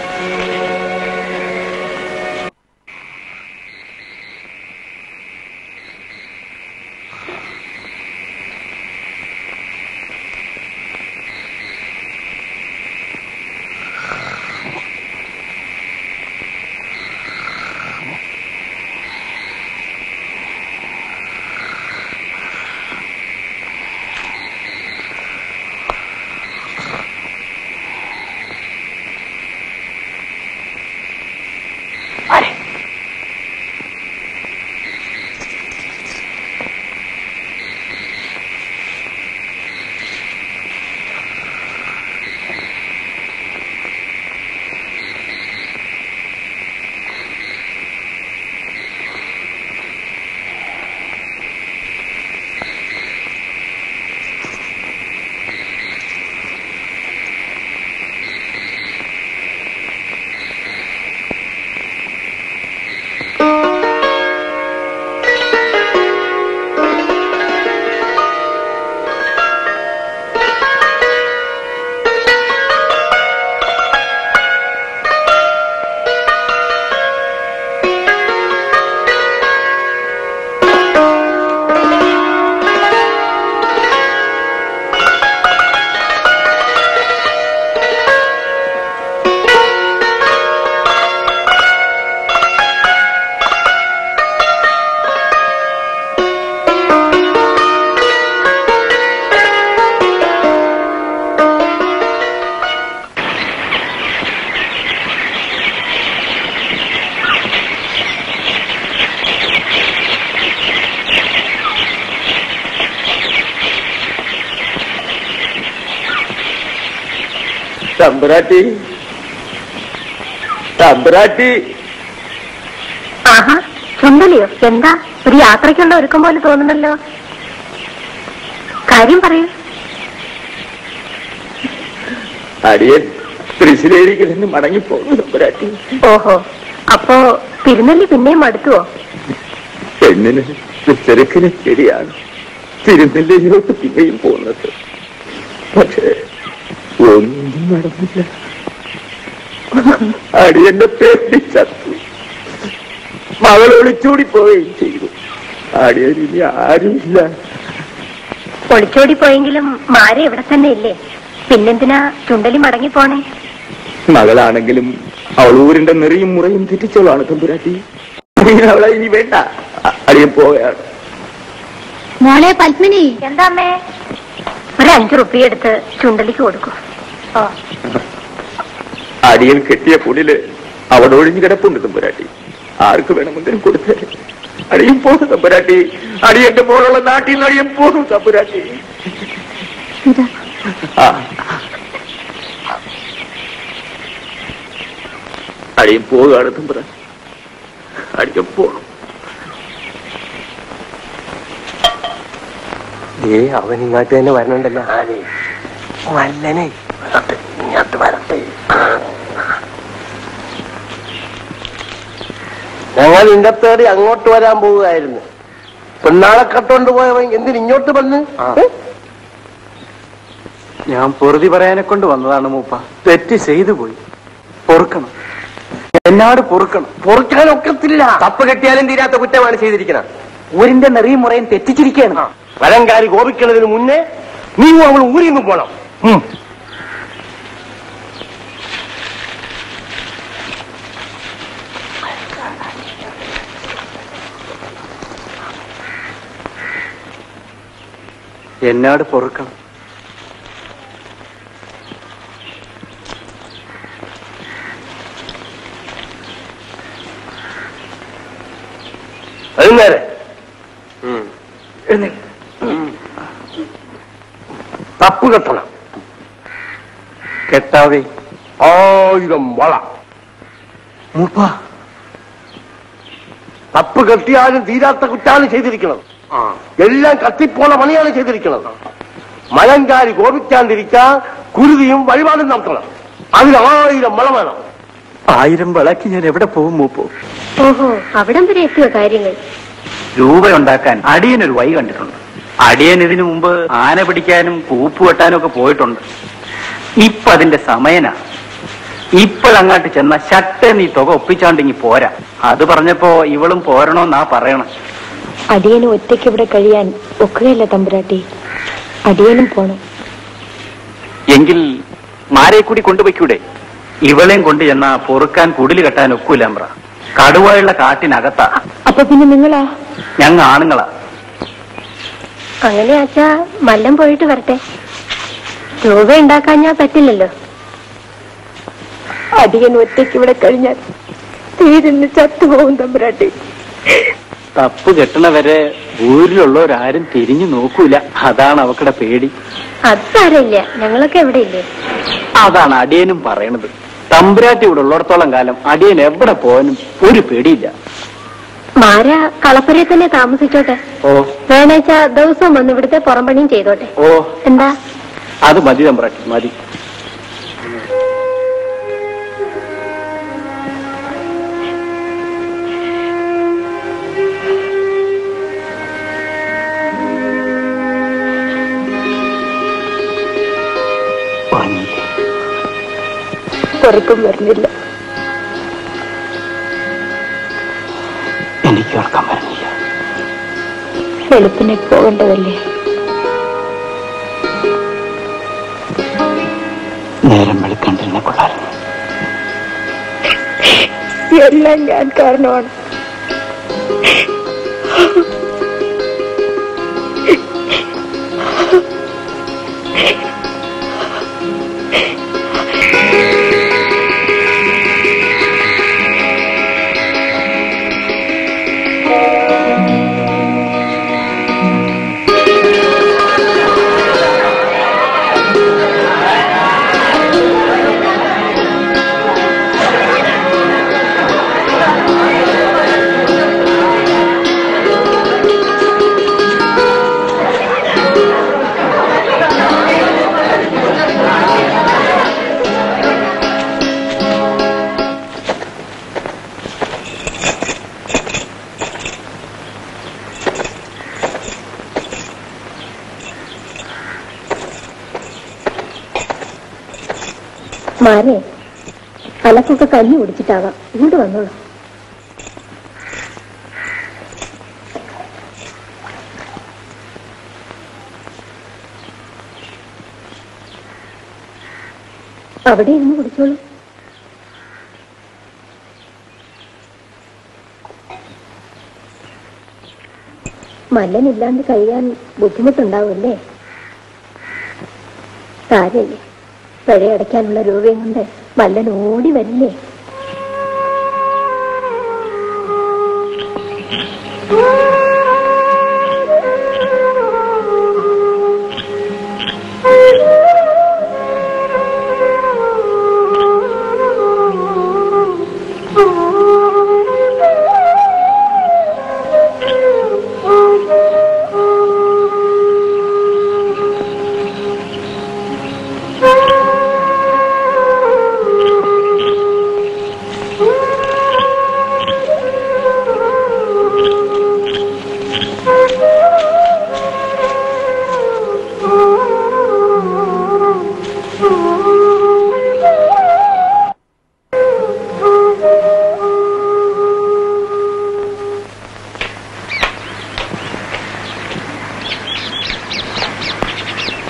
തമ്പുരാട്ടി, തമ്പുരാട്ടി. ആഹാ, ചുണ്ടലിയോ? എന്താ ഒരു യാത്രയ്ക്കുള്ള ഒരുക്കം പോലെ തോന്നുന്നല്ലോ. കാര്യം പറയൂ. അടിയൻ തൃശ്ശിലേക്ക് നിന്ന് മടങ്ങിപ്പോകുന്നു തമ്പുരാട്ടി. ഓഹോ, അപ്പോ തിരുനെല്ലി പിന്നെയും മടുത്തുവോ? പെണ്ണിന് ചെറുക്കിന് ശരിയാണ് തിരുനെല്ലിയിലോട്ട് പിന്നെയും പോകുന്നത്. പക്ഷേ ഒന്നും നടന്നില്ല. അടിയന്റെ പേടി ചത്തു. മകൾ ഒളിച്ചോടി പോവുകയും ചെയ്തു. അടിയൻ ഇനി ആരുമില്ല. ഒളിച്ചോടി പോയെങ്കിലും മാരെ ഇവിടെ തന്നെ ഇല്ലേ? പിന്നെന്തിനാ ചുണ്ടലി മടങ്ങിപ്പോണേ? മകളാണെങ്കിലും അവൾ ഊരിന്റെ നെറിയും മുറയും തെറ്റിച്ചോളാണ് തമ്പുരാട്ടി. അവളെ ഇനി വേണ്ട. അടിയൻ പോവുകയാണ്. മോളെ പത്മിനി. എന്താ അമ്മേ? ഒരു 5 റുപ്യ എടുത്ത് ചുണ്ടലിക്ക് കൊടുക്കൂ. അടിയൻ കെട്ടിയ കുടില് അവിടെ ഒഴിഞ്ഞു കിടപ്പുണ്ട് തമ്പുരാട്ടി. ആർക്ക് വേണമെങ്കിലും കൊടുത്തേ. അടിയൻ പോകും തമ്പുരാട്ടി. അടിയന്റെ പോലുള്ള നാട്ടിൽ നിന്ന് അടിയൻ പോകും തമ്പുരാട്ടി. ഇതാ അടിയും പോവുകയാണ് തമ്പുരാൻ. അടിയും പോകണം. അവൻ ഇങ്ങോട്ട് തന്നെ വരണുണ്ടല്ലോ. വല്ലനെ ഇങ്ങോട്ട് വരട്ടെ. ഞങ്ങൾ ഇന്നത്തേടി അങ്ങോട്ട് വരാൻ പോവുകയായിരുന്നു. പെണ്ണാളെ കട്ടോണ്ട് പോയവൻ എന്തിന് ഇങ്ങോട്ട് വന്ന്? ഞാൻ പൊറുതി പറയാനെ കൊണ്ട് വന്നതാണ് മൂപ്പ. തെറ്റ് ചെയ്തു പോയി. പൊറുക്കണം, എന്നാട് പൊറുക്കണം. പൊറുക്കാനൊക്കത്തില്ല. തപ്പ് കെട്ടിയാലും തീരാത്ത കുറ്റമാണ് ചെയ്തിരിക്കുന്നത്. ഊരിന്റെ നെറിയും മുറയും തെറ്റിച്ചിരിക്കുകയാണ്. വലങ്കാരി കോപിക്കുന്നതിന് മുന്നേ നീ അവൾ ഊരിൽ നിന്ന് പോണം. എന്നാട് പൊറുക്കണം. നേരെ തപ്പ് കെട്ടണം. കെട്ടാവേ 1000 വള. മൂപ്പ തപ്പ് കെട്ടിയാലും തീരാത്ത കുറ്റാണ് ചെയ്തിരിക്കുന്നത്. എല്ലാം കത്തിപ്പോണ പണിയാണ് ചെയ്തിരിക്കുന്നത്. മലങ്കാരി കോപിക്കാണ്ടിരിക്കാൻ കുരുതിയും വഴിപാടും നടത്തണം. അതിന് 1000 വള വേണം. 1000 വിളക്ക് ഞാൻ എവിടെ പോകും മൂപ്പോ? ഓഹോ, അവിടം വരെ എത്തിയോ കാര്യങ്ങൾ? രൂപയുണ്ടാക്കാൻ അടിയനൊരു വഴി കണ്ടിട്ടുണ്ട്. അടിയൻ ഇതിനു മുമ്പ് ആന പിടിക്കാനും കൂപ്പ് വെട്ടാനും ഒക്കെ പോയിട്ടുണ്ട്. ഇപ്പൊ അതിന്റെ സമയനാ. ഇപ്പോഴങ്ങാട്ട് ചെന്ന ശക്തി നീ തുക ഒപ്പിച്ചാണ്ടിങ്ങി പോരാ. അത് പറഞ്ഞപ്പോ ഇവളും പോരണോന്നാ പറയണം. അടിയന് ഒറ്റയ്ക്ക് ഇവിടെ കഴിയാൻ ഒക്കുകയല്ല തമ്പുരാട്ടി. അടിയനും പോണം. എങ്കിൽ മാരെ കൂടി കൊണ്ടുപോയിക്കൂടെ? ഇവളെയും കൊണ്ട് ചെന്നാ പൊറുക്കാൻ കുടില് കെട്ടാൻ ഒക്കൂലമ്പ്ര. കടുവായുള്ള കാട്ടിനകത്താ. അപ്പൊ പിന്നെ നിങ്ങളാ? ഞങ്ങ ആണുങ്ങളാ. അങ്ങനെ ആച്ചാ മല്ലം പോയിട്ട് വരട്ടെ. രൂപ ഉണ്ടാക്കാൻ ഞാൻ പറ്റില്ലല്ലോ. അടിയൻ ഒറ്റയ്ക്ക് ഇവിടെ കഴിഞ്ഞാൽ തീരുന്ന് ചത്തുപോകും തമ്പുരാട്ടി. തപ്പ് കെട്ടണവരെ ഊരിലുള്ളവരാരും തിരിഞ്ഞു നോക്കൂല. അതാണ് അവക്കടെ പേടി. അത് സാരമില്ല, ഞങ്ങളൊക്കെ എവിടെ ഇല്ലേ? അതാണ് അടിയനും പറയണത്. തമ്പുരാട്ടി ഇവിടെ ഉള്ളിടത്തോളം കാലം അടിയൻ എവിടെ പോകാനും ഒരു പേടിയില്ല. മാര കളപ്പുരയെ തന്നെ താമസിച്ചോട്ടെ. ഓ, വേണേച്ച ദിവസവും വന്ന് ഇവിടുത്തെ പുറംപണിയും ചെയ്തോട്ടെ. ഓ, എന്താ? അത് മതി തമ്പുരാട്ടി, മതി. ഉറക്കം വരുന്നില്ല. എനിക്ക് ഉറക്കം വരുന്നില്ല. വെളുപ്പിനെ പോകേണ്ടതല്ലേ? നേരം വെളുക്കണ്ടിരുന്നെ കൊള്ളായിരുന്നു. എല്ലാം ഞാൻ കാരണമാണ്. മാരെ അലക്കൊക്കെ കഞ്ഞി കുടിച്ചിട്ടാവാം. ഇങ്ങോട്ട് വന്നോളൂ. അവിടെ ഇരുന്ന് കുടിച്ചോളൂ. മല്ലനില്ലാണ്ട് കഴിയാൻ ബുദ്ധിമുട്ടുണ്ടാവുമല്ലേ? സാരല്ലേ, പിഴയടയ്ക്കാനുള്ള രൂപയും കൊണ്ട് മല്ലൻ ഓടി വരില്ലേ?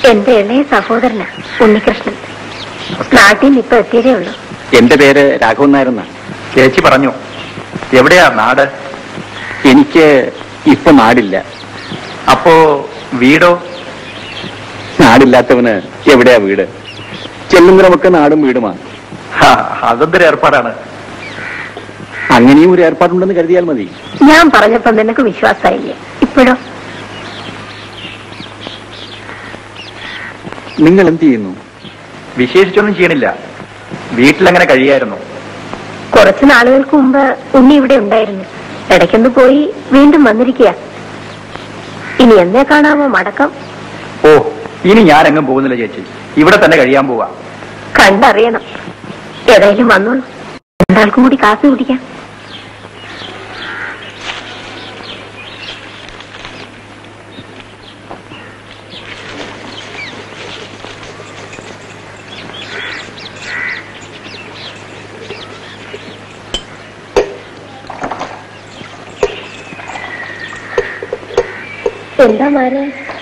എന്റെ ഇളയ സഹോദരനാ ഉണ്ണികൃഷ്ണൻ. നാട്ടിൽ നിന്ന് ഇപ്പൊ എത്തിയതേ ഉള്ളൂ. എന്റെ പേര് രാഘവൻ നായരെന്ന. ചേച്ചി പറഞ്ഞു. എവിടെയാ നാട്? എനിക്ക് ഇപ്പൊ നാടില്ല. അപ്പോ വീടോ? നാടില്ലാത്തവന് എവിടെയാ വീട്? ചെല്ലുന്നവരൊക്കെ നാടും വീടുമാണ്. അതെന്തൊരു ഏർപ്പാടാണ്. അങ്ങനെയും ഒരു ഏർപ്പാടുണ്ടെന്ന് കരുതിയാൽ മതി. ഞാൻ പറഞ്ഞപ്പോ നിനക്ക് വിശ്വാസമായില്ലേ? ഇപ്പോഴോ? നിങ്ങൾ എന്ത് ചെയ്യുന്നു? വിശേഷിച്ചൊന്നും ചെയ്യണില്ല. വീട്ടിലെങ്ങനെ കഴിയായിരുന്നു? കുറച്ചു നാളുകൾക്ക് മുമ്പ് ഉണ്ണി ഇവിടെ ഉണ്ടായിരുന്നു. ഇടയ്ക്കൊന്ന് പോയി വീണ്ടും വന്നിരിക്കുക. ഇനി എന്നെ കാണാമോ മടക്കം? ഓ, ഇനി ഞാനെങ്ങും പോകുന്നില്ല ചേച്ചി, ഇവിടെ തന്നെ കഴിയാൻ പോവാ. കണ്ടറിയണം. ഏതായാലും വന്നോളൂ, രണ്ടാൾക്കും കൂടി കാപ്പി കുടിക്കാം. എന്താ മാരെ?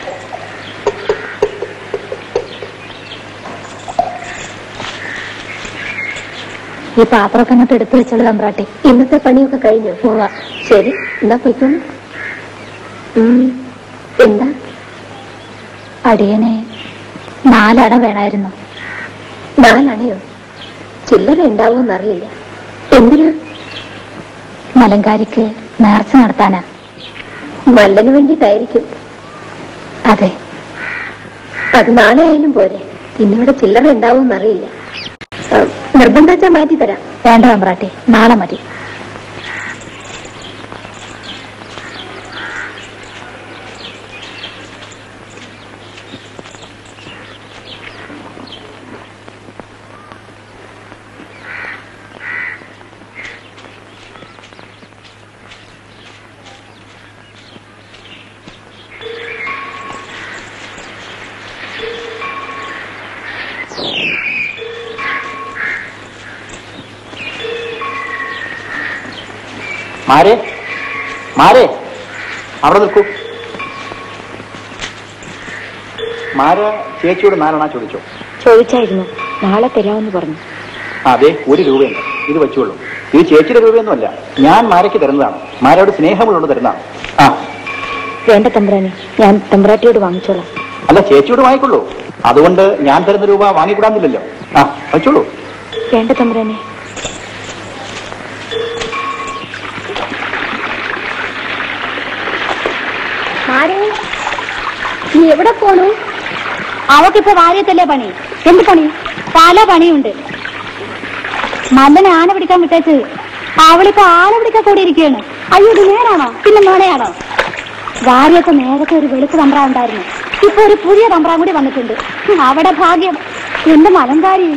ഈ പാത്രമൊക്കെ അങ്ങോട്ട് എടുത്തു വെച്ചോളൂ തമ്പ്രാട്ടി. ഇന്നത്തെ പണിയൊക്കെ കഴിഞ്ഞു. പോവാ. ശരി, എന്താ പോയിക്കോളൂ. എന്താ? അടിയനെ 4 അട വേണമായിരുന്നു. 4 അണയോ? ചില്ലറ ഉണ്ടാവുമെന്നറിയില്ല. എന്തിനാ? മലങ്കാരിക്ക് നേർച്ച നടത്താനാ. മല്ലന് വേണ്ടിയിട്ടായിരിക്കും. അതെ. അത് നാളെ ആയാലും പോരെ. ഇന്നിവിടെ ചില്ലറ ഉണ്ടാവുമെന്നറിയില്ല. നിർബന്ധിച്ചാ മാറ്റി തരാം. വേണ്ട തമ്പ്രാട്ടി, നാളെ മതി. മാരെ, മാരെ, അവിടെ നിൽക്കൂ. മാര ചേച്ചിയോട് 4 അണ ചോദിച്ചോ? ചോദിച്ചായിരുന്നു. നാളെ തരാമെന്ന് പറഞ്ഞു. അതെ, 1 രൂപയുണ്ട്. ഇത് വെച്ചോളൂ. ഇത് ചേച്ചിയുടെ രൂപയൊന്നുമല്ല, ഞാൻ മാരയ്ക്ക് തരുന്നതാണ്. മാരയോട് സ്നേഹമുള്ളോട് തരുന്നതാണ്. ആ വേണ്ട തമ്പ്രാനെ, ഞാൻ തമ്പ്രാട്ടിയോട് വാങ്ങിച്ചോളാം. അല്ല, ചേച്ചിയോട് വാങ്ങിക്കൊള്ളൂ. അതുകൊണ്ട് ഞാൻ തരുന്ന രൂപ വാങ്ങിക്കൂടാന്നില്ലല്ലോ. ആ വെച്ചോളൂ. വേണ്ട തമ്പ്രാനെ. നീ എവിടെ പോണു? അവക്കിപ്പോ വാര്യത്തല്ലേ പണി. എന്ത് പണി? പല പണിയുണ്ട്. മല്ലനെ ആന പിടിക്കാൻ വിട്ടേച്ച് അവളിപ്പോ ആന പിടിക്കാൻ കൂടി ഇരിക്കുകയാണ്. അയ്യോ, ഇത് നേരാണോ? പിന്നെ നോണയാണോ? വാര്യത്തെ നേരത്തെ ഒരു വെളുപ്പ് തമ്പ്ര ഉണ്ടായിരുന്നു. ഇപ്പൊ ഒരു പുതിയ തമ്പ്രാൻ കൂടി വന്നിട്ടുണ്ട്. അവിടെ ഭാഗ്യം. എന്റെ മലങ്കാരി.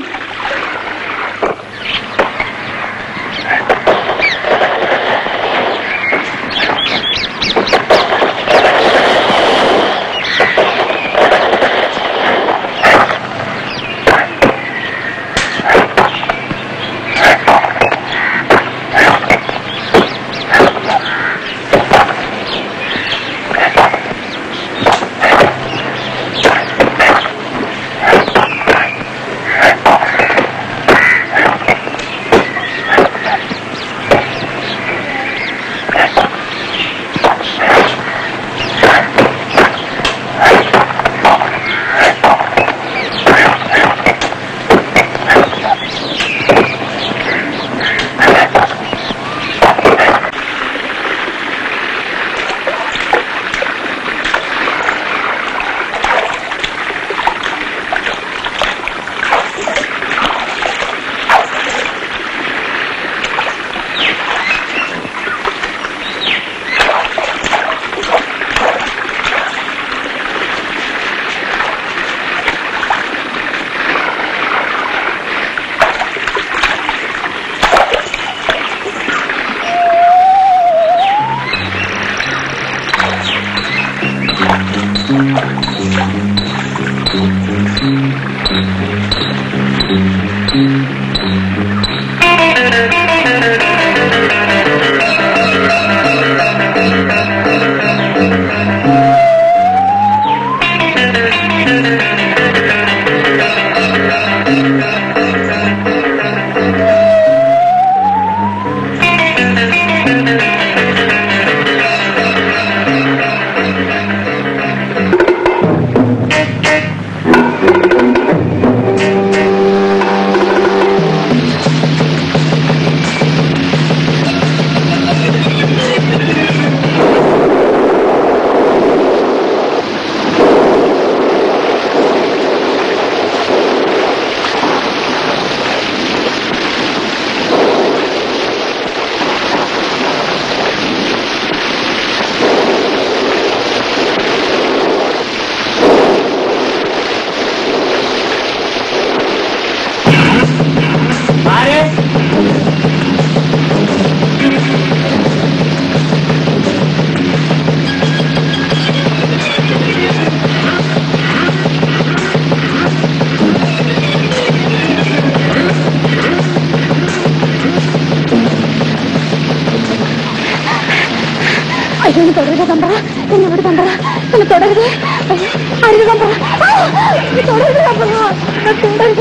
തമ്പറ എന്നെ തുടരുത്, അരുത് തമ്പറ, തുടരുത് തമ്പറ, തുടരുത്,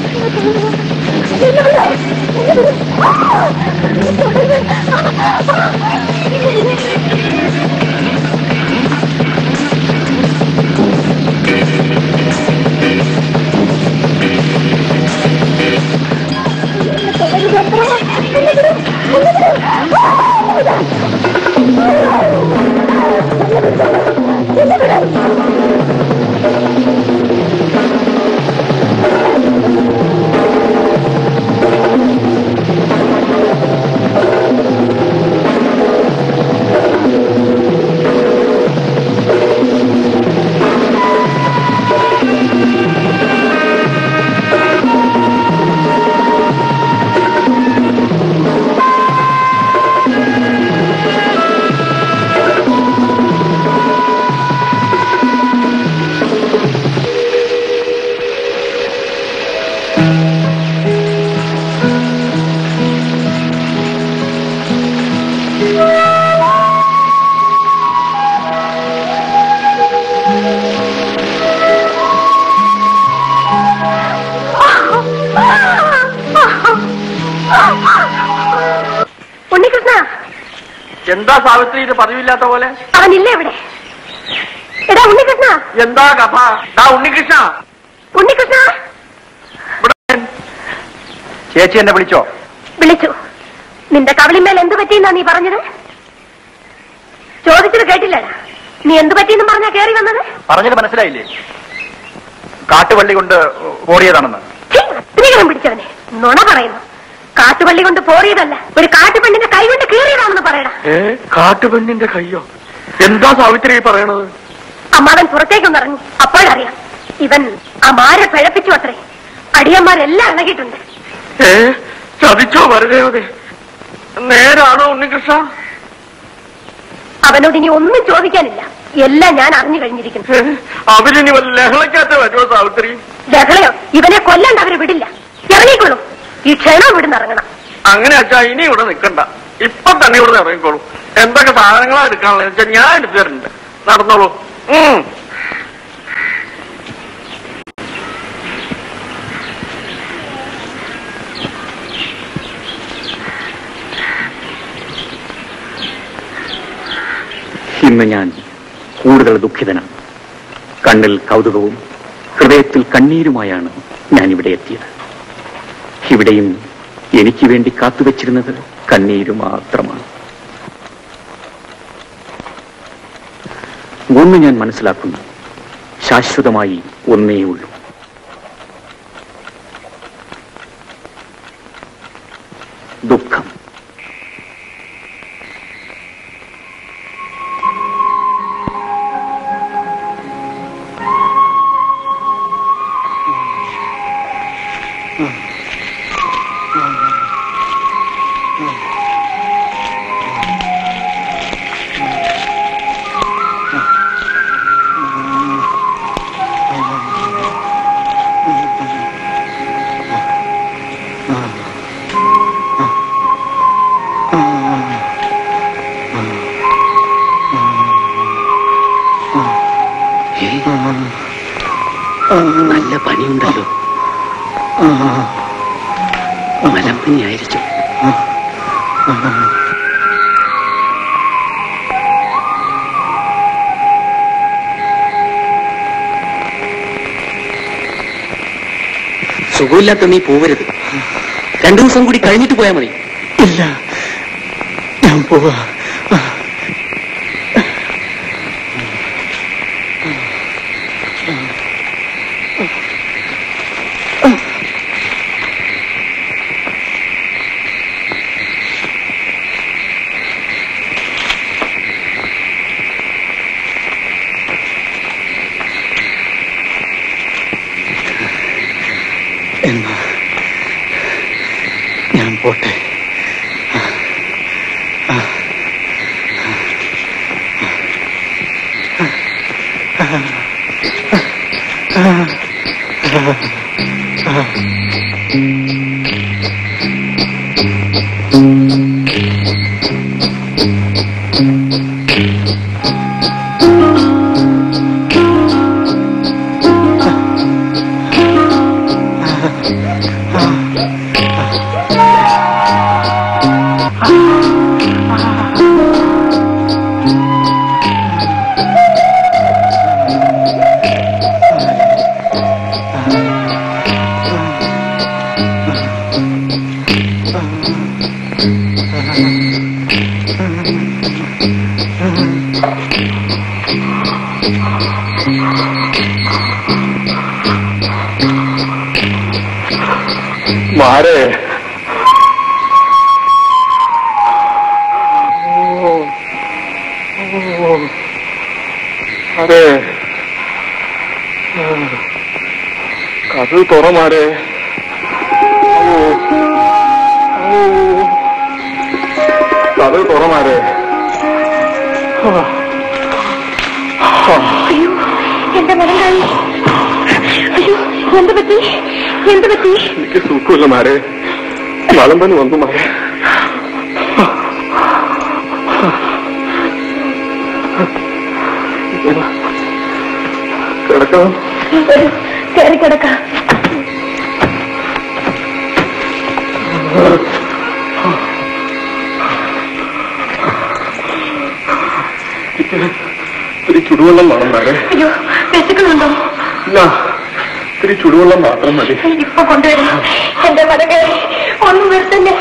എന്താ സാവിത്രി ഇത് പതിവില്ലാത്ത പോലെ? അവനില്ല ഇവിടെ. എടാ ഉണ്ണികൃഷ്ണ, എന്താ കഥ? ഉണ്ണികൃഷ്ണ, ഉണ്ണികൃഷ്ണ, ചേച്ചി എന്നെ വിളിച്ചോ? വിളിച്ചു. നിന്റെ കവളിന്മേൽ എന്തു പറ്റിയെന്നാ നീ പറഞ്ഞത്? ചോദിച്ചത് കേട്ടില്ലടാ. നീ എന്തു പറ്റിയെന്നും പറഞ്ഞാ കേറി വന്നത്? പറഞ്ഞത് മനസ്സിലായില്ലേ? കാട്ടുവള്ളി കൊണ്ട് ഓടിയതാണെന്ന്. സ്ത്രീകളും പിടിച്ചവനെ നുണ പറയുന്നു. കാട്ടുപള്ളി കൊണ്ട് പോറിയതല്ല, ഒരു കാട്ടുപെണ്ണിന്റെ കൈ കൊണ്ട് കീറിയതാണെന്ന് പറയണ. കാട്ടുപെണ്ണിന്റെ കയ്യോ? എന്താ സാവിത്രി പറയണത്? അമ്മാവൻ പുറത്തേക്കൊന്ന് ഇറങ്ങി. അപ്പോഴറിയാം ഇവൻ ആ മാരെ പിഴപ്പിച്ചു അത്രേ. അടിയന്മാരെല്ലാം ഇളകിയിട്ടുണ്ട്. ചതിച്ചോ വരദേവതേ? നേരാണോ ഉണ്ണികൃഷ്ണ? അവനോട് ഇനി ഒന്നും ചോദിക്കാനില്ല, എല്ലാം ഞാൻ അറിഞ്ഞു കഴിഞ്ഞിരിക്കുന്നു. അവരിനി വല്ല ലഹളക്കാത്ത വരുമോ സാവിത്രി? ലഹളയോ? ഇവനെ കൊല്ലാണ്ട് അവര് വിടില്ല. ഇറങ്ങിക്കൊള്ളും. ഈ ക്ഷണം ഇവിടുന്ന് ഇറങ്ങണം. അങ്ങനെ അച്ഛാ ഇനി ഇവിടെ നിൽക്കണ്ട, ഇപ്പൊ തന്നെ ഇവിടെ ഇറങ്ങിക്കോളൂ. എന്തൊക്കെ സാധനങ്ങളാ എടുക്കാനുള്ളത് വെച്ചാൽ ഞാൻ എടുത്തു തരുന്നുണ്ട്. നടന്നോളൂ. ഇന്ന് ഞാൻ കൂടുതൽ ദുഃഖിതനാണ്. കണ്ണിൽ കൗതുകവും ഹൃദയത്തിൽ കണ്ണീരുമായാണ് ഞാൻ ഇവിടെ എത്തിയത്. ഇവിടെയും എനിക്ക് വേണ്ടി കാത്തുവച്ചിരുന്നത് കണ്ണീര് മാത്രമാണ്. ഒന്ന് ഞാൻ മനസ്സിലാക്കുന്നു, ശാശ്വതമായി ഒന്നേ ഉള്ളൂ. ദുഃഖം. നല്ല പണിയുണ്ടല്ലോ. മലമ്പനിയായിരിക്കും. സുഖമില്ലാത്ത നീ പോവരുത്. 2 ദിവസം കൂടി കഴിഞ്ഞിട്ട് പോയാൽ മതി. ഇല്ല, ഞാൻ പോവാ. എന്നാ ഞാൻ പോട്ടെ. മാരെ അതെ കഥ തുറമാരെ കഥ തുറമാരെ അയ്യോ എന്റെ മടങ്ങായി അയ്യോ എന്ത് പറ്റി എനിക്ക് സുഖമില്ല മാരെ വളമ്പന് വന്നു മാരെ കിടക്കാം കയറി കിടക്കാം ഇത്തിരി ചുടുവെള്ളം വേണം മാരെ അയ്യോ വിശക്കുന്നുണ്ടോ ഇല്ല ഇത്തിരി ചുടുവെള്ളം മാത്രം മതി ഇപ്പൊ കൊണ്ടുവരും എന്റെ മടങ്ങായി ഒന്നും വരുത്തല്ലേ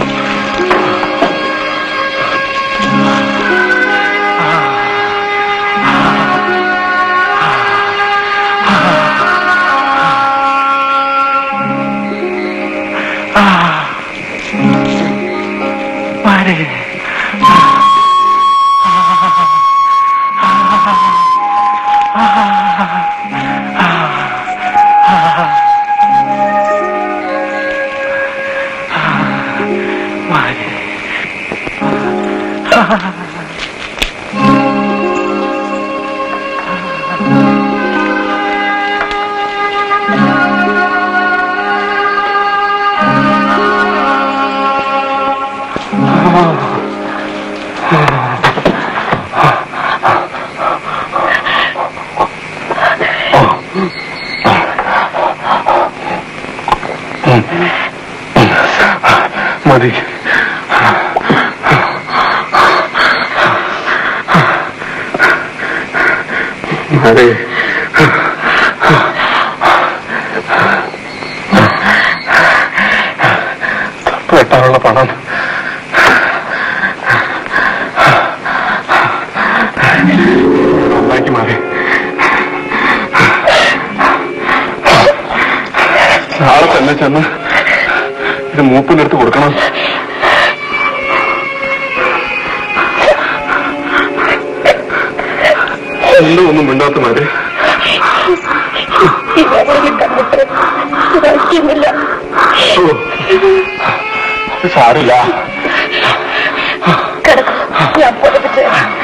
മതി അതെ വെട്ടാനുള്ള പണം ഉണ്ടാക്കി മാറി നാളെ തന്നെ ചെന്ന് ഇത് മൂപ്പിനെടുത്ത് കൊടുക്കണം ഒന്നും മിണ്ടാത്ത മാരെ സാരില്ല ഞാൻ പൊടിപ്പിച്ച്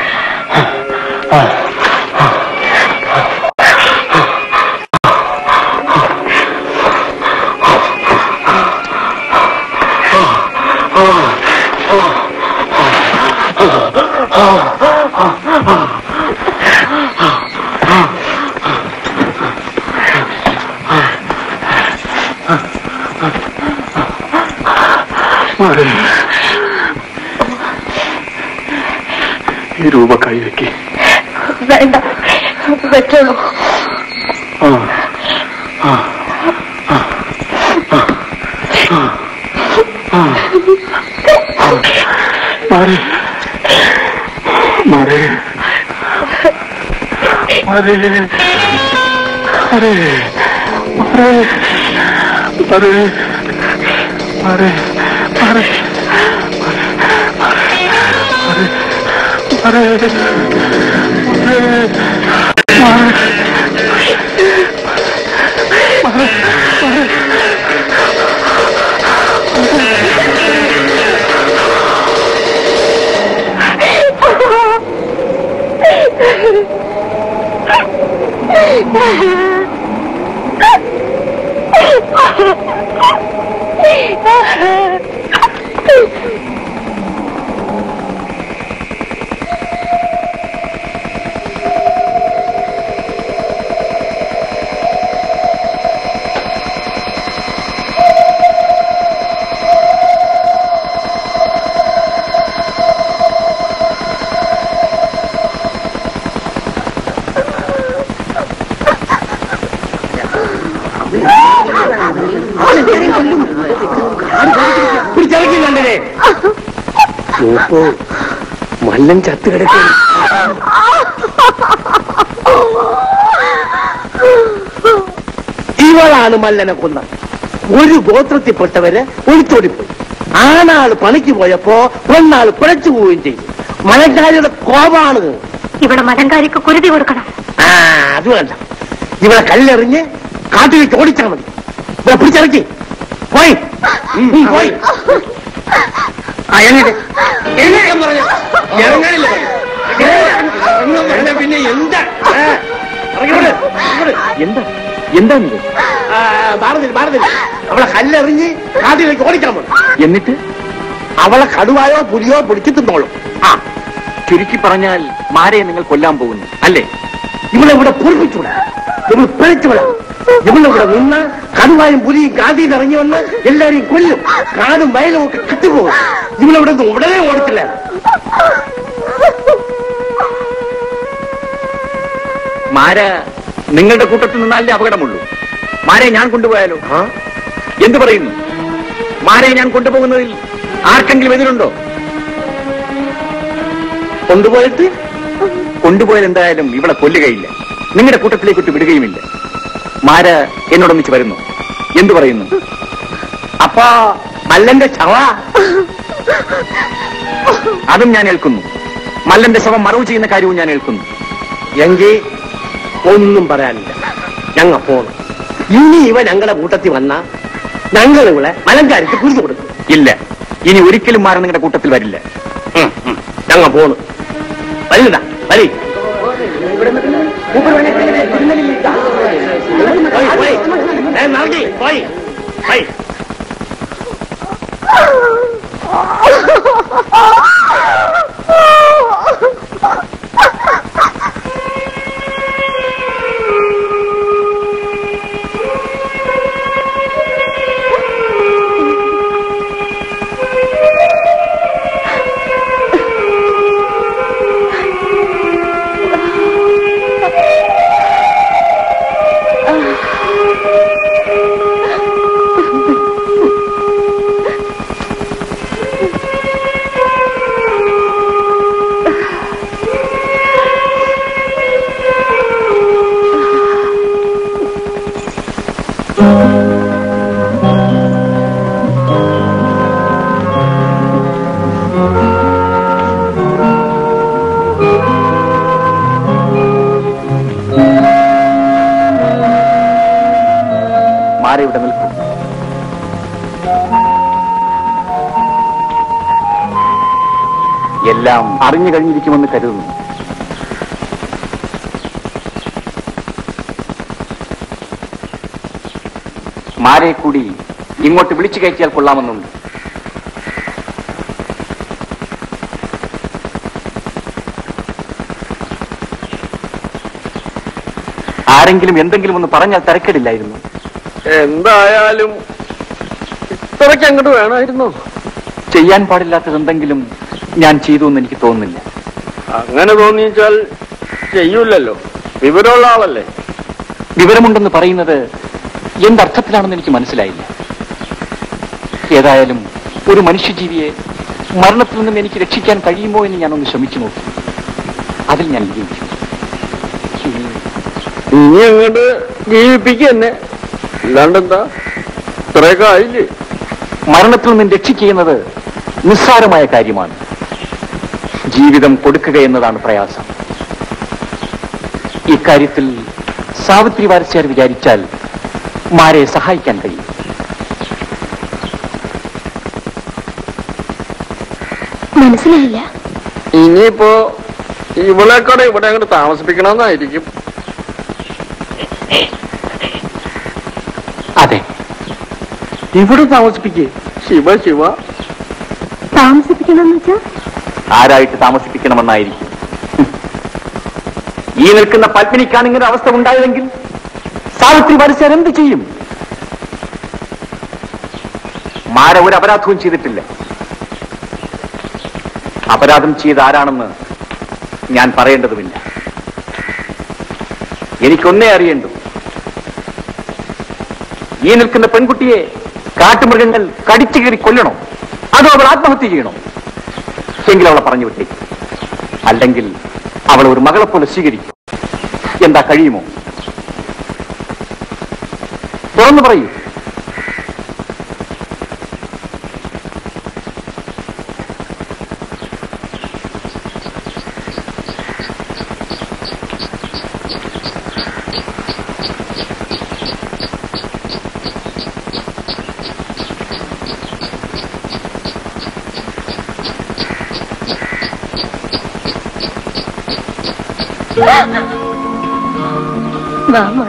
ഈ രൂപ കൈവയ്ക്ക് വേണ്ട വെച്ചോളൂ മാറി മാറി മാറി അരേ അരേ അരേ അരേ അരേ മല്ലൻ ചത്ത് കിടക്കും. ഇവളാണ് മല്ലനെ കൊന്നത്. ഒരു ഗോത്രത്തിൽപ്പെട്ടവര് ഒളിച്ചോടിപ്പോയി. ആണാള് പണിക്ക് പോയപ്പോ പെണ്ണാള് പിഴച്ചു പോവുകയും ചെയ്തു. മലങ്കാരിയുടെ കോപാണ്. ഇവിടെ മലങ്കാരിക്ക് കുരുതി കൊടുക്കണം. അത് വേണ്ട. ഇവിടെ കല്ലെറിഞ്ഞ് കാട്ടിലേക്ക് ഓടിച്ചാൽ മതി. ഇവിടെ പിടിച്ചിറക്കി പോയി പോയി പിന്നെ എന്താ എന്താ അവളെ കല്ലെറിഞ്ഞ് കാട്ടിലേക്ക് ഓടിക്കാൻ മതി. എന്നിട്ട് അവളെ കടുവായോ പുലിയോ പിടിച്ചു തിന്നോളും. ചുരുക്കി പറഞ്ഞാൽ മാരയെ നിങ്ങൾ കൊല്ലാൻ പോകുന്നു അല്ലേ? ഇവളെ ഇവിടെ പൂർപ്പിച്ചൂടാ. ഇവൾ പിഴച്ചുവിട. ഇവളിവിടെ നിന്ന് കടുവായും പുലിയും കാതിയിൽ ഇറങ്ങി വന്ന് എല്ലാരെയും കൊല്ലും. കാടും വയലും ഒക്കെ കെട്ടുപോകും. ഇവളിവിടെ നിന്ന് ഉടനെ ഓടിച്ചില്ല. മാര നിങ്ങളുടെ കൂട്ടത്തിൽ നിന്നാലേ അപകടമുള്ളൂ. മാരയെ ഞാൻ കൊണ്ടുപോയാലോ? എന്തു പറയുന്നു? മാരയെ ഞാൻ കൊണ്ടുപോകുന്നതിൽ ആർക്കെങ്കിലും എതിരുണ്ടോ? കൊണ്ടുപോയാൽ എന്തായാലും ഇവിടെ കൊല്ലുകയില്ല, നിങ്ങളുടെ കൂട്ടത്തിലേക്ക് വിടുകയുമില്ല. മാര എന്നോടൊന്നിച്ച് വരുന്നു. എന്തു പറയുന്നു? അപ്പോ മല്ലന്റെ ശവ അതും ഞാൻ ഏൽക്കുന്നു. മല്ലന്റെ ശവം മറവ് ചെയ്യുന്ന കാര്യവും ഞാൻ ഏൽക്കുന്നു. എങ്കിൽ ഒന്നും പറയാനില്ല. ഞങ്ങൾ പോണം. ഇനി ഇവ ഞങ്ങളുടെ കൂട്ടത്തിൽ വന്ന ഞങ്ങൾ ഇവിടെ മലങ്കാരിക്ക് കുരുതി കൊടുക്കും. ഇല്ല, ഇനി ഒരിക്കലും മാര നിങ്ങളുടെ കൂട്ടത്തിൽ വരില്ല. ഞങ്ങൾ പോണു. വരില്ല വരി. പോയി ഇവിടെ നിൽക്കും. എല്ലാം അറിഞ്ഞു കഴിഞ്ഞിരിക്കുമെന്ന് കരുതുന്നു. മാരെ കൂടി ഇങ്ങോട്ട് വിളിച്ചു കയറ്റിയാൽ കൊള്ളാമെന്നുണ്ട്. ആരെങ്കിലും എന്തെങ്കിലും ഒന്ന് പറഞ്ഞാൽ തരക്കേടില്ലായിരുന്നു. എന്തായാലും ഇത്രയ്ക്ക് അങ്ങോട്ട് വേണമായിരുന്നു. ചെയ്യാൻ പാടില്ലാത്തത് എന്തെങ്കിലും ഞാൻ ചെയ്തു എന്ന് എനിക്ക് തോന്നുന്നില്ല. അങ്ങനെ തോന്നിച്ചാൽ ചെയ്യൂലല്ലോ, വിവരമുള്ള ആളല്ലേ. വിവരമുണ്ടെന്ന് പറയുന്നത് എന്തർത്ഥത്തിലാണെന്ന് എനിക്ക് മനസ്സിലായില്ല. ഏതായാലും ഒരു മനുഷ്യജീവിയെ മരണത്തിൽ നിന്നും എനിക്ക് രക്ഷിക്കാൻ കഴിയുമോ എന്ന് ഞാനൊന്ന് ശ്രമിച്ചു നോക്കി. അതിൽ ഞാൻ വിജയിച്ചു. ഇനി അങ്ങോട്ട് ജീവിപ്പിക്കന്നെ, അല്ലാണ്ടെന്താ? ഇത്രയൊക്കെ ആയില്ലേ? മരണത്തിൽ നിന്നും രക്ഷിക്കുന്നത് നിസ്സാരമായ കാര്യമാണ്. ജീവിതം കൊടുക്കുക എന്നതാണ് പ്രയാസം. ഇക്കാര്യത്തിൽ സാവിത്രി വാരസ്യാർ വിചാരിച്ചാൽ മാരെ സഹായിക്കാൻ കഴിയും. മനസ്സിലായില്ല. ഇനിയിപ്പോ ഇവളെക്കൂടെ ഇവിടെ അങ്ങോട്ട് താമസിപ്പിക്കണമെന്നായിരിക്കും. അതെ, ഇവിടെ താമസിപ്പിക്കേ. ശിവ ശിവ. താമസിപ്പിക്കണമെന്ന് വെച്ചാൽ ആരായിട്ട് താമസിപ്പിക്കണമെന്നായിരിക്കും. ഈ നിൽക്കുന്ന പത്മിനിക്കാണ് ഇങ്ങനെ അവസ്ഥ ഉണ്ടായതെങ്കിൽ സാവിത്രി വാരസ്യാർ എന്ത് ചെയ്യും? മാര ഒരു അപരാധവും ചെയ്തിട്ടില്ല. അപരാധം ചെയ്ത് ആരാണെന്ന് ഞാൻ പറയേണ്ടതുമില്ല. എനിക്കൊന്നേ അറിയേണ്ടു, ഈ നിൽക്കുന്ന പെൺകുട്ടിയെ കാട്ടുമൃഗങ്ങൾ കടിച്ചു കയറി കൊല്ലണോ അതോ അവൾ ആത്മഹത്യ ചെയ്യണോ? എങ്കിൽ അവളെ പറഞ്ഞു വിട്ടേ. അല്ലെങ്കിൽ അവളെ ഒരു മകളെ പോലെ സ്വീകരിക്കും. എന്താ, കഴിയുമോ? തുറന്നു പറയൂ. വാ മോളെ.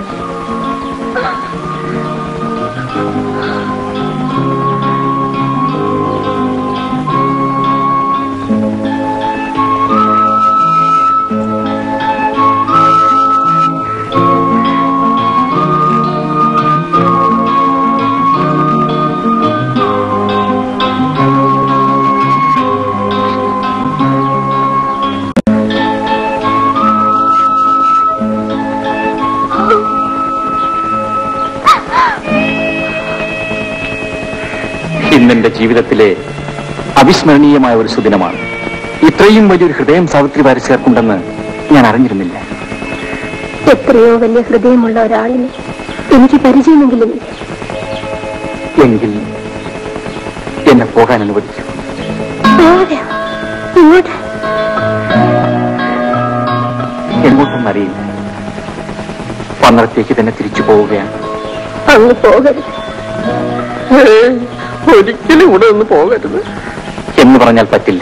ഇന്നെന്റെ ജീവിതത്തിലെ അവിസ്മരണീയമായ ഒരു സുദിനമാണ്. ഇത്രയും വലിയൊരു ഹൃദയം സാവിത്രി വാരിച്ചേർക്കുണ്ടെന്ന് ഞാൻ അറിഞ്ഞിരുന്നില്ല. എത്രയോ വലിയ ഹൃദയമുള്ള ഒരാളിനെ എനിക്ക് പരിചയമെങ്കിലും എങ്കിൽ എന്നെ പോകാൻ അനുവദിക്കൂ. എങ്ങോട്ടെന്നറിയില്ല. പന്നറത്തേക്ക് തന്നെ തിരിച്ചു പോവുകയാണ്. അങ്ങ് പോകരുത്, ഒരിക്കലും ഇവിടെ ഒന്ന് പോകരുത് എന്ന് പറഞ്ഞാൽ പറ്റില്ല.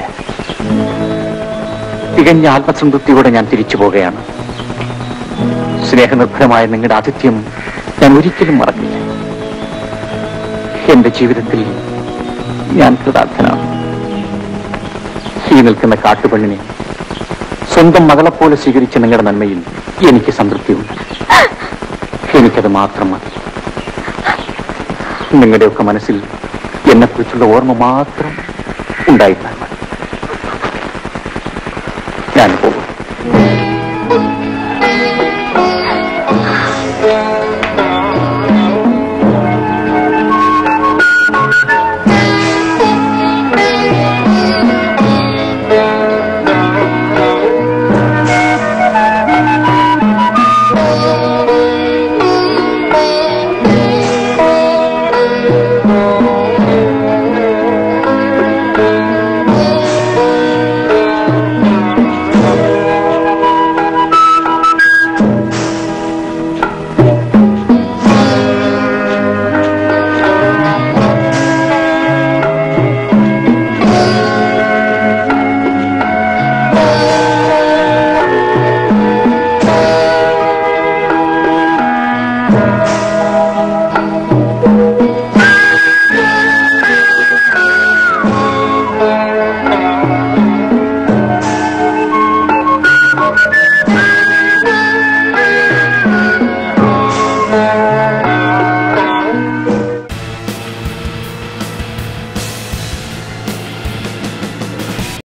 തികഞ്ഞ ആത്മസംതൃപ്തിയോടെ ഞാൻ തിരിച്ചു പോകുകയാണ്. സ്നേഹനിർഭരമായ നിങ്ങളുടെ ആതിഥ്യം ഞാൻ ഒരിക്കലും മറക്കില്ല. എന്റെ ജീവിതത്തിൽ ഞാൻ കൃതാർത്ഥനാണ്. ഈ നിൽക്കുന്ന കാട്ടുപെണ്ണിനെ സ്വന്തം മകളെപ്പോലെ സ്വീകരിച്ച നിങ്ങളുടെ നന്മയിൽ എനിക്ക് സംതൃപ്തിയുണ്ട്. എനിക്കത് മാത്രം മതി. നിങ്ങളുടെയൊക്കെ മനസ്സിൽ എന്നെക്കുറിച്ചുള്ള ഓർമ്മ മാത്രം ഉണ്ടായിരുന്നാൽ മതി. ഞാൻ പോകും.